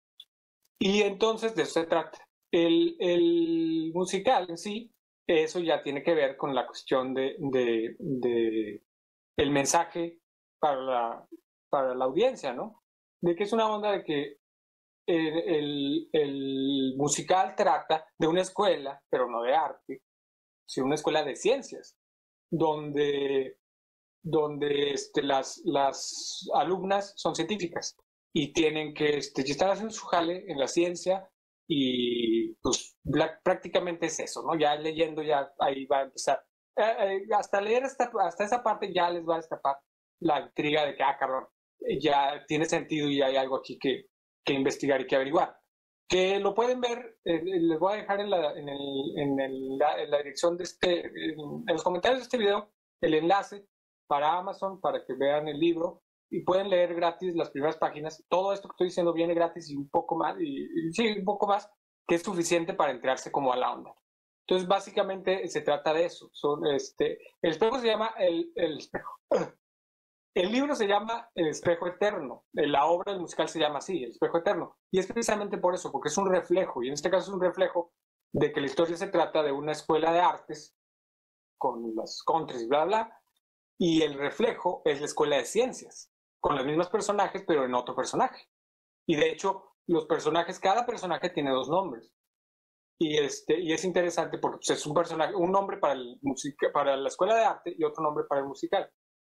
Y entonces de eso se trata. El, el musical en sí, eso ya tiene que ver con la cuestión de, de, de el mensaje para la, para la audiencia, ¿no? De que es una onda de que el, el, el musical trata de una escuela, pero no de arte, sino una escuela de ciencias, donde, donde este, las, las alumnas son científicas y tienen que este, estar haciendo su jale en la ciencia y pues la, prácticamente es eso, ¿no? Ya leyendo ya ahí va a empezar. Eh, eh, hasta leer esta, hasta esa parte ya les va a destapar la intriga de que, ah, cabrón, ya tiene sentido y hay algo aquí que, que investigar y que averiguar. Que lo pueden ver, eh, les voy a dejar en la, en, el, en, el, la, en la dirección de este, en, en los comentarios de este video, el enlace para Amazon, para que vean el libro y pueden leer gratis las primeras páginas. Todo esto que estoy diciendo viene gratis y un poco más, y, y sí, un poco más, que es suficiente para entrarse como a la onda. Entonces, básicamente se trata de eso. Son, este, el espejo se llama el, el espejo. El libro se llama El espejo eterno. La obra del musical se llama así, El espejo eterno. Y es precisamente por eso, porque es un reflejo. Y en este caso es un reflejo de que la historia se trata de una escuela de artes con las countries, bla, bla. Y el reflejo es la escuela de ciencias, con los mismos personajes, pero en otro personaje. Y de hecho, los personajes, cada personaje tiene dos nombres. Y, este, y es interesante porque pues, es un personaje, un nombre para, el musica, para la escuela de arte y otro nombre para el musical.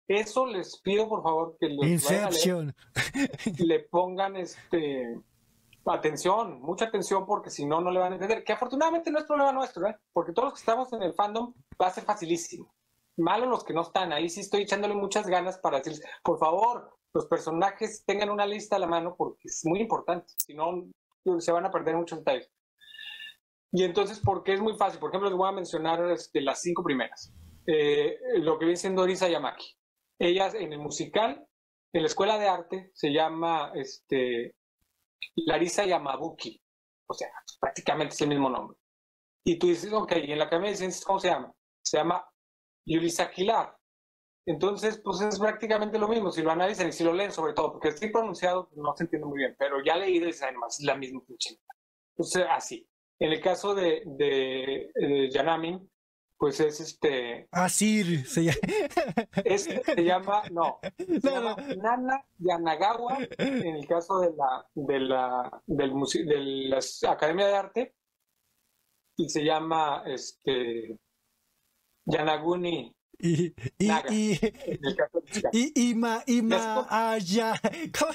Eso les pido, por favor, que los Inception. le pongan este atención, mucha atención, porque si no, no le van a entender. Que afortunadamente no es problema nuestro, ¿eh? Porque todos los que estamos en el fandom va a ser facilísimo. Malo los que no están, ahí sí estoy echándole muchas ganas para decirles, por favor, los personajes tengan una lista a la mano porque es muy importante, si no se van a perder muchos detalles. Y entonces, ¿por qué es muy fácil? Por ejemplo, les voy a mencionar este, las cinco primeras. Eh, lo que viene siendo Orisa Yamaki. Ella en el musical, en la escuela de arte, se llama este, Larisa Yamabuki. O sea, prácticamente es el mismo nombre. Y tú dices, ok, ¿y en la Academia de Ciencias cómo se llama? Se llama Yulisa Aguilar. Entonces, pues es prácticamente lo mismo, si lo analizan y si lo leen sobre todo, porque estoy pronunciado, no se entiende muy bien, pero ya leído y además es la misma función. Entonces, así. En el caso de, de, de Yanamin, pues es este... Asir se llama. Este se llama, no, se No, llama no. Nana Yanagawa, en el caso de la, de la, del muse- de la Academia de Arte, y se llama este, Yanaguni Y, y, Naga, y, en el caso de musical. y, Ima, Ima, Después- Aya. ¿Cómo?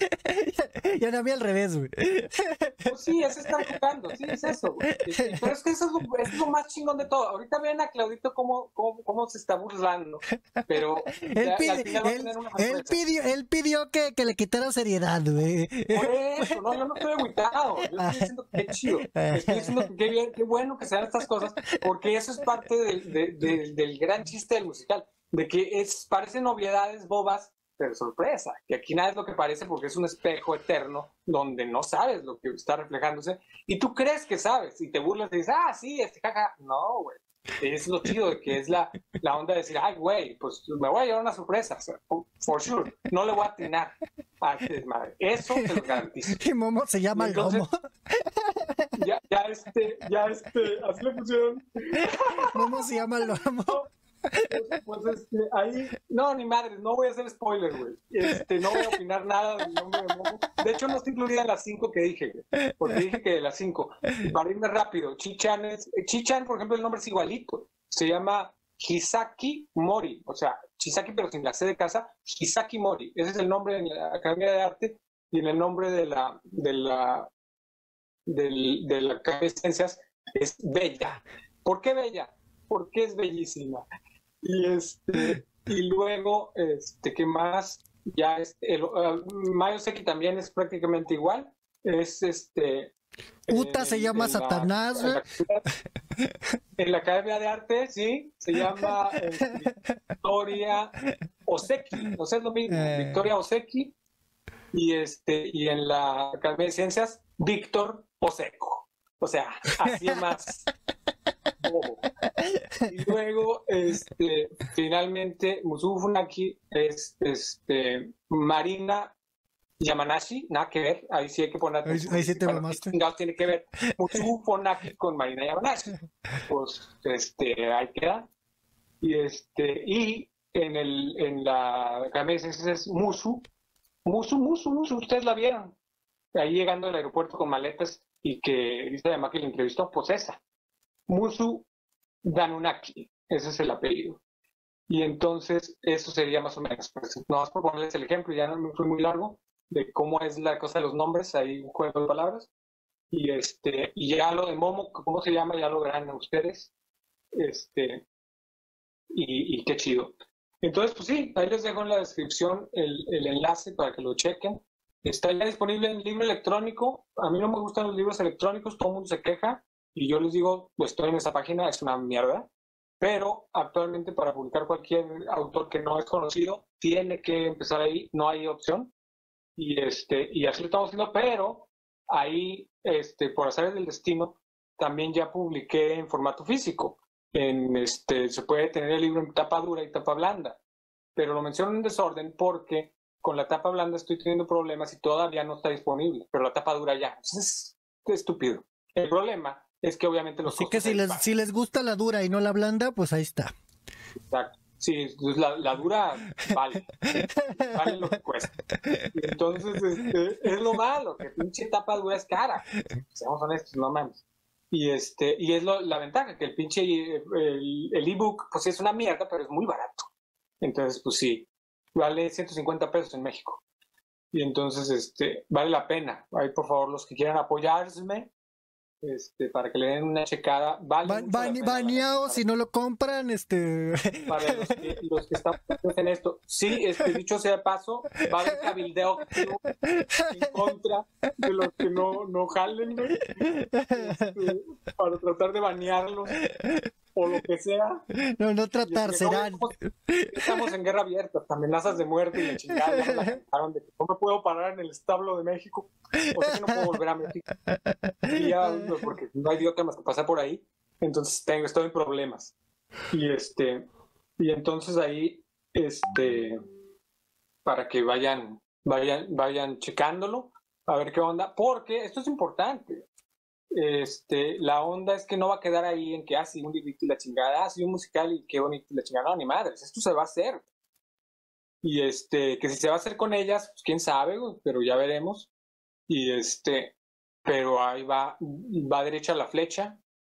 Ya no vi al revés, güey. Pues sí, es estar jugando, sí, es eso. güey. Pero es que eso es lo, es lo más chingón de todo. Ahorita ven a Claudito cómo, cómo, cómo se está burlando, pero Él, ya- pide- al final va a él- tener una él sorpresa. pidió, él pidió que, que le quitara seriedad, güey. Por eso, no, yo no estoy agüitado. Yo estoy diciendo que qué chido. Estoy diciendo que qué bien, qué bueno que sean estas cosas, porque eso es parte del, de- de- del gran chiste del musical, de que es, parecen obviedades bobas, pero sorpresa, que aquí nada es lo que parece porque es un espejo eterno donde no sabes lo que está reflejándose y tú crees que sabes y te burlas y dices, ah, sí, este jaja. No, güey. Es lo chido de que es la, la onda de decir, ay, güey, pues me voy a llevar una sorpresa, o sea, for sure, no le voy a atinar a este desmadre. Eso te lo garantizo. Y Momo se llama Y entonces- Lomo. Ya, ya este, ya este, así le pusieron. Momo se llama Lomo. Pues, pues, este, ahí, no, ni madre, no voy a hacer spoiler, güey. Este, no voy a opinar nada del nombre de Momo. De hecho, no está incluida en las cinco que dije, güey, porque dije que de las cinco. Para irme rápido, Chichan es, Chichan, por ejemplo, el nombre es igualito. Se llama Hisaki Mori, o sea, Chisaki, pero sin la C de casa, Hisaki Mori. Ese es el nombre en la Academia de Arte y en el nombre de la, de la, del, de la Academia de Ciencias es Bella. ¿Por qué Bella? Porque es bellísima. Y este y luego este qué más ya este el uh, Mayoseki también es prácticamente igual, es este Uta en- se llama en la- Satanás, en la, en la Academia de Arte, sí, se llama este, Victoria Oseki, o sea, es lo mismo, Eh. Victoria Oseki, y este y en la Academia de Ciencias Víctor Oseco, o sea, así es más bobo. Y luego, este, finalmente, Musubu Funaki es este, Marina Yamanashi, nada que ver, ahí sí hay que poner Ahí- ahí sí te para mamaste. qué chingados tiene que ver Musubu Funaki con Marina Yamanashi. Pues, este, ahí queda. Y este, y en el, en la Academia de Ciencias es Musu, Musu, Musu, Musu, ustedes la vieron. Ahí llegando al aeropuerto con maletas y que Lisa Yamaki le entrevistó, pues esa. Musu Danunaki, ese es el apellido. Y entonces, eso sería más o menos. Pues, no más por ponerles el ejemplo, ya no me fui muy largo, de cómo es la cosa de los nombres, hay un juego de palabras. Y este, y ya lo de Momo, cómo se llama, ya lo verán ustedes. Este, y, y qué chido. Entonces, pues sí, ahí les dejo en la descripción el, el enlace para que lo chequen. Está ya disponible en libro electrónico. A mí no me gustan los libros electrónicos, todo el mundo se queja. Y yo les digo, pues estoy en esa página, es una mierda. Pero actualmente para publicar cualquier autor que no es conocido, tiene que empezar ahí, no hay opción. Y, este, y así lo estamos haciendo, pero ahí, este, por azares del destino, también ya publiqué en formato físico. En, este, se puede tener el libro en tapa dura y tapa blanda. Pero lo menciono en desorden porque con la tapa blanda estoy teniendo problemas y todavía no está disponible. Pero la tapa dura ya. Entonces, es estúpido. El problema es que obviamente los Así que costos si se les, disparan. si les gusta la dura y no la blanda, pues ahí está. Exacto. Sí, pues la, la dura vale, vale lo que cuesta. Y entonces, este, es lo malo, que pinche tapa dura es cara. Seamos honestos, no mames. Y este, y es lo, la ventaja, que el pinche, el, el ebook, pues es una mierda, pero es muy barato. Entonces, pues sí, vale ciento cincuenta pesos en México. Y entonces, este, vale la pena. Ahí, por favor, los que quieran apoyarme, este, para que le den una checada, vale Ban, mucho la ban, pena, baneado, la si no lo compran, este... para los que, los que están en esto. Sí, este, dicho sea de paso, va a haber cabildeo activo en contra de los que no, no jalen, güey, este, para tratar de banearlos o lo que sea. No, no tratar, Y es que, serán. no, estamos, estamos en guerra abierta, hasta amenazas de muerte y la chingada, ya me la cantaron de que no me puedo parar en el establo de México, o sea que no puedo volver a México. Y ya, porque no hay idiota más que pasar por ahí, entonces tengo, estoy en problemas. Y este, y entonces ahí, este, para que vayan, vayan, vayan checándolo, a ver qué onda, porque esto es importante. Este, la onda es que no va a quedar ahí en que, ah, sí, un librito y la chingada, ah, sí, un musical y qué bonito y la chingada, no, ni madres, esto se va a hacer. Y este, que si se va a hacer con ellas, pues quién sabe, güey, pero ya veremos. Y este, pero ahí va, va derecha la flecha.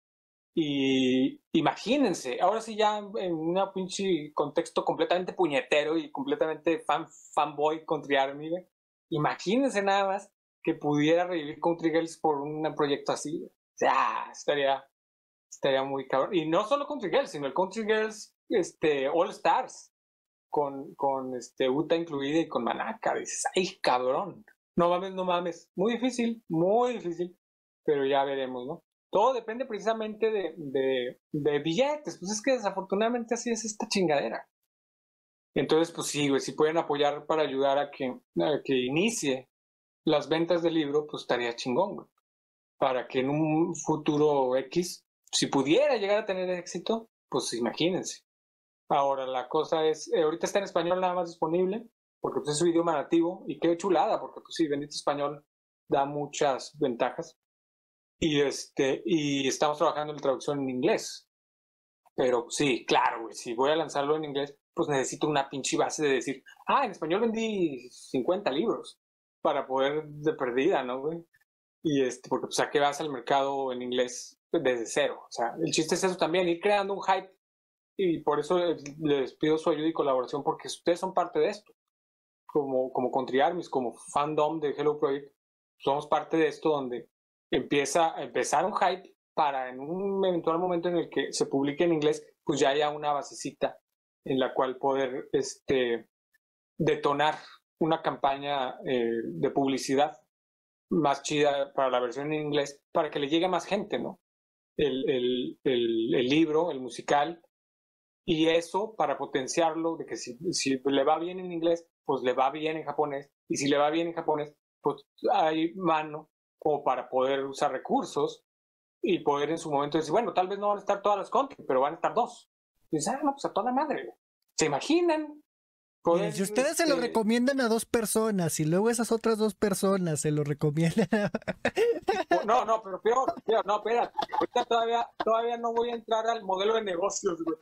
Y imagínense, ahora sí ya en un pinche contexto completamente puñetero y completamente fan, fanboy Country Army, güey. Imagínense nada más que pudiera revivir Country Girls por un proyecto así. O sea, estaría, estaría muy cabrón. Y no solo Country Girls, sino el Country Girls este, All Stars, con, con este, Uta incluida y con Manaka. Dices, ay, cabrón. No mames, no mames. Muy difícil, muy difícil, pero ya veremos, ¿no? Todo depende precisamente de, de, de billetes. Pues es que desafortunadamente así es esta chingadera. Entonces, pues sí, güey, si pueden apoyar para ayudar a que, a que inicie las ventas del libro, pues estaría chingón, güey. Para que en un futuro X, si pudiera llegar a tener éxito, pues imagínense. Ahora, la cosa es, eh, ahorita está en español nada más disponible, porque pues, es su idioma nativo, y qué chulada, porque pues sí, bendito español da muchas ventajas. Y, este, y estamos trabajando en traducción en inglés. Pero sí, claro, güey, si voy a lanzarlo en inglés, pues necesito una pinche base de decir, ah, en español vendí cincuenta libros para poder de perdida, ¿no, güey? Y este, porque pues a qué vas al mercado en inglés desde cero. O sea, el chiste es eso también, ir creando un hype. Y por eso les pido su ayuda y colaboración, porque ustedes son parte de esto. Como, como Country Armies, como fandom de Hello Project, somos parte de esto donde empieza a empezar un hype para en un eventual momento en el que se publique en inglés, pues ya haya una basecita en la cual poder este, detonar una campaña eh, de publicidad más chida para la versión en inglés, para que le llegue a más gente, ¿no? El, el, el, el libro, el musical, y eso para potenciarlo, de que si, si le va bien en inglés, pues le va bien en japonés, y si le va bien en japonés, pues hay mano como para poder usar recursos y poder en su momento decir, bueno, tal vez no van a estar todas las country, pero van a estar dos. Y dices, ah, no, pues a toda madre. ¿Se imaginan? Poder, Miren, si ustedes este... se lo recomiendan a dos personas y luego esas otras dos personas se lo recomiendan a... No, no, pero peor, peor, no, espérate. Ahorita todavía, todavía no voy a entrar al modelo de negocios, güey.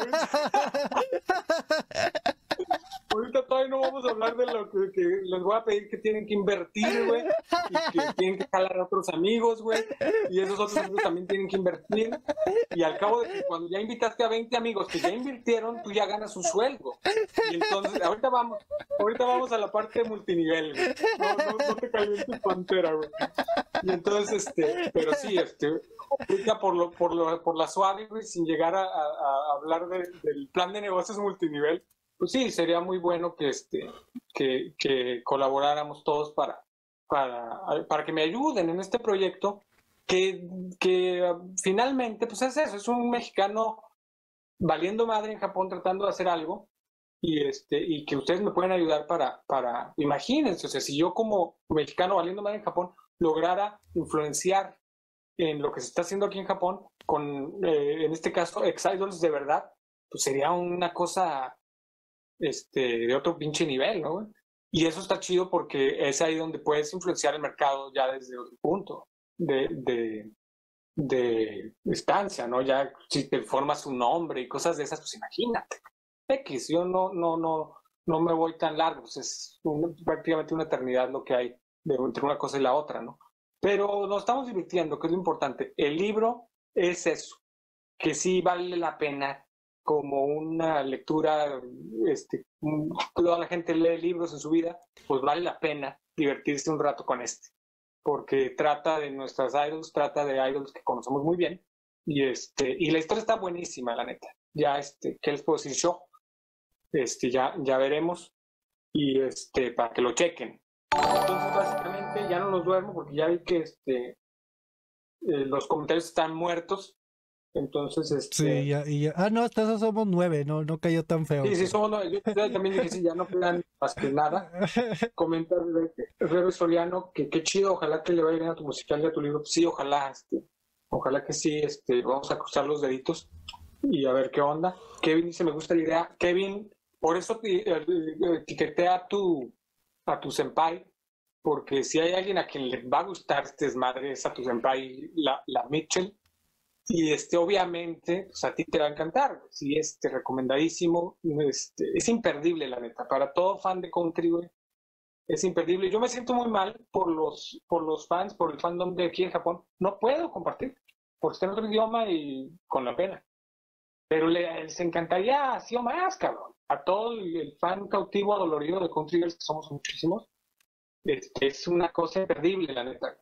Ahorita todavía no vamos a hablar de lo que, que les voy a pedir que tienen que invertir, güey, y que tienen que jalar a otros amigos, güey, y esos otros amigos también tienen que invertir, y al cabo de que cuando ya invitaste a veinte amigos que ya invirtieron, tú ya ganas un sueldo, y entonces, ahorita vamos, ahorita vamos a la parte de multinivel, güey, no, no, no te calientes pantera, güey, y entonces, este, pero sí, este, ahorita por, lo, por, lo, por la suave, güey, sin llegar a, a, a hablar de, del plan de negocios multinivel, pues sí, sería muy bueno que este que, que colaboráramos todos para, para, para que me ayuden en este proyecto que, que finalmente pues es eso, es un mexicano valiendo madre en Japón tratando de hacer algo y este y que ustedes me pueden ayudar para, para imagínense, o sea, si yo como mexicano valiendo madre en Japón lograra influenciar en lo que se está haciendo aquí en Japón con, eh, en este caso, ex-idols de verdad, pues sería una cosa este, de otro pinche nivel, ¿no? Y eso está chido porque es ahí donde puedes influenciar el mercado ya desde otro punto de, de, de estancia, ¿no? Ya si te formas un nombre y cosas de esas, pues imagínate. X, yo no, no, no, no me voy tan largo, pues es un, prácticamente una eternidad lo que hay de, entre una cosa y la otra, ¿no? Pero nos estamos divirtiendo, que es lo importante. El libro es eso, que sí vale la pena como una lectura, este, toda la gente lee libros en su vida, pues vale la pena divertirse un rato con este, porque trata de nuestras idols, trata de idols que conocemos muy bien, y este, y la historia está buenísima, la neta. Ya, este, ¿qué les puedo decir yo? Este, ya, ya veremos, y este, para que lo chequen. Entonces, básicamente, ya no los duermo, porque ya vi que este, eh, los comentarios están muertos. Entonces, este... Sí, ya, y ya. Ah, no, hasta eso somos nueve, no, no cayó tan feo. Sí, sí, somos nueve. Yo también dije, sí, ya no quedan más que nada. Comenta Rebe Soriano que qué chido, ojalá que le vaya bien a tu musical y a tu libro. Sí, ojalá, este, ojalá que sí, este, vamos a cruzar los deditos y a ver qué onda. Kevin dice, me gusta la idea. Kevin, por eso etiqueté a tu, a tu senpai, porque si hay alguien a quien le va a gustar este desmadre es a tu senpai, la, la Mitchell. Y este, obviamente, pues a ti te va a encantar. Sí, este, recomendadísimo. Este, es imperdible, la neta. Para todo fan de country, güey, es imperdible. Yo me siento muy mal por los, por los fans, por el fandom de aquí en Japón. No puedo compartir, porque está en otro idioma y con la pena. Pero le, les encantaría así o más, cabrón. A todo el, el fan cautivo, adolorido de country girls, que somos muchísimos, este, es una cosa imperdible, la neta.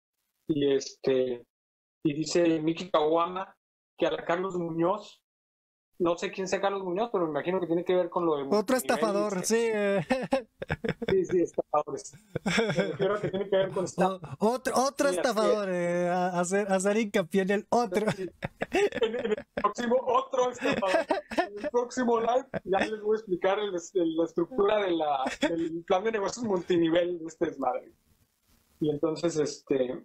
Y este... Y dice Miki Kawama que a la Carlos Muñoz, no sé quién sea Carlos Muñoz, pero me imagino que tiene que ver con lo de... Otro estafador, este, sí. Sí, sí, estafadores. Me refiero que tiene que ver con estafa. Otro, otro sí, estafador, eh, a hacer, hacer hincapié en el otro. Sí. En, en el próximo, otro estafador. En el próximo live ya les voy a explicar el, el, la estructura de la, del plan de negocios multinivel de este desmadre. Y entonces, este...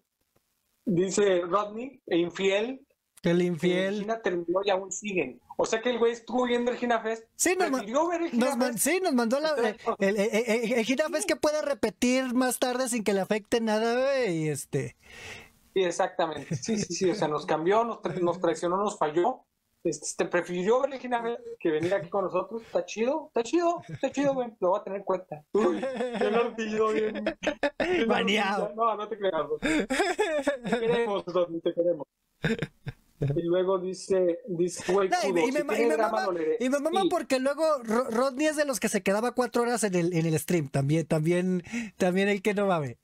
Dice Rodney, e infiel. El infiel. Gina terminó y aún siguen. O sea que el güey estuvo viendo el Gina Fest. Sí, nos, ver el Gina nos, man, sí, nos mandó la, el, el, el, el, el Gina Fest que puede repetir más tarde sin que le afecte nada, güey. Y este. Sí, exactamente. Sí, sí, sí. O sea, nos cambió, nos, tra nos traicionó, nos falló. Este, prefirió ver el Gina Fest que venir aquí con nosotros. Está chido, está chido, está chido, güey. Lo voy a tener en cuenta. Uy, bien artillo, bien. bien Baneado. No, no te creas. Te queremos, Rodney, te queremos. Y luego dice, dice güey, no, y, me, y, me, si y, me mama, y me mama sí. porque luego Ro Rodney es de los que se quedaba cuatro horas en el, en el stream. También, también, también el que no mame.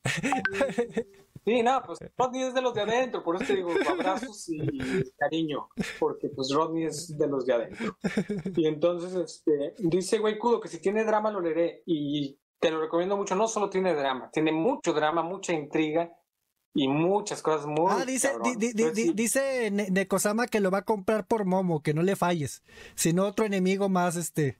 Sí, no, pues Rodney es de los de adentro, por eso te digo abrazos y cariño, porque pues Rodney es de los de adentro. Y entonces este, dice güey Kudo que si tiene drama lo leeré y te lo recomiendo mucho. No solo tiene drama, tiene mucho drama, mucha intriga y muchas cosas muy Ah, dice, di, di, di, di, dice Nekosama que lo va a comprar por Momo, que no le falles, sino otro enemigo más, este,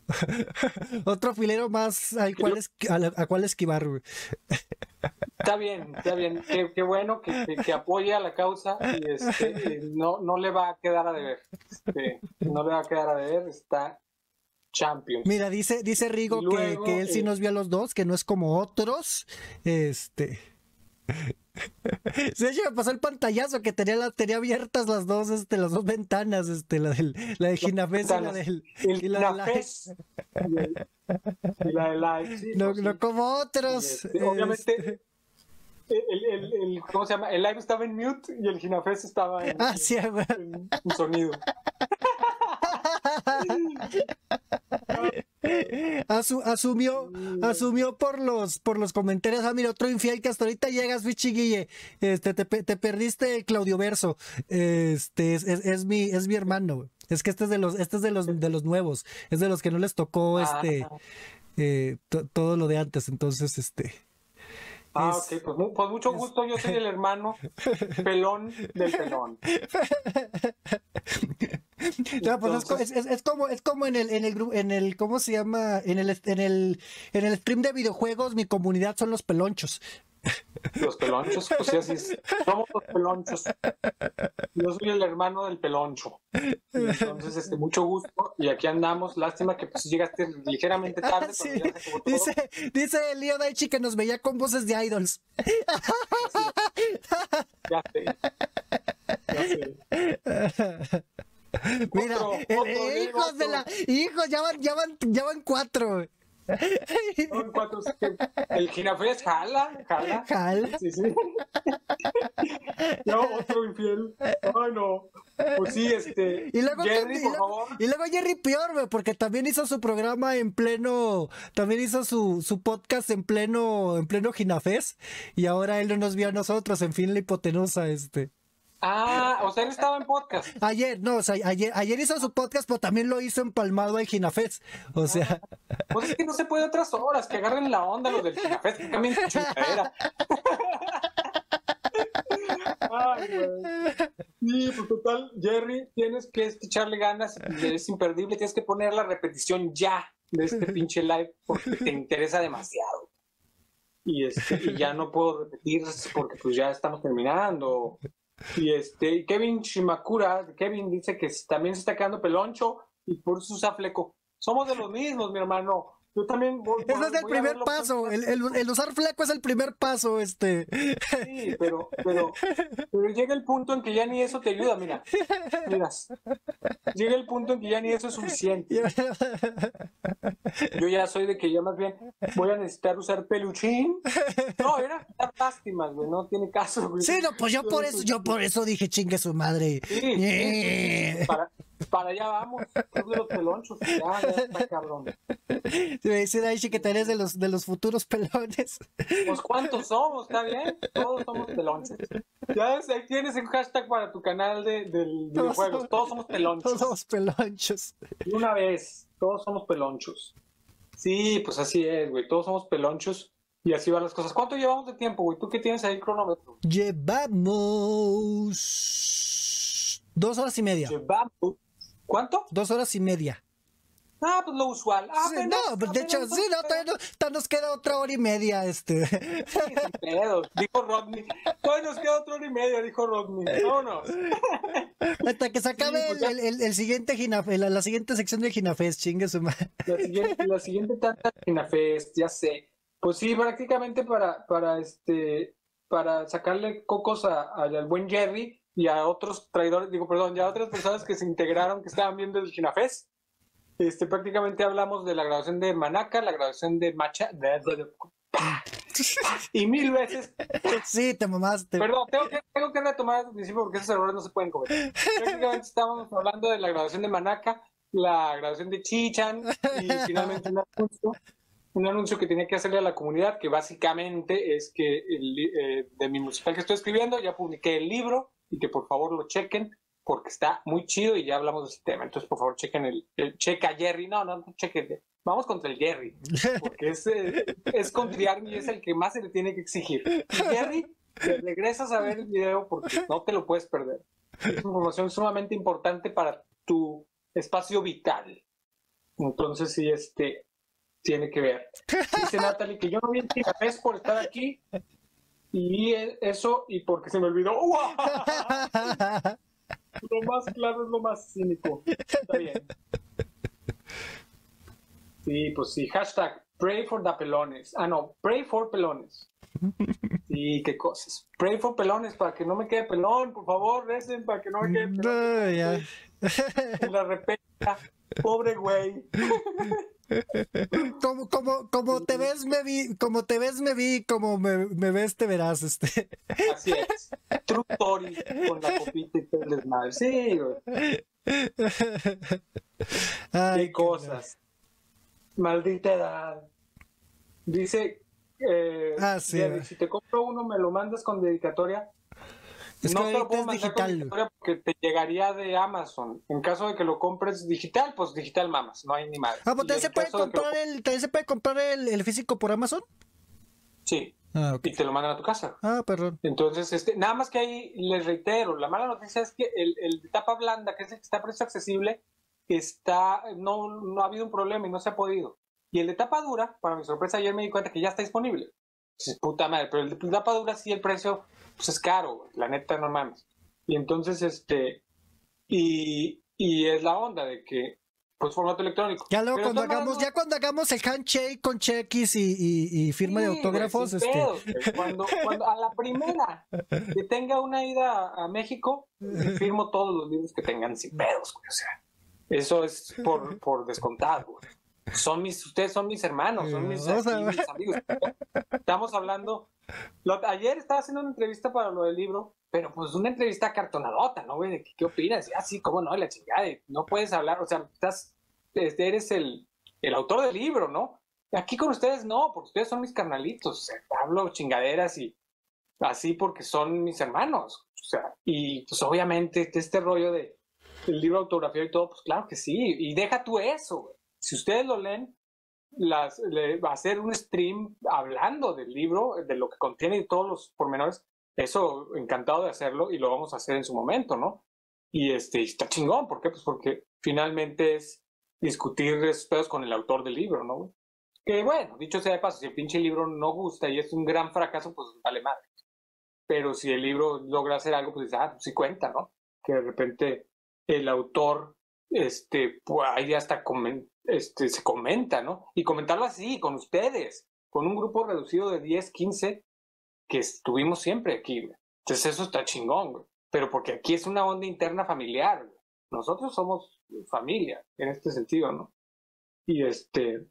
otro filero más al cual, es, a, a cual esquivar, güey. Está bien, está bien, qué, qué bueno que, que, que apoye a la causa y este, no, no le va a quedar a deber, este, no le va a quedar a deber, está champion. Mira, dice, dice Rigo luego, que, que él sí eh, nos vio a los dos, que no es como otros, este... De hecho me pasó el pantallazo que tenía, la, tenía abiertas las dos, este, las dos ventanas, este, la del, la del Ginafes y la del el y la de live. Y, y la de live, sí, no, pues, no sí. como otros. Este, obviamente, este... el, el, el, ¿cómo se llama? El live estaba en mute y el Ginafes estaba en, ah, sí, en, en, en sonido. Asu, asumió asumió por los por los comentarios. Ah, mira, otro infiel que hasta ahorita llegas, Fichi Guille. Este, te, te perdiste Claudio Verso. Este es, es, es mi es mi hermano. Es que este es de los este es de los de los nuevos. Es de los que no les tocó este eh, todo lo de antes. Entonces, este. Ah, es, ok, pues, pues mucho gusto, yo soy el hermano pelón del pelón. No, pues Entonces... es, es, es como es como en el en el grupo en el ¿cómo se llama? En el en el en el stream de videojuegos, mi comunidad son los pelonchos. Los pelonchos, pues sí, así es. Somos los pelonchos. Yo soy el hermano del peloncho. Y entonces, este, mucho gusto. Y aquí andamos. Lástima que pues llegaste ligeramente tarde. Ah, sí. Dice, dice Leo Daichi que nos veía con voces de idols. Ya sé. Ya sé. Mira, otro, el, otro, eh, hijos otro. de la hijos, ya van, ya van, ya van cuatro. Son cuatro. El Ginafés jala, jala. Jala. Sí, sí. No, otro infiel. Ay, no. Pues sí, este. Y luego, Jerry, y por luego- favor. y luego Jerry peor, güey, porque también hizo su programa en pleno, también hizo su, su podcast en pleno, en pleno Ginafés, y ahora él no nos vio a nosotros, en fin, la hipotenusa, este. Ah, o sea, él estaba en podcast. Ayer, no, o sea, ayer, ayer hizo su podcast, pero también lo hizo empalmado al Ginafés, o sea, Pues es que no se puede otras horas, que agarren la onda los del Ginafés, que cambien su chingadera. Ay, güey. Sí, pues total, Jerry, tienes que este, echarle ganas, es imperdible, tienes que poner la repetición ya de este pinche live porque te interesa demasiado. Y, este, y ya no puedo repetir porque pues ya estamos terminando. Y este, Kevin Shimakura, Kevin dice que también se está quedando peloncho y por eso usa fleco. Somos de los mismos, mi hermano. Yo también voy, ese es el voy a primer verlo. paso, el, el, el usar fleco es el primer paso, este. Sí, pero, pero, pero llega el punto en que ya ni eso te ayuda, mira. Miras. Llega el punto en que ya ni eso es suficiente. Yo ya soy de que ya más bien voy a necesitar usar peluchín. No, era dar lástimas, güey, no tiene caso, güey. Sí, no, pues yo por eso, yo por eso dije chingue su madre. Sí, sí, sí. Para, para allá vamos, club de los pelonchos, ya, ya está cabrón. Sí, Daichi, que te eres de los, de los futuros pelones. Pues cuántos somos, ¿está bien? Todos somos pelonchos. Ya ves, ahí tienes un hashtag para tu canal de, de videojuegos. Todos somos pelonchos. Todos somos pelonchos. De una vez, todos somos pelonchos. Sí, pues así es, güey. Todos somos pelonchos y así van las cosas. ¿Cuánto llevamos de tiempo, güey? ¿Tú qué tienes ahí el cronómetro? Llevamos dos horas y media. Llevamos. ¿Cuánto? Dos horas y media. Ah, pues lo usual. Ah, Sí, apenas, no, pues de hecho, apenas sí, no, dos- todavía, no- todavía nos queda otra hora y media, este. Sí, sin pedos, dijo Rodney. Todavía nos queda otra hora y media, dijo Rodney. Vámonos. Hasta que se acabe Sí, pues ya. el, el, el siguiente Ginaf- la, la siguiente sección de Ginafés, chingue su madre. La siguiente, la siguiente tanta Ginafest, ya sé. Pues sí, prácticamente para, para este, para sacarle cocos a- a- al buen Jerry y a otros traidores, digo, perdón, ya a otras personas que se integraron, que estaban viendo el Ginafest. Este, prácticamente hablamos de la graduación de Manaca, la graduación de Macha, de- de- de- y mil veces, Sí, te mamaste. perdón, tengo que, tengo que retomar al principio porque esos errores no se pueden cometer. Prácticamente estábamos hablando de la graduación de Manaca, la graduación de Chichan y finalmente un anuncio, un anuncio que tenía que hacerle a la comunidad, que básicamente es que el li- eh, de mi musical que estoy escribiendo ya publiqué el libro y que por favor lo chequen porque está muy chido y ya hablamos de ese tema. Entonces, por favor, chequen el, el checa Jerry. No, no, no chequen. Vamos contra el Jerry, porque es, eh, es con Triarmi y es el que más se le tiene que exigir. Y Jerry, te regresas a ver el video porque no te lo puedes perder. Es información sumamente importante para tu espacio vital. Entonces, sí, este, tiene que ver. Dice Natalie que yo no vi el Ginafés por estar aquí y eso y porque se me olvidó. ¡Uah! Lo más claro es lo más cínico. Está bien. Sí, pues sí. Hashtag pray for the pelones. Ah, no, pray for pelones. Sí, qué cosas. Pray for pelones para que no me quede pelón, por favor, recen para que no me quede pelón. No, ya. En la repeta. Pobre güey. Como, como, como te ves, me vi, como te ves, me vi, como me, me ves, te verás, este. Así es. True story con la copita y todo el desmadre. Sí, güey. Ay, Qué cosas. Maldita edad. Dice, eh, Ah, sí. Jerry, si te compro uno, me lo mandas con dedicatoria. Es No que te lo ahorita puedo es mandar con digital. dedicatoria porque te llegaría de Amazon. En caso de que lo compres digital, pues digital mamas, no hay ni madre. Ah, pues Y también en se puede caso de que lo- comprar el, también se puede comprar el, el físico por Amazon. Sí, Ah, ok. y te lo mandan a tu casa. Ah, perdón. Entonces, este, nada más que ahí les reitero, la mala noticia es que el, el de tapa blanda, que es el que está a precio accesible, está, no, no ha habido un problema y no se ha podido. Y el de tapa dura, para mi sorpresa, ayer me di cuenta que ya está disponible. Dices, puta madre, pero el de tapa dura sí el precio pues es caro, güey, la neta no mames. Y entonces, este, y, y es la onda de que, pues formato electrónico. Ya luego Pero de cuando todas hagamos, maneras, ya cuando hagamos el handshake con chequis y, y, y firma de sí, güey, autógrafos, sin este. pedos, güey. Cuando, cuando a la primera que tenga una ida a, a México, firmo todos los libros que tengan sin pedos, güey. O sea, eso es por, por descontado, güey. son mis, ustedes son mis hermanos, son mis, aquí, mis amigos. Estamos hablando, lo, ayer estaba haciendo una entrevista para lo del libro, pero pues una entrevista cartonadota, ¿no, güey? ¿Qué, qué opinas? Ah, sí, cómo no, la chingada, no puedes hablar, o sea, estás, eres el, el autor del libro, ¿no? Aquí con ustedes no, porque ustedes son mis carnalitos, o sea, hablo chingaderas y así porque son mis hermanos, o sea, y pues obviamente este rollo de el libro autografiado y todo, pues claro que sí, y deja tú eso, güey. Si ustedes lo leen, las, le, va a hacer un stream hablando del libro, de lo que contiene y todos los pormenores, eso encantado de hacerlo y lo vamos a hacer en su momento, ¿no? Y este, está chingón, ¿por qué? Pues porque finalmente es discutir esos pedos con el autor del libro, ¿no? Que bueno, dicho sea de paso, si el pinche libro no gusta y es un gran fracaso, pues vale madre. Pero si el libro logra hacer algo, pues ah, sí cuenta, ¿no? Que de repente el autor, este, pues ahí hasta comen, este, se comenta, ¿no? Y comentarlo así, con ustedes, con un grupo reducido de diez, quince, que estuvimos siempre aquí, güey. Entonces eso está chingón, güey. Pero porque aquí es una onda interna familiar, güey. Nosotros somos familia, en este sentido, ¿no? Y este...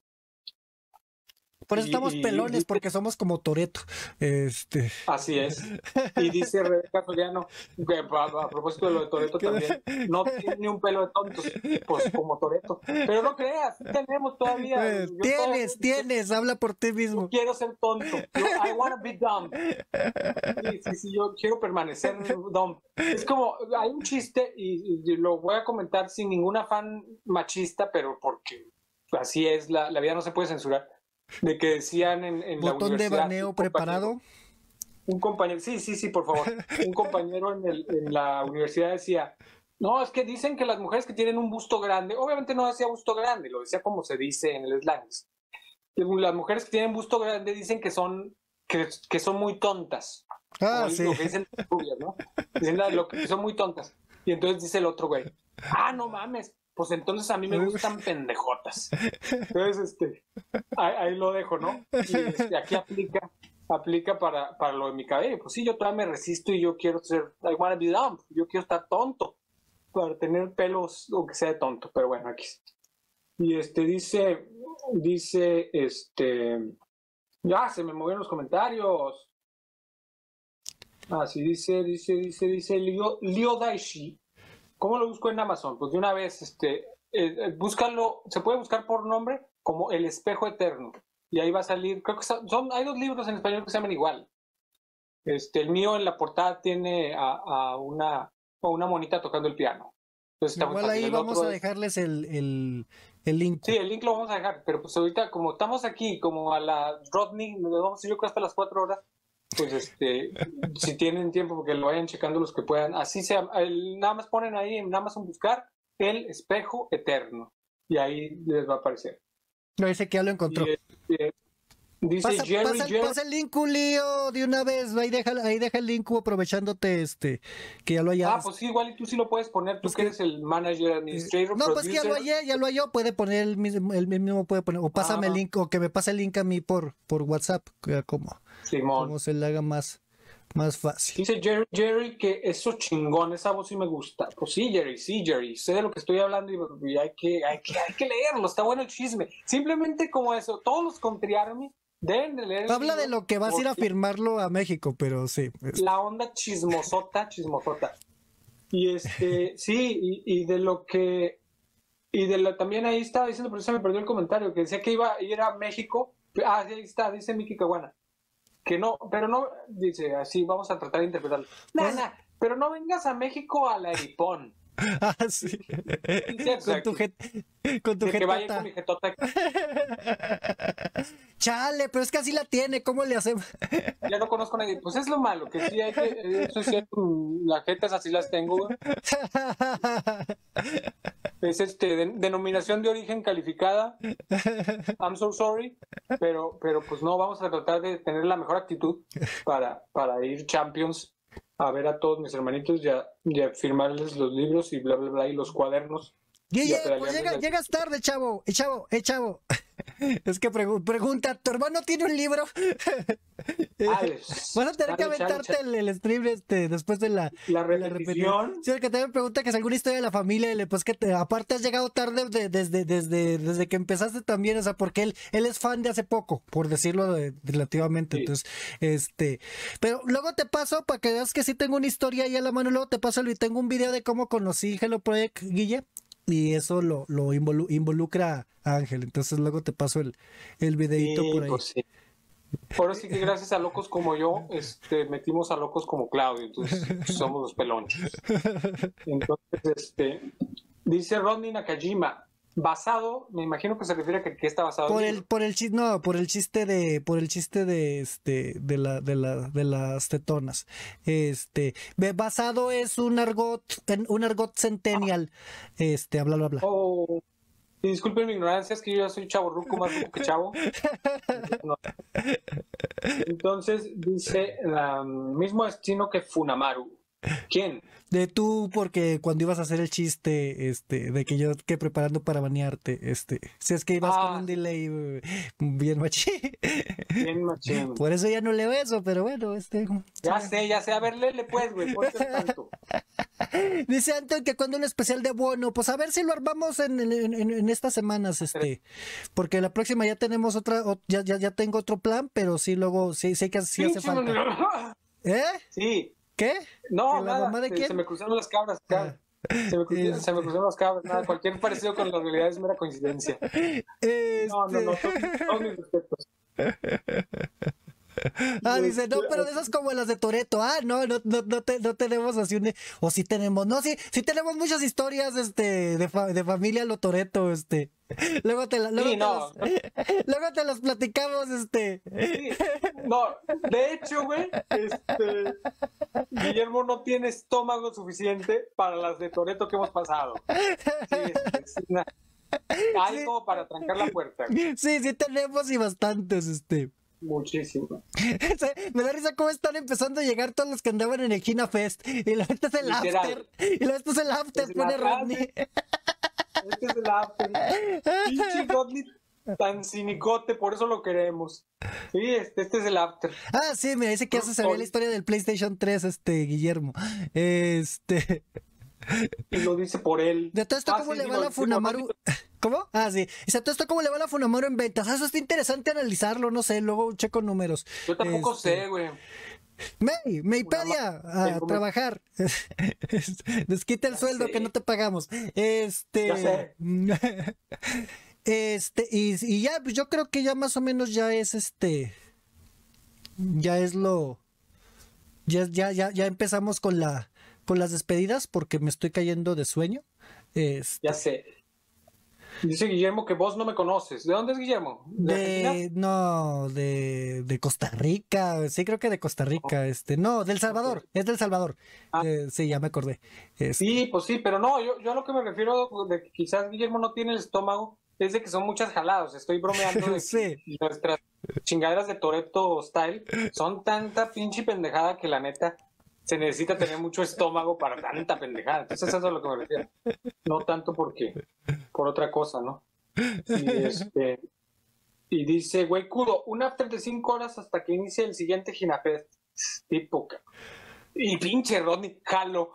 Por eso estamos y, pelones, y, porque somos como Toretto. Este... Así es. Y dice Rebeca Soriano, que a, a propósito de lo de Toretto también, no tiene ni un pelo de tontos, pues como Toretto. Pero no creas, tenemos todavía. Yo tienes, todavía, tienes, yo, habla por ti mismo. Yo quiero ser tonto. Yo, I wanna be dumb. Sí, sí, sí, yo quiero permanecer dumb. Es como, hay un chiste, y, y lo voy a comentar sin ningún afán machista, pero porque así es, la, la vida no se puede censurar. De que decían en, en la universidad... ¿Botón de baneo preparado? Un compañero, sí, sí, sí, por favor. Un compañero en, el, en la universidad decía, no, es que dicen que las mujeres que tienen un busto grande, obviamente no decía busto grande, lo decía como se dice en el slang. Las mujeres que tienen busto grande dicen que son, que, que son muy tontas. Ah, sí. Lo que dicen las rubias, ¿no? Dicen lo que son muy tontas. Y entonces dice el otro güey, ah, no mames. Pues entonces a mí me gustan pendejotas. Entonces, este, ahí, ahí lo dejo, ¿no? Y este, aquí aplica, aplica para, para lo de mi cabello. Pues sí, yo todavía me resisto y yo quiero ser, I wanna be dumb. Yo quiero estar tonto para tener pelos o que sea de tonto. Pero bueno, aquí. Y este dice, dice, este, ya se me movieron los comentarios. Ah, sí, dice, dice, dice, dice, Lio, Lio Daishi. ¿Cómo lo busco en Amazon? Pues de una vez, este, eh, búscalo, se puede buscar por nombre como El Espejo Eterno. Y ahí va a salir, creo que son, son hay dos libros en español que se llaman igual. Este, el mío en la portada tiene a, a, una, a una monita tocando el piano. Entonces, está igual ahí vamos a dejarles el, el, el link. Sí, el link lo vamos a dejar, pero pues ahorita como estamos aquí, como a la Rodney, nos vamos a ir yo creo hasta las cuatro horas. Pues este, si tienen tiempo, porque lo vayan checando los que puedan. Así sea, el, nada más ponen ahí en Amazon buscar El Espejo Eterno y ahí les va a aparecer. No, dice que ya lo encontró. Y, eh, dice pasa, Jerry, pasa, Jerry. Pasa el link, Julio, de una vez. Ahí deja, ahí deja el link aprovechándote este, que ya lo hayas. Ah, pues sí, igual y tú sí lo puedes poner, tú pues que eres el manager, administrator, eh, no, producer. Pues que ya lo hallé, ya lo hallé, puede poner el mismo, el mismo puede poner, o pásame ah. el link, o que me pase el link a mí por, por WhatsApp, como, como se le haga más. Más fácil. Dice Jerry, Jerry que eso chingón, esa voz sí me gusta. Pues sí, Jerry, sí, Jerry, sé de lo que estoy hablando y, y hay, que, hay, que, hay que leerlo, está bueno el chisme. Simplemente como eso, todos los country army deben de leer. Habla de lo que vas a ir a firmarlo a México, pero sí. Es... La onda chismosota, chismosota. Y este, sí, y, y de lo que, y de lo también ahí estaba diciendo, pero se me perdió el comentario, que decía que iba a ir a México. Ah, ahí está, dice Miki Caguana. Que no, pero no, dice así, vamos a tratar de interpretarlo. Nah, nah, pero no vengas a México a la Eripón. Ah, sí. Sí, con tu jet, con tu que vaya con mi jetota. Chale, pero es que así la tiene, ¿cómo le hacemos? Ya no conozco a nadie. Pues es lo malo, que sí hay que, eso es cierto, las jetas así las tengo. Es este, de, denominación de origen calificada. I'm so sorry. Pero, pero pues no, vamos a tratar de tener la mejor actitud para, para ir Champions a ver a todos mis hermanitos y a, y a firmarles los libros y bla, bla, bla, y los cuadernos Guille, Ya, pero pues ya llega- no- llegas tarde, chavo, eh, chavo, eh, chavo. Es que pregu- pregunta, ¿tu hermano tiene un libro? Ah, Vas a tener que chale, chale, aventarte chale. el, el stream este, después de la, La de la repetición. repetición. Sí, el que también pregunta que es alguna historia de la familia, y le- pues que te- aparte has llegado tarde de- desde, desde, desde que empezaste también, o sea, porque él, él es fan de hace poco, por decirlo de- relativamente, Sí. entonces, este, pero luego te paso para que veas que sí tengo una historia ahí a la mano, luego te paso y tengo un video de cómo conocí Hello Project, Guille, y eso lo, lo involu- involucra a Ángel, entonces luego te paso el, el videito Sí, por ahí. pues sí. Ahora sí que gracias a locos como yo, este, metimos a locos como Claudio, entonces pues, somos los pelonchos. Entonces, este, dice Rodney Nakajima, basado, me imagino que se refiere a que, que está basado Por en el, libro. por el chiste, no, por el chiste de, por el chiste de este, de la, de la, de las tetonas. Este, ve- basado es un argot, en- un argot centennial, este, bla, bla, bla. Oh, y disculpen mi ignorancia, es que yo ya soy chavo ruco, más ruco que chavo. No. Entonces dice, um, mismo destino que Funamaru. ¿Quién? De tú, porque cuando ibas a hacer el chiste, este, de que yo que preparando para banearte, este, si es que ibas Ah, con un delay eh, bien machín. Bien machín. Por eso ya no leo eso, pero bueno, este. Ya sé, ya sé. A ver, léele pues, güey. Ponte al tanto. Dice Anton que cuando un especial de bueno, pues a ver si lo armamos en, en, en- en estas semanas, este, porque la próxima ya tenemos otra, o- ya, ya, ya tengo otro plan, pero sí luego, sí, sé que sí hace Pinche falta. mon- ¿Eh? Sí. ¿Qué? No, ¿Que la nada. mamá de se, quién? se me cruzaron las cabras. cabras. Se, me cruzaron, Este. se me cruzaron las cabras. Nada, cualquier parecido con la realidad es mera coincidencia. No, no, no. Este. Todos, todos mis respetos. Ah, dice, no, Este, pero de esas como las de Toreto. Ah, no, no, no, no, te- no tenemos así un. O sí tenemos, no, sí, sí tenemos muchas historias, este, de, fa- de familia lo Toreto, este. Luego te, la- luego, Sí, te no. las, luego te las platicamos, este. Sí, no, de hecho, güey, este, Guillermo no tiene estómago suficiente para las de Toreto que hemos pasado. Sí, es, es una- hay Sí. como para trancar la puerta, güey. Sí, sí tenemos y bastantes, este. Muchísimo. Me da risa cómo están empezando a llegar todos los que andaban en el Gina Fest. Y luego este es el Literal. after. Y luego este es el after, Es pone la Rodney. Este es el after. Pinche Rodney tan cinicote, por eso lo queremos. Sí, este, este es el after. Ah, sí, me dice que ya se sabía la historia del PlayStation tres, este, Guillermo. Este. Y lo dice por él. De todo esto, Ah, ¿cómo sí, le va digo, a la Funamaru? ¿Cómo? Ah, sí. Dice, todo esto, ¿cómo le va a la Funamaru en ventas? Ah, eso está interesante analizarlo, no sé, luego checo números. Yo tampoco Este, sé, güey. May, Maypedia, a Tengo- trabajar. Desquita el Ya sueldo sé. que no te pagamos. Este. Ya sé. Este, y, y ya, pues yo creo que ya más o menos ya es este. Ya es lo. Ya, ya, ya, ya empezamos con la. Con las despedidas porque me estoy cayendo de sueño. Este, Ya sé. Dice Guillermo que vos no me conoces. ¿De dónde es Guillermo? ¿De Argentina? de, no, de, de Costa Rica, sí creo que de Costa Rica, este, no, del Salvador, es del Salvador, Ah. Eh, sí, ya me acordé. Este, Sí, pues sí, pero no, yo, yo a lo que me refiero de que quizás Guillermo no tiene el estómago es de que son muchas jaladas. Estoy bromeando de que Sí. nuestras chingaderas de Toretto Style son tanta pinche pendejada que la neta se necesita tener mucho estómago para tanta pendejada. Entonces eso es a lo que me refiero. No tanto porque por otra cosa, ¿no? Y, este, y dice, güey, Kudo, un after de cinco horas hasta que inicie el siguiente Ginafest. Tipo, ca- y pinche Rodney, jalo.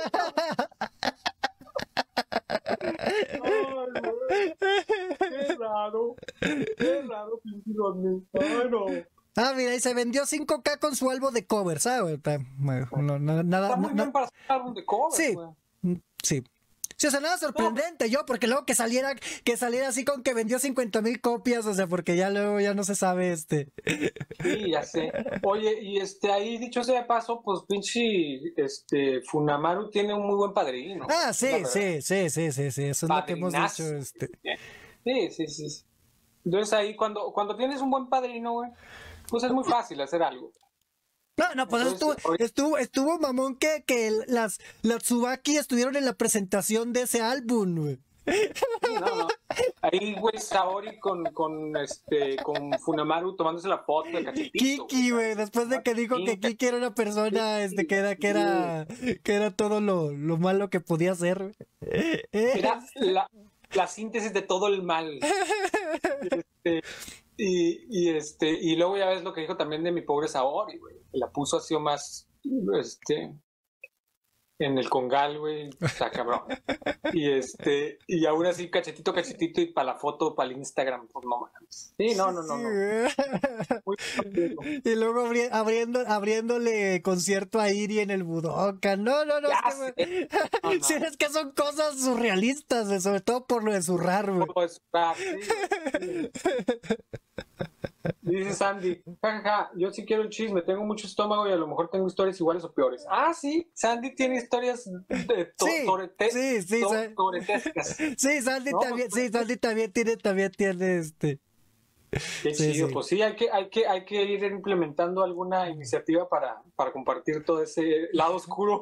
Ay, güey. Qué raro. Qué raro, pinche Rodney. Ay, no. Ah, mira, y se vendió cinco K con su álbum de covers, ¿sabes? Está- bueno, no, no, nada, Está muy no- bien no- para hacer álbum de cover, Sí. güey. sí. Sí, o sea, nada sorprendente yo, porque luego que saliera, que saliera así con que vendió cincuenta mil copias, o sea, porque ya luego ya no se sabe, este. Sí, ya sé. Oye, y este, ahí dicho sea de paso, pues pinche, este, Funamaru tiene un muy buen padrino. Ah, sí, La verdad. sí, sí, sí, sí, sí, eso es lo que hemos Padrinazo. dicho, este. Sí, sí, sí. sí. Entonces ahí cuando, cuando tienes un buen padrino, güey, pues es muy fácil hacer algo. No, no, pues Entonces, estuvo, oye- estuvo, estuvo mamón que, que el- las, las Tsubaki estuvieron en la presentación de ese álbum, güey. Sí, no, no. Ahí, güey, Saori con, con, este, con Funamaru tomándose la foto de cachetito. Kiki, güey, después de que dijo que Kiki era una persona, este, que era, que era, que era todo lo, lo malo que podía hacer, güey. Era la, la síntesis de todo el mal. Este, y, y este, y luego ya ves lo que dijo también de mi pobre Saori, güey. La puso así o más, este, en el congal, güey. O sea, cabrón. Y este, y aún así, cachetito, cachetito, y para la foto, para el Instagram, pues no mames. Sí, no, no, no, no. Muy y luego abri abriendo, abriéndole concierto a Iri en el Budokan. No, no, no. Es que, no, no. Sí, es que son cosas surrealistas, sobre todo por lo de zurrar, güey. Por lo de zurrar, sí, sí. Dice Sandy, jajaja, ja, ja, yo sí quiero el chisme, tengo mucho estómago y a lo mejor tengo historias iguales o peores. Ah, sí, Sandy tiene historias de to sí, torete sí, sí, to toretescas. Sí, Sandy ¿no? también, sí, Sandy también tiene, también tiene este. Qué sí, chido, sí. Pues sí, hay que, hay que, hay que ir implementando alguna iniciativa para, para compartir todo ese lado oscuro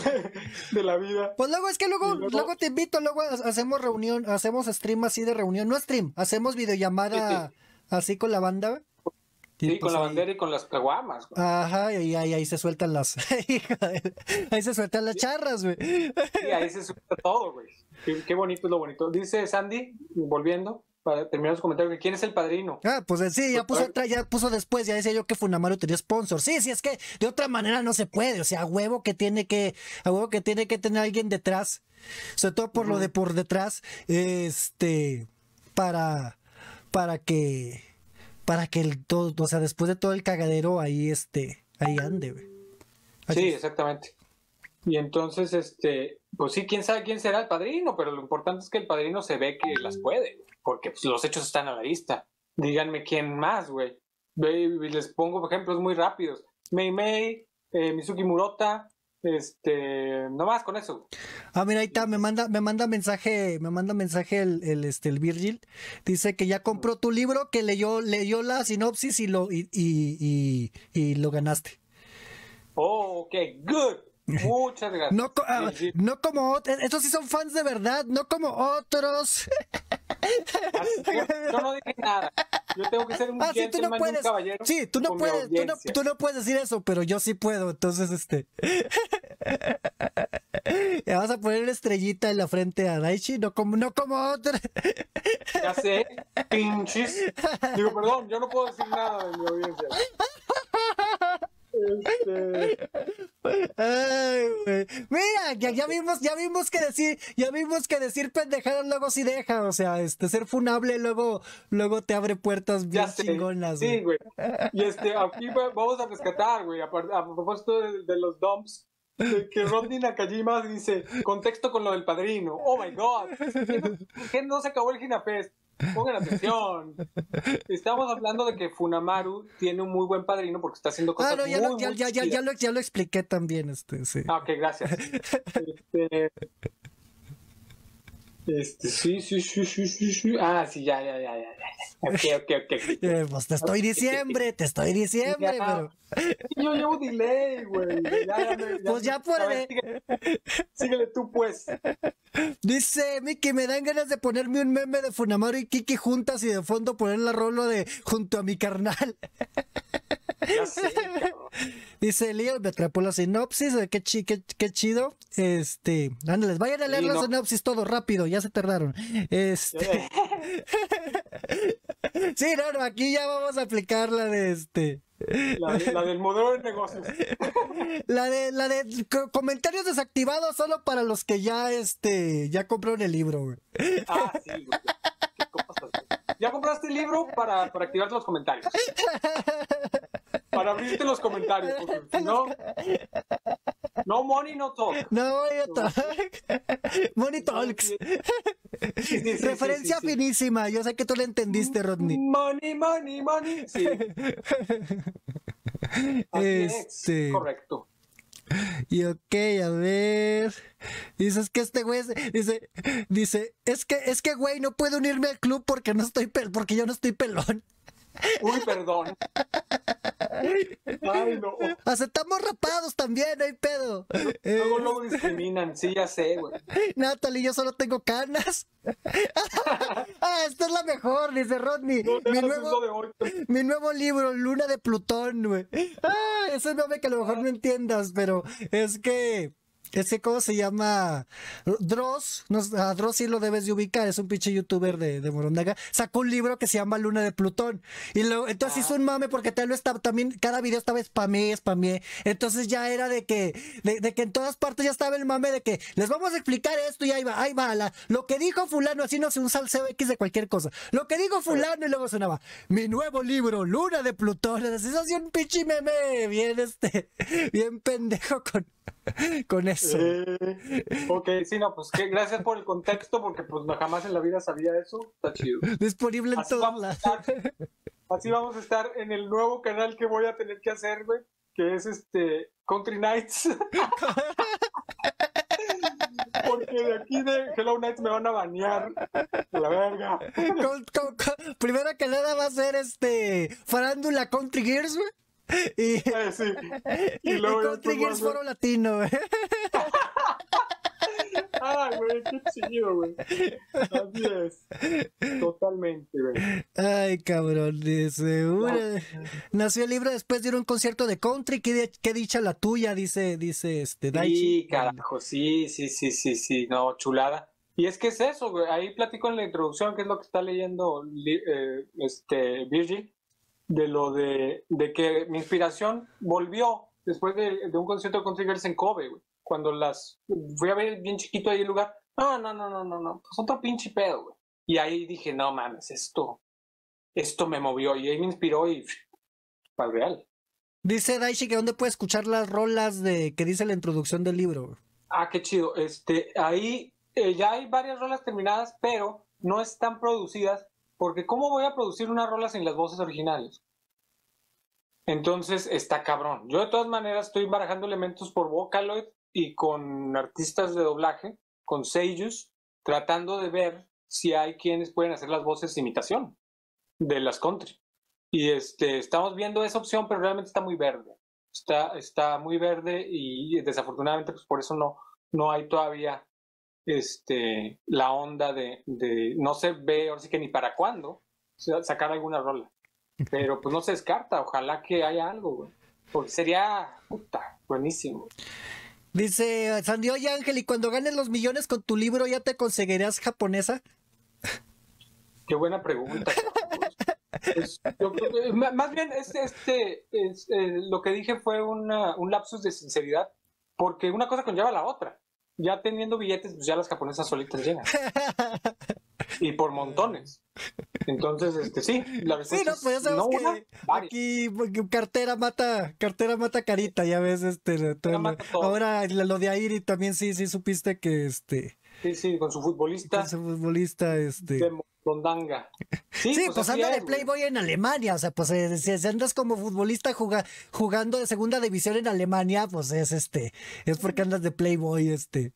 de la vida. Pues luego es que luego, luego, luego te invito, luego hacemos reunión, hacemos stream así de reunión, no stream, hacemos videollamada sí, sí. así con la banda. Sí, pues con la ahí... bandera y con las caguamas. Ajá, y ahí, ahí se sueltan las. Ahí se sueltan las charras, güey. Sí, ahí se suelta todo, güey. Qué, qué bonito es lo bonito. Dice Sandy, volviendo, para terminar los comentarios, ¿quién es el padrino? Ah, pues sí, ya puso otra, ya puso después, ya decía yo que Funamaru tenía sponsor. Sí, sí, es que de otra manera no se puede. O sea, a huevo que tiene que, a huevo que tiene que tener alguien detrás. Sobre todo por uh-huh. lo de por detrás. Este. Para. Para que. Para que el todo, o sea, después de todo el cagadero, ahí este, ahí ande, güey. Sí, exactamente. Y entonces, este, pues sí, quién sabe quién será el padrino, pero lo importante es que el padrino se ve que las puede, porque pues, los hechos están a la vista. Díganme quién más, güey. Les pongo ejemplos muy rápidos. Mei Mei, eh, Mizuki Murota, este, nomás con eso. Ah, mira, ahí está, me manda, me manda mensaje, me manda mensaje el, el este, el Virgil. Dice que ya compró tu libro, que leyó, leyó la sinopsis y lo, y, y, y, y lo ganaste. Oh, ok, good. Muchas gracias. No, uh, sí, sí. no como otros, estos sí son fans de verdad, no como otros. Yo, yo no dije nada. Yo tengo que ser un ah, sí, tú no puedes. Un caballero. Sí, tú no puedes, tú no, tú no puedes decir eso, pero yo sí puedo. Entonces, este. Le vas a poner estrellita en la frente a Daichi, no como, no como otro. Ya sé, pinches. Digo, perdón, yo no puedo decir nada de mi audiencia. Este... Ay, güey. Mira, ya, ya vimos, ya vimos que decir, ya vimos que decir pendejadas luego sí deja, o sea, este ser funable luego, luego te abre puertas bien chingonas. Sí, güey. Y este, aquí vamos a rescatar, güey, a, a propósito de, de los dumps. Que Rodney Nakajima dice, contexto con lo del padrino. Oh my god, ¿qué no, ¿qué no se acabó el Hinafest? Pongan atención. Estamos hablando de que Funamaru tiene un muy buen padrino porque está haciendo cosas ah, no, ya muy, lo, ya, muy ya, ya, ya, lo, ya lo expliqué también, este, sí. Ah, ok, gracias. Este, este, sí, sí, sí, sí, sí, sí. Ah, sí, ya, ya, ya, ya, ya. Ok, ok, ok. Eh, pues te estoy diciembre, te estoy diciembre, ya, pero. Yo llevo delay, güey. Ya, ya, ya, pues ya por ver, síguele, síguele tú, pues. Dice Miki, me dan ganas de ponerme un meme de Funamaru y Kiki juntas y de fondo poner la rola de junto a mi carnal. Ya sé, cabrón. Dice Leo, me atrapó la sinopsis, qué, chi, qué, qué chido. Este, ándales, vayan a leer sí, la no. sinopsis todo rápido, ya se tardaron. Este. Sí, no, no, aquí ya vamos a aplicar la de este. La, la del modelo de negocios. La de, la de comentarios desactivados solo para los que ya, este, ya compraron el libro, güey. Ah, sí, güey. ¿Qué cosas, güey? Ya compraste el libro para, para activar los comentarios. Para abrirte los comentarios, porque si no, no money, no talk. No money, no talk. Money talks. Sí, sí, sí, referencia sí, sí, finísima. Yo sé que tú la entendiste, Rodney. Money, money, money. Sí. Así este... es, correcto. Y ok, a ver. Dices que este güey dice, dice, es que, es que güey, no puedo unirme al club porque no estoy pel, porque yo no estoy pelón. Uy, perdón. Ay, no. Aceptamos rapados también, no hay pedo. Luego, luego discriminan, sí, ya sé, güey. Natalie, yo solo tengo canas. Ah, esta es la mejor, dice Rodney. No, mi, nuevo, mi nuevo libro, Luna de Plutón, güey. Ah, ese es nombre que a lo mejor no entiendas, pero es que Ese, ¿cómo se llama? Dross, no, a Dross sí lo debes de ubicar, es un pinche youtuber de, de Morondaga. Sacó un libro que se llama Luna de Plutón. Y lo, entonces ah. hizo un mame porque tal vez estaba, también cada video estaba spamé, spamé. Entonces ya era de que, de, de que en todas partes ya estaba el mame de que les vamos a explicar esto y ahí va, ahí va. La, lo que dijo fulano, así no sé, un salseo X de cualquier cosa. Lo que dijo fulano y luego sonaba, mi nuevo libro, Luna de Plutón. Así es así un pinche meme bien, este, bien pendejo con... con eso. Eh, ok, sí, no, pues que gracias por el contexto, porque pues no, jamás en la vida sabía eso. Está chido. Disponible en todos lados. Así vamos a estar en el nuevo canal que voy a tener que hacer, güey, que es este Country Nights. Porque de aquí de Hello Nights me van a banear. La verga. Con, con, con, primero que nada va a ser este Farándula Country Gears, güey. Y, eh, sí. y, y luego Country Gears Foro Latino, güey. Ay, güey, qué chido, güey. Así es. Totalmente, güey. Ay, cabrón, dice. Una... Nació el libro después de ir a un concierto de country. ¿Qué, qué dicha la tuya? Dice, dice este Daichi. Sí, carajo, sí, sí, sí, sí, sí. No, chulada. Y es que es eso, güey. Ahí platico en la introducción, que es lo que está leyendo eh, este Virgil, de lo de, de que mi inspiración volvió después de, de un concierto de Country Girls en Kobe, güey. Cuando las fui a ver bien chiquito ahí el lugar. No, no, no, no, no, no. Pues otro pinche pedo, güey. Y ahí dije, no mames, esto, esto me movió. Y ahí me inspiró y para real. Dice Daichi que dónde puede escuchar las rolas de que dice la introducción del libro. Ah, qué chido. Este, ahí eh, ya hay varias rolas terminadas, pero no están producidas. Porque ¿cómo voy a producir una rola sin las voces originales? Entonces está cabrón. Yo de todas maneras estoy barajando elementos por Vocaloid y con artistas de doblaje, con seiyus, tratando de ver si hay quienes pueden hacer las voces de imitación de las country. Y este, estamos viendo esa opción, pero realmente está muy verde. Está, está muy verde y desafortunadamente pues por eso no, no hay todavía este, la onda de, de... No se ve, ahora sí que ni para cuándo sacar alguna rola. Pero pues no se descarta, ojalá que haya algo, güey. Porque sería, puta, buenísimo. Dice Sandio y Ángel, ¿y cuando ganes los millones con tu libro ya te conseguirás japonesa? Qué buena pregunta. Es, yo, más bien, este, este es, eh, lo que dije fue una, un lapsus de sinceridad, porque una cosa conlleva a la otra. Ya teniendo billetes, pues ya las japonesas solitas llegan. Y por montones. Entonces, este, sí, la respuesta sí, no, pues ya sabes no que una, aquí cartera mata, cartera mata carita, ya ves, este, todo, mata ahora lo de Airi también sí, sí supiste que este. Sí, sí, con su futbolista. Con su futbolista, este. De Mondanga. Sí, sí, pues, pues anda de Playboy en Alemania, o sea, pues eh, si andas como futbolista juga, jugando de segunda división en Alemania, pues es este, es porque andas de Playboy, este.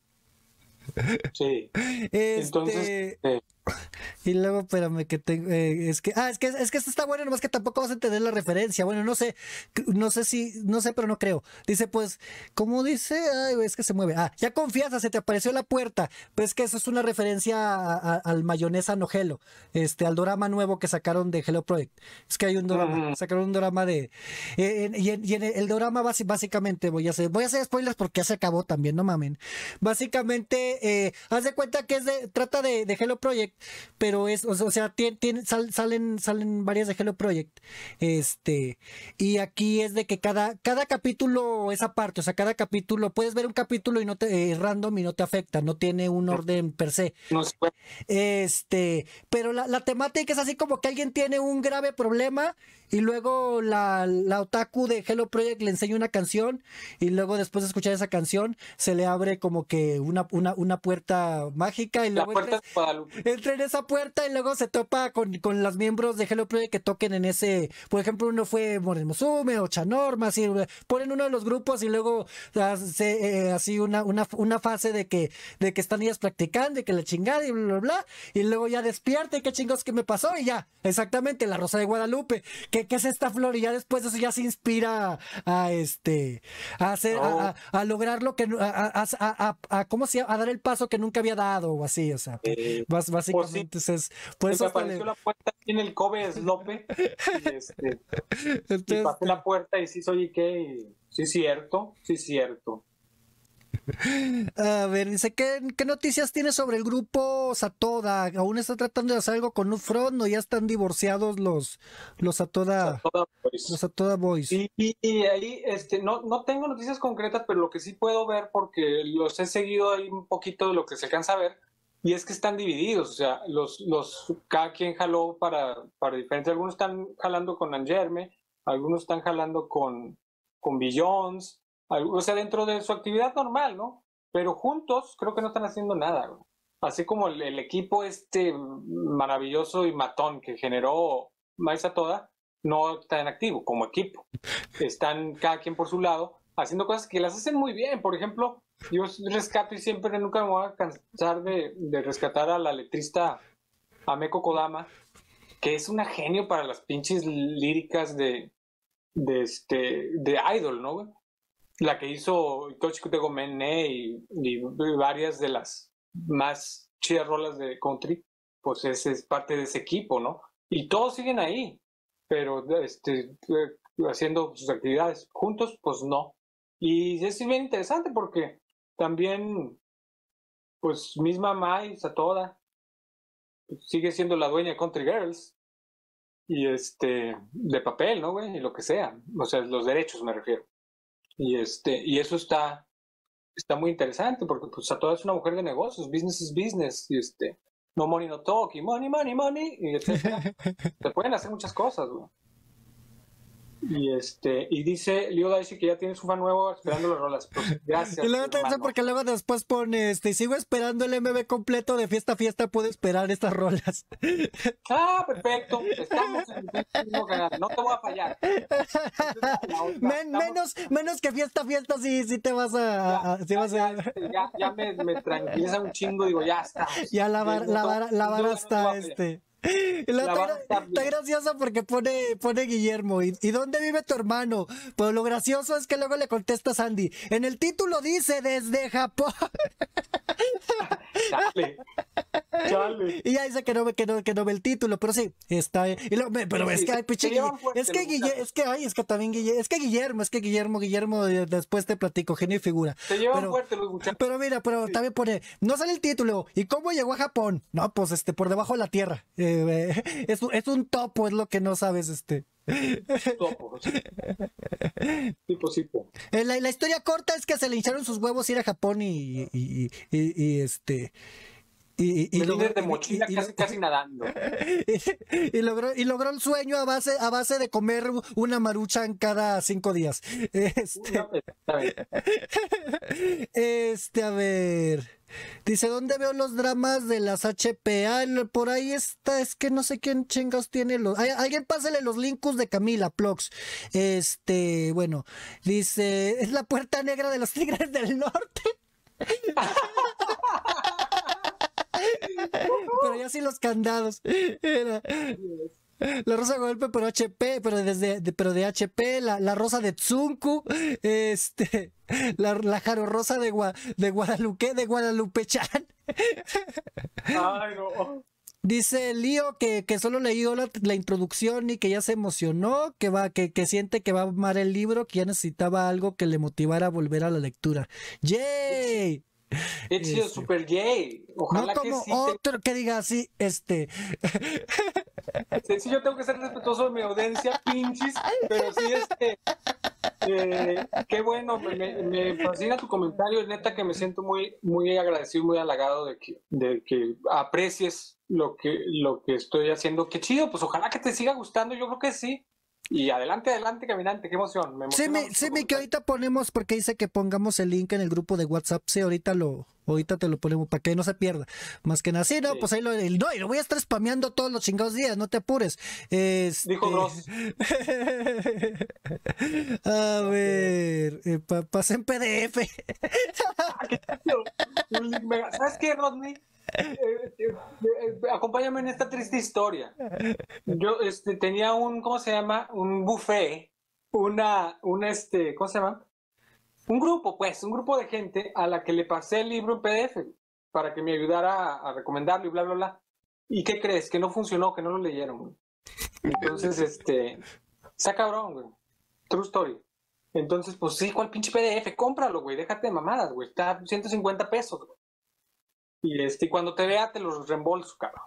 Sí. Este... Entonces. Eh... Y luego, espérame, que tengo. Eh, es que. Ah, es que es que esto está bueno, nomás que tampoco vas a entender la referencia. Bueno, no sé. No sé si. No sé, pero no creo. Dice, pues, ¿cómo dice? Ay, es que se mueve. Ah, ya confianza, se te apareció la puerta. Pues que eso es una referencia a, a, al mayonesa no Hello. Este, al drama nuevo que sacaron de Hello Project. Es que hay un drama. Uh-huh. Sacaron un drama de. Eh, y, en, y en el drama, básicamente, voy a hacer. Voy a hacer spoilers porque ya se acabó también, no mamen. Básicamente, eh, haz de cuenta que es de. Trata de, de Hello Project. Pero es, o sea, tiene, tiene, sal, salen, salen varias de Hello Project. Este, y aquí es de que cada, cada capítulo es aparte, o sea, cada capítulo, puedes ver un capítulo y no te, eh, random y no te afecta, no tiene un orden per se. No se puede. Este, pero la, la temática es así como que alguien tiene un grave problema y luego la, la otaku de Hello Project le enseña una canción y luego después de escuchar esa canción se le abre como que una, una, una puerta mágica y luego la puerta entra, entra en esa puerta y luego se topa con, con los miembros de Hello Project que toquen en ese, por ejemplo, uno fue Moren Musume o Chanorma, así, ponen uno de los grupos y luego hace, eh, así una, una, una fase de que, de que están ellas practicando y que la chingada y bla, bla, bla, y luego ya despierta y qué chingos que me pasó y ya, exactamente, la Rosa de Guadalupe, que qué es esta flor y ya después de eso ya se inspira a, a este, a hacer, oh. a, a, a lograr lo que, a, a, a, a, a, ¿cómo se llama? A dar el paso que nunca había dado o así, o sea, eh, básicamente pues sí. es, por eso me apareció le... la puerta en el Kobe Slope y, este, Entonces, y pasé la puerta y sí soy que sí cierto, sí cierto. A ver, dice, ¿qué, qué noticias tiene sobre el grupo Satoda? ¿Aún está tratando de hacer algo con Ufron o ya están divorciados los, los Satoda, Satoda Boys. los Satoda Boys? Y, y, y ahí este, no, no tengo noticias concretas, pero lo que sí puedo ver, porque los he seguido ahí un poquito de lo que se alcanza a ver, y es que están divididos, o sea, los, los, cada quien jaló para, para diferentes, algunos están jalando con Angerme, algunos están jalando con, con Billions, o sea, dentro de su actividad normal, ¿no? Pero juntos creo que no están haciendo nada, güey. Así como el, el equipo este maravilloso y matón que generó Maíz Toda, no está en activo como equipo. Están cada quien por su lado, haciendo cosas que las hacen muy bien. Por ejemplo, yo rescato y siempre nunca me voy a cansar de, de rescatar a la letrista Ameko Kodama, que es una genio para las pinches líricas de, de, este, de Idol, ¿no, güey? La que hizo Tochi Kutego Mene y, y varias de las más chidas rolas de country, pues es, es parte de ese equipo, ¿no? Y todos siguen ahí, pero este, haciendo sus actividades juntos, pues no. Y es bien interesante porque también, pues misma Mai Satoda sigue siendo la dueña de Country Girls y este, de papel, ¿no, güey? Y lo que sea, o sea, los derechos me refiero. Y este, y eso está, está muy interesante porque pues Satoda es una mujer de negocios, business is business, y este, no money no talk, y money, money, money, y etcétera. Se pueden hacer muchas cosas, güey. Y este, y dice Leo Daishi que ya tiene su fan nuevo esperando las rolas. Pues gracias. Y luego te dice porque luego después pone este, sigo esperando el M V completo de fiesta a fiesta, puedo esperar estas rolas. Ah, perfecto. Estamos en el mismo canal. No te voy a fallar. Men, menos, menos que fiesta a fiesta, sí, sí te vas a. Ya, a, sí ya, vas a... ya, ya, ya me, me tranquiliza un chingo, digo, ya está. Ya la vara, la vara, la vara está este. Y la La está, vara está está bien. gracioso porque pone, pone Guillermo. ¿Y, ¿Y dónde vive tu hermano? Pero lo gracioso es que luego le contesta Sandy. En el título dice desde Japón. Chale. Chale. Y ya dice que no, ve- que no, que no ve el título, pero sí, está. Y luego, me- pero Sí, es sí, que, ay, se- pinche se llevan Guille- fuerte es que los Guille- muchachos. es que, ay, es que también Guille, es que Guillermo, es que Guillermo, Guillermo, eh, después te platico, genio y figura. Se llevan Pero, fuerte los muchachos. pero mira, pero Sí. también pone, no sale el título. ¿Y cómo llegó a Japón? No, pues este, por debajo de la tierra. Eh, eh, es, un- es un topo, es lo que no sabes, este. Topo, sí. Tipo, tipo. Eh, La, la historia corta es que se le hincharon sus huevos ir a Japón y, y, y, y- y, este. Y, y, y Me logró- vine de y- mochila y- y- casi, casi nadando. y, y logró, y logró el sueño a base, a base de comer una maruchan cada cinco días. Este, No, está bien. este, a ver. Dice, ¿dónde veo los dramas de las H P? Ah, no, por ahí está, es que no sé quién chingados tiene los. Ay, alguien pásale los linkus de Camila Plox. Este, bueno, dice, es la puerta negra de los Tigres del Norte. Pero ya sí los candados. Era la rosa de Guadalupe, pero H P, pero desde, de, pero de H P, la, la rosa de Tsunku, este, la, la Jaro rosa de, Gua, de Guadalupe, de Guadalupe Chan. Ay, no. Dice Lío que, que solo leyó la, la introducción y que ya se emocionó, que va, que, que siente que va a amar el libro, que ya necesitaba algo que le motivara a volver a la lectura. ¡Yay! He sido Este. super gay. Ojalá No que como sí. otro que diga así, este. te- sí, yo tengo que ser respetuoso de mi audiencia, pinches. Pero sí, este. eh, qué bueno, me, me- me fascina tu comentario. Neta que me siento muy, muy agradecido, muy halagado de que, de que aprecies lo que, lo que estoy haciendo. Qué chido, pues ojalá que te siga gustando. Yo creo que sí. Y adelante, adelante, caminante. Qué emoción. Me Sí, emociona mi, mucho sí, tu mi, que comentario. ahorita ponemos, porque dice que pongamos el link en el grupo de WhatsApp. Sí, ahorita lo, ahorita te lo ponemos para que no se pierda. Más que nada, sí, no, Sí. pues ahí lo, el- no, y lo voy a estar spameando todos los chingados días, no te apures. Este... Dijo Dross. A ver, eh, pa- pasa en P D F. Un link mega- ¿Sabes qué, Rodney? Eh, eh, eh, acompáñame en esta triste historia. Yo este, tenía un, ¿cómo se llama? Un buffet, una, un este, ¿cómo se llama? Un grupo, pues, un grupo de gente a la que le pasé el libro en P D F para que me ayudara a, a recomendarlo y bla, bla, bla. ¿Y qué crees? Que no funcionó, que no lo leyeron, güey. Entonces, este, está cabrón, güey. True story. Entonces, pues sí, ¿cuál pinche P D F? Cómpralo, güey, déjate de mamadas, güey, está ciento cincuenta pesos, güey. Y este, y cuando te vea, te los reembolso, cabrón.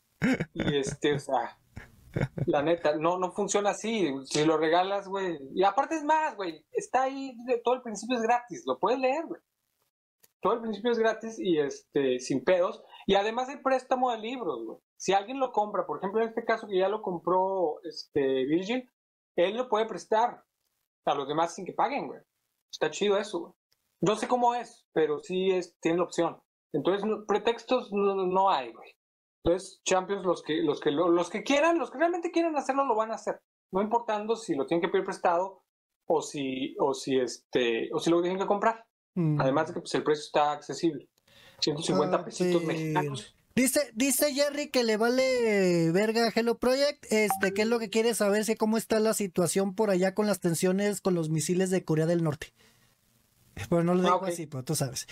Y este, o sea, la neta, no, no funciona así. Si lo regalas, güey. Y aparte es más, güey, está ahí, todo el principio es gratis, lo puedes leer, güey. Todo el principio es gratis y este, sin pedos. Y además hay préstamo de libros, güey. Si alguien lo compra, por ejemplo, en este caso que ya lo compró este, Virgil, él lo puede prestar a los demás sin que paguen, güey. Está chido eso, güey. No sé cómo es, pero sí es, tiene la opción. Entonces, no, pretextos no, no hay, güey. Entonces, Champions, los que, los que, los que quieran, los que realmente quieran hacerlo, lo van a hacer. No importando si lo tienen que pedir prestado o si, o si, este, o si lo tienen que comprar. Mm. Además de que pues, el precio está accesible. ciento cincuenta pesitos mexicanos. Dice, dice Jerry que le vale verga a Hello Project, este, ¿qué es lo que quiere saber? Si cómo está la situación por allá con las tensiones con los misiles de Corea del Norte. Bueno, no lo digo ah, okay. así, pero tú sabes.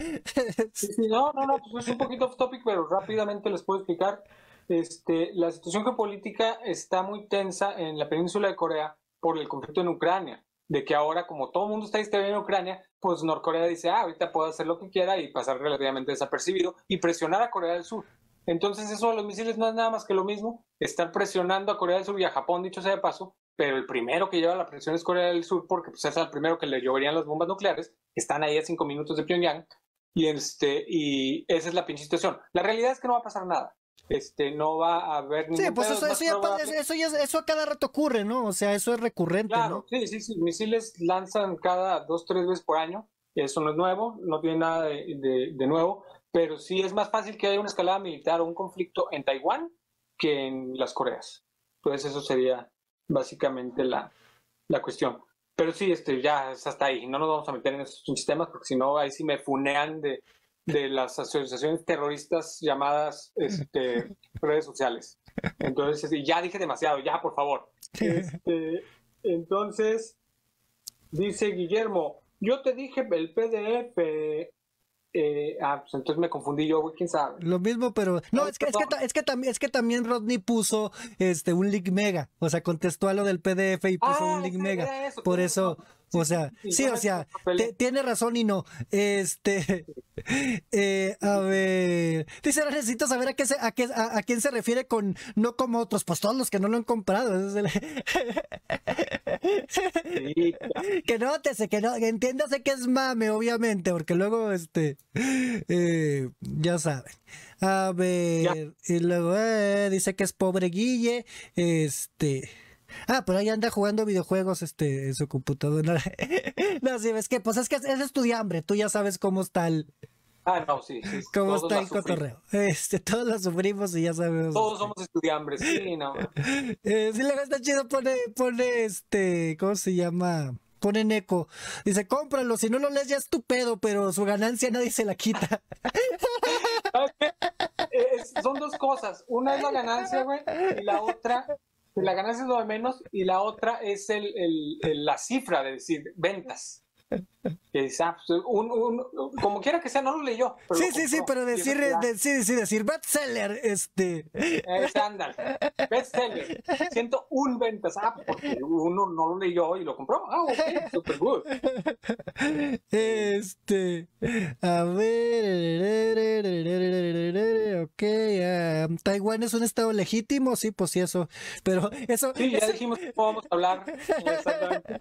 Sí, sí, no, no, no, pues es un poquito off topic, pero rápidamente les puedo explicar. Este, la situación geopolítica está muy tensa en la península de Corea por el conflicto en Ucrania. De que ahora, como todo el mundo está distraído en Ucrania, pues Norcorea dice, ah, ahorita puedo hacer lo que quiera y pasar relativamente desapercibido y presionar a Corea del Sur. Entonces eso de los misiles no es nada más que lo mismo, estar presionando a Corea del Sur y a Japón, dicho sea de paso, pero el primero que lleva la presión es Corea del Sur porque pues, es el primero que le lloverían las bombas nucleares, están ahí a cinco minutos de Pyongyang, y, este, y esa es la pinche situación. La realidad es que no va a pasar nada. Este, no va a haber ningún sí, pues eso, eso, ya, eso, ya, eso a cada rato ocurre, ¿no? O sea, eso es recurrente, claro, ¿no? Sí, sí, sí, misiles lanzan cada dos, tres veces por año, eso no es nuevo, no tiene nada de, de, de nuevo, pero sí es más fácil que haya una escalada militar o un conflicto en Taiwán que en las Coreas. Entonces eso sería básicamente la, la cuestión. Pero sí, este, ya es hasta ahí, no nos vamos a meter en esos sistemas porque si no, ahí sí me funean de... de las asociaciones terroristas llamadas este, redes sociales. Entonces, ya dije demasiado, ya, por favor. Este, entonces, dice Guillermo, yo te dije el P D F. Eh, ah, pues entonces me confundí yo, quién sabe. Lo mismo, pero no, es que, es que, es que, también, es que también Rodney puso este un link mega, o sea, contestó a lo del P D F y puso ah, un link mega. Eso, por eso, sí, o sea, sí, sí o sea, te, tiene razón y no. Este, eh, a ver, dice, ahora necesito saber a qué se, a qué, a, a quién se refiere con no como otros, pues todos los que no lo han comprado. Es el... sí, claro. Que nótese, que no, que entiéndase que es mame, obviamente, porque luego, este, eh, ya saben. A ver, ya. Y luego eh, dice que es pobre Guille, este. Ah, pero ahí anda jugando videojuegos este, en su computadora. No, sí, es que, pues es que es estudiambre, tú ya sabes cómo está el... Ah, no, sí, sí. ¿Cómo está el cotorreo? Este, todos la sufrimos y ya sabemos. Todos este. somos estudiambres, sí, no. eh, sí, luego está chido, pone, pone este, ¿cómo se llama? Pone Neko. Dice, cómpralo, si no lo lees ya es tu pedo, pero su ganancia nadie se la quita. Es, son dos cosas. Una es la ganancia, güey, y la otra... La ganancia es lo de menos y la otra es el, el, el, la cifra de decir ventas. Que es, ah, pues, un, un, como quiera que sea, no lo leyó. Pero sí, sí, sí, pero decir, de, sí, sí, decir bestseller, este. Estándar. Bestseller. ciento uno ventas. Ah, porque uno no lo leyó y lo compró. Ah, ok, super good. Este. A ver. Ok. Um, Taiwán es un estado legítimo, sí, pues sí, eso. Pero eso. Sí, ya eso... dijimos que podemos hablar. Exactamente.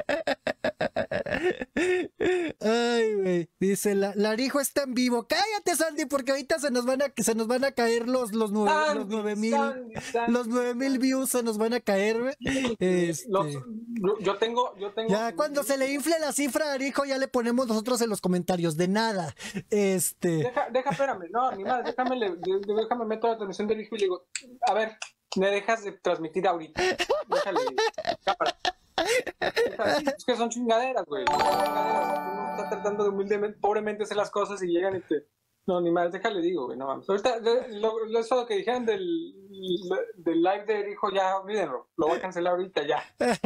Ay, güey. Dice, la, Larijo está en vivo. Cállate, Sandy, porque ahorita se nos van a, se nos van a caer los, los nueve, Sandy, los nueve mil, Sandy, Sandy. Los nueve mil views se nos van a caer, güey. Este, los, yo tengo, yo tengo. Ya cuando se le infle la cifra a Larijo, ya le ponemos nosotros en los comentarios. De nada. Este. Deja, deja, espérame. No, ni más, déjame, le, déjame meto la transmisión de Larijo y le digo, a ver, me dejas de transmitir ahorita. Déjale, cámara. Es que son chingaderas, güey. Uno está tratando de humildemente, pobremente hacer las cosas y llegan y te... No, ni más, déjale, digo, güey, no mames. Ahorita, lo, lo, eso que dijeron del, del live de hijo, ya, olvídenlo. Lo voy a cancelar ahorita, ya.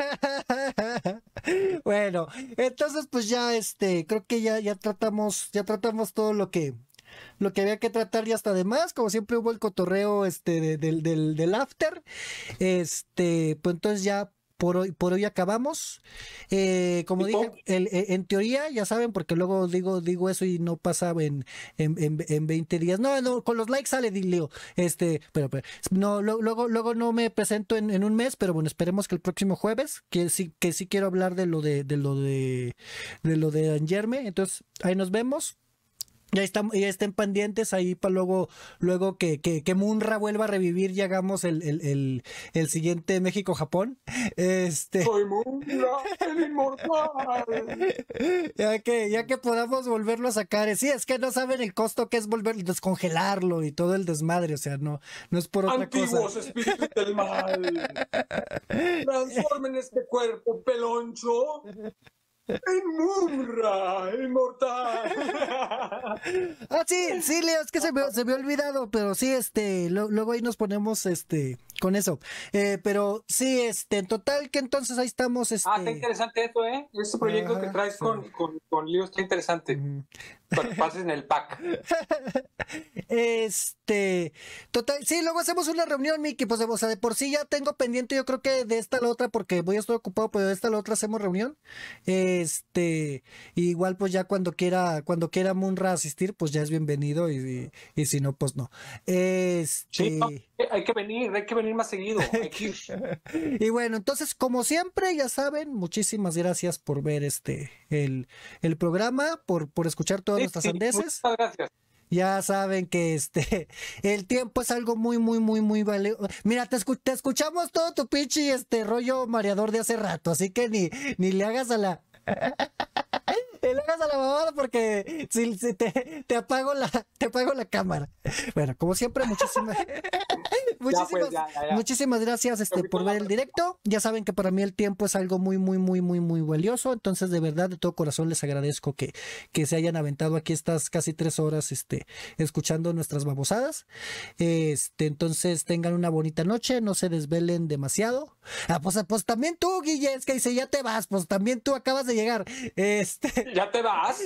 Bueno, entonces, pues ya, este, creo que ya, ya tratamos, ya tratamos todo lo que... Lo que había que tratar y hasta además, como siempre hubo el cotorreo este de, de, del, del after, este, pues entonces ya por hoy, por hoy acabamos. Eh, como dije, el, el, en teoría, ya saben, porque luego digo, digo eso y no pasa en, en, en, en veinte días. No, no, con los likes sale, Leo. Este, pero, pero no, lo, luego, luego no me presento en, en un mes, pero bueno, esperemos que el próximo jueves, que sí, que sí quiero hablar de lo de, de lo de, de lo de Angerme. Entonces, ahí nos vemos. Ya están, ya estén pendientes ahí para luego, luego que, que, que Munra vuelva a revivir y hagamos el, el, el, el siguiente México-Japón. Este. Soy Munra, el inmortal. Ya que, ya que podamos volverlo a sacar. Sí, es que no saben el costo que es volver descongelarlo y todo el desmadre. O sea, no, no es por otra Antiguos cosa. Antiguos espíritus del mal. Transformen este cuerpo peloncho en Munra, el inmortal. Ah, sí, sí, Leo, es que se me, se me ha olvidado, pero sí, este, lo, luego ahí nos ponemos, este, con eso. Eh, pero sí, este, en total, que entonces ahí estamos, este... Ah, está interesante esto, ¿eh? Este proyecto Ajá, que traes sí. con, con, con Leo está interesante. Ujú. Para que pases en el pack. Este, total, sí, luego hacemos una reunión, Miki, pues, o sea, de por sí ya tengo pendiente, yo creo que de esta a la otra, porque voy a estar ocupado, pero de esta a la otra hacemos reunión. Este, igual, pues ya cuando quiera, cuando quiera Munra asistir, pues ya es bienvenido, y, y, y si no, pues no. Este. Sí, no, hay que venir, hay que venir más seguido. Hay que ir. Y bueno, entonces, como siempre, ya saben, muchísimas gracias por ver este, el, el programa, por, por escuchar todas Sí, nuestras sí, sandeces. muchas gracias. Ya saben que este el tiempo es algo muy, muy, muy, muy valioso. Mira, te, escu te escuchamos todo tu pinche este rollo mareador de hace rato, así que ni, ni le hagas a la. Ni le hagas a la mamada porque si, si te, te apago la, te apago la cámara. Bueno, como siempre, muchísimas. Muchísimas, pues, ya, ya, ya. muchísimas gracias este, por ver el directo. Ya saben que para mí el tiempo es algo muy, muy, muy, muy, muy valioso. Entonces, de verdad, de todo corazón les agradezco que, que se hayan aventado aquí estas casi tres horas este, escuchando nuestras babosadas. Este, entonces, tengan una bonita noche, no se desvelen demasiado. Ah, pues, pues también tú, Guille, es que dice, ya te vas, pues también tú acabas de llegar. Este. ¿Ya te vas?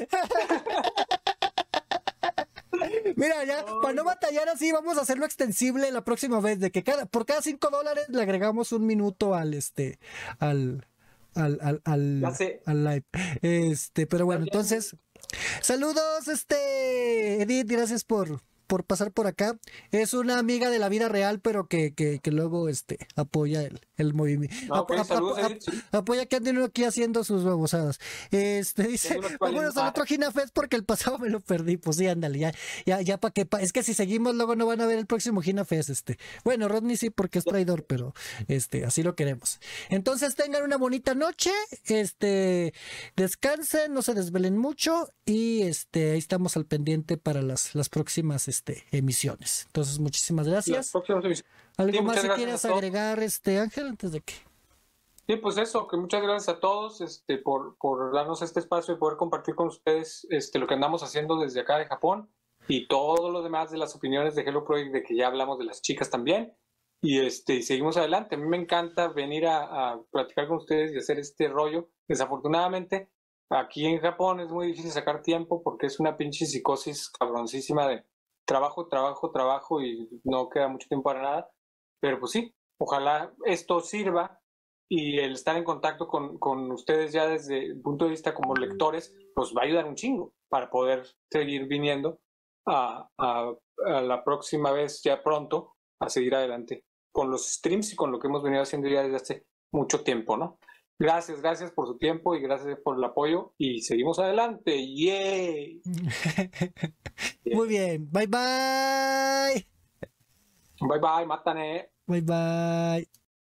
Mira, ya, oh, para no batallar así, vamos a hacerlo extensible la próxima vez, de que cada, por cada cinco dólares le agregamos un minuto al este, al, al, al, al, al live. Este, pero bueno, entonces, saludos, este, Edith, gracias por, por pasar por acá. Es una amiga de la vida real, pero que, que, que luego este, apoya el, el movimiento. Okay, ap saludos, ap Edith, sí. Apoya que anden aquí haciendo sus babosadas. Este, dice, vámonos al otro Ginafest porque el pasado me lo perdí. Pues sí, ándale, ya, ya, ya para que, pa es que si seguimos luego no van a ver el próximo Ginafest, este. Bueno, Rodney sí porque es traidor, pero este, así lo queremos. Entonces tengan una bonita noche, este, descansen, no se desvelen mucho y este, ahí estamos al pendiente para las, las próximas este, emisiones. Entonces, muchísimas gracias. ¿Algo sí, más si quieres agregar, este, Ángel, antes de que? Sí, pues eso, que muchas gracias a todos este, por, por darnos este espacio y poder compartir con ustedes este, lo que andamos haciendo desde acá de Japón y todo lo demás de las opiniones de Hello Project, de que ya hablamos de las chicas también. Y, este, y seguimos adelante. A mí me encanta venir a, a platicar con ustedes y hacer este rollo. Desafortunadamente, aquí en Japón es muy difícil sacar tiempo porque es una pinche psicosis cabroncísima de trabajo, trabajo, trabajo y no queda mucho tiempo para nada. Pero pues sí, ojalá esto sirva y el estar en contacto con, con ustedes ya desde el punto de vista como lectores, pues va a ayudar un chingo para poder seguir viniendo a, a, a la próxima vez ya pronto a seguir adelante con los streams y con lo que hemos venido haciendo ya desde hace mucho tiempo, ¿no? Gracias, gracias por su tiempo y gracias por el apoyo y seguimos adelante. ¡Yay! Muy bien, bye bye. Bye bye, mátane. Bye bye.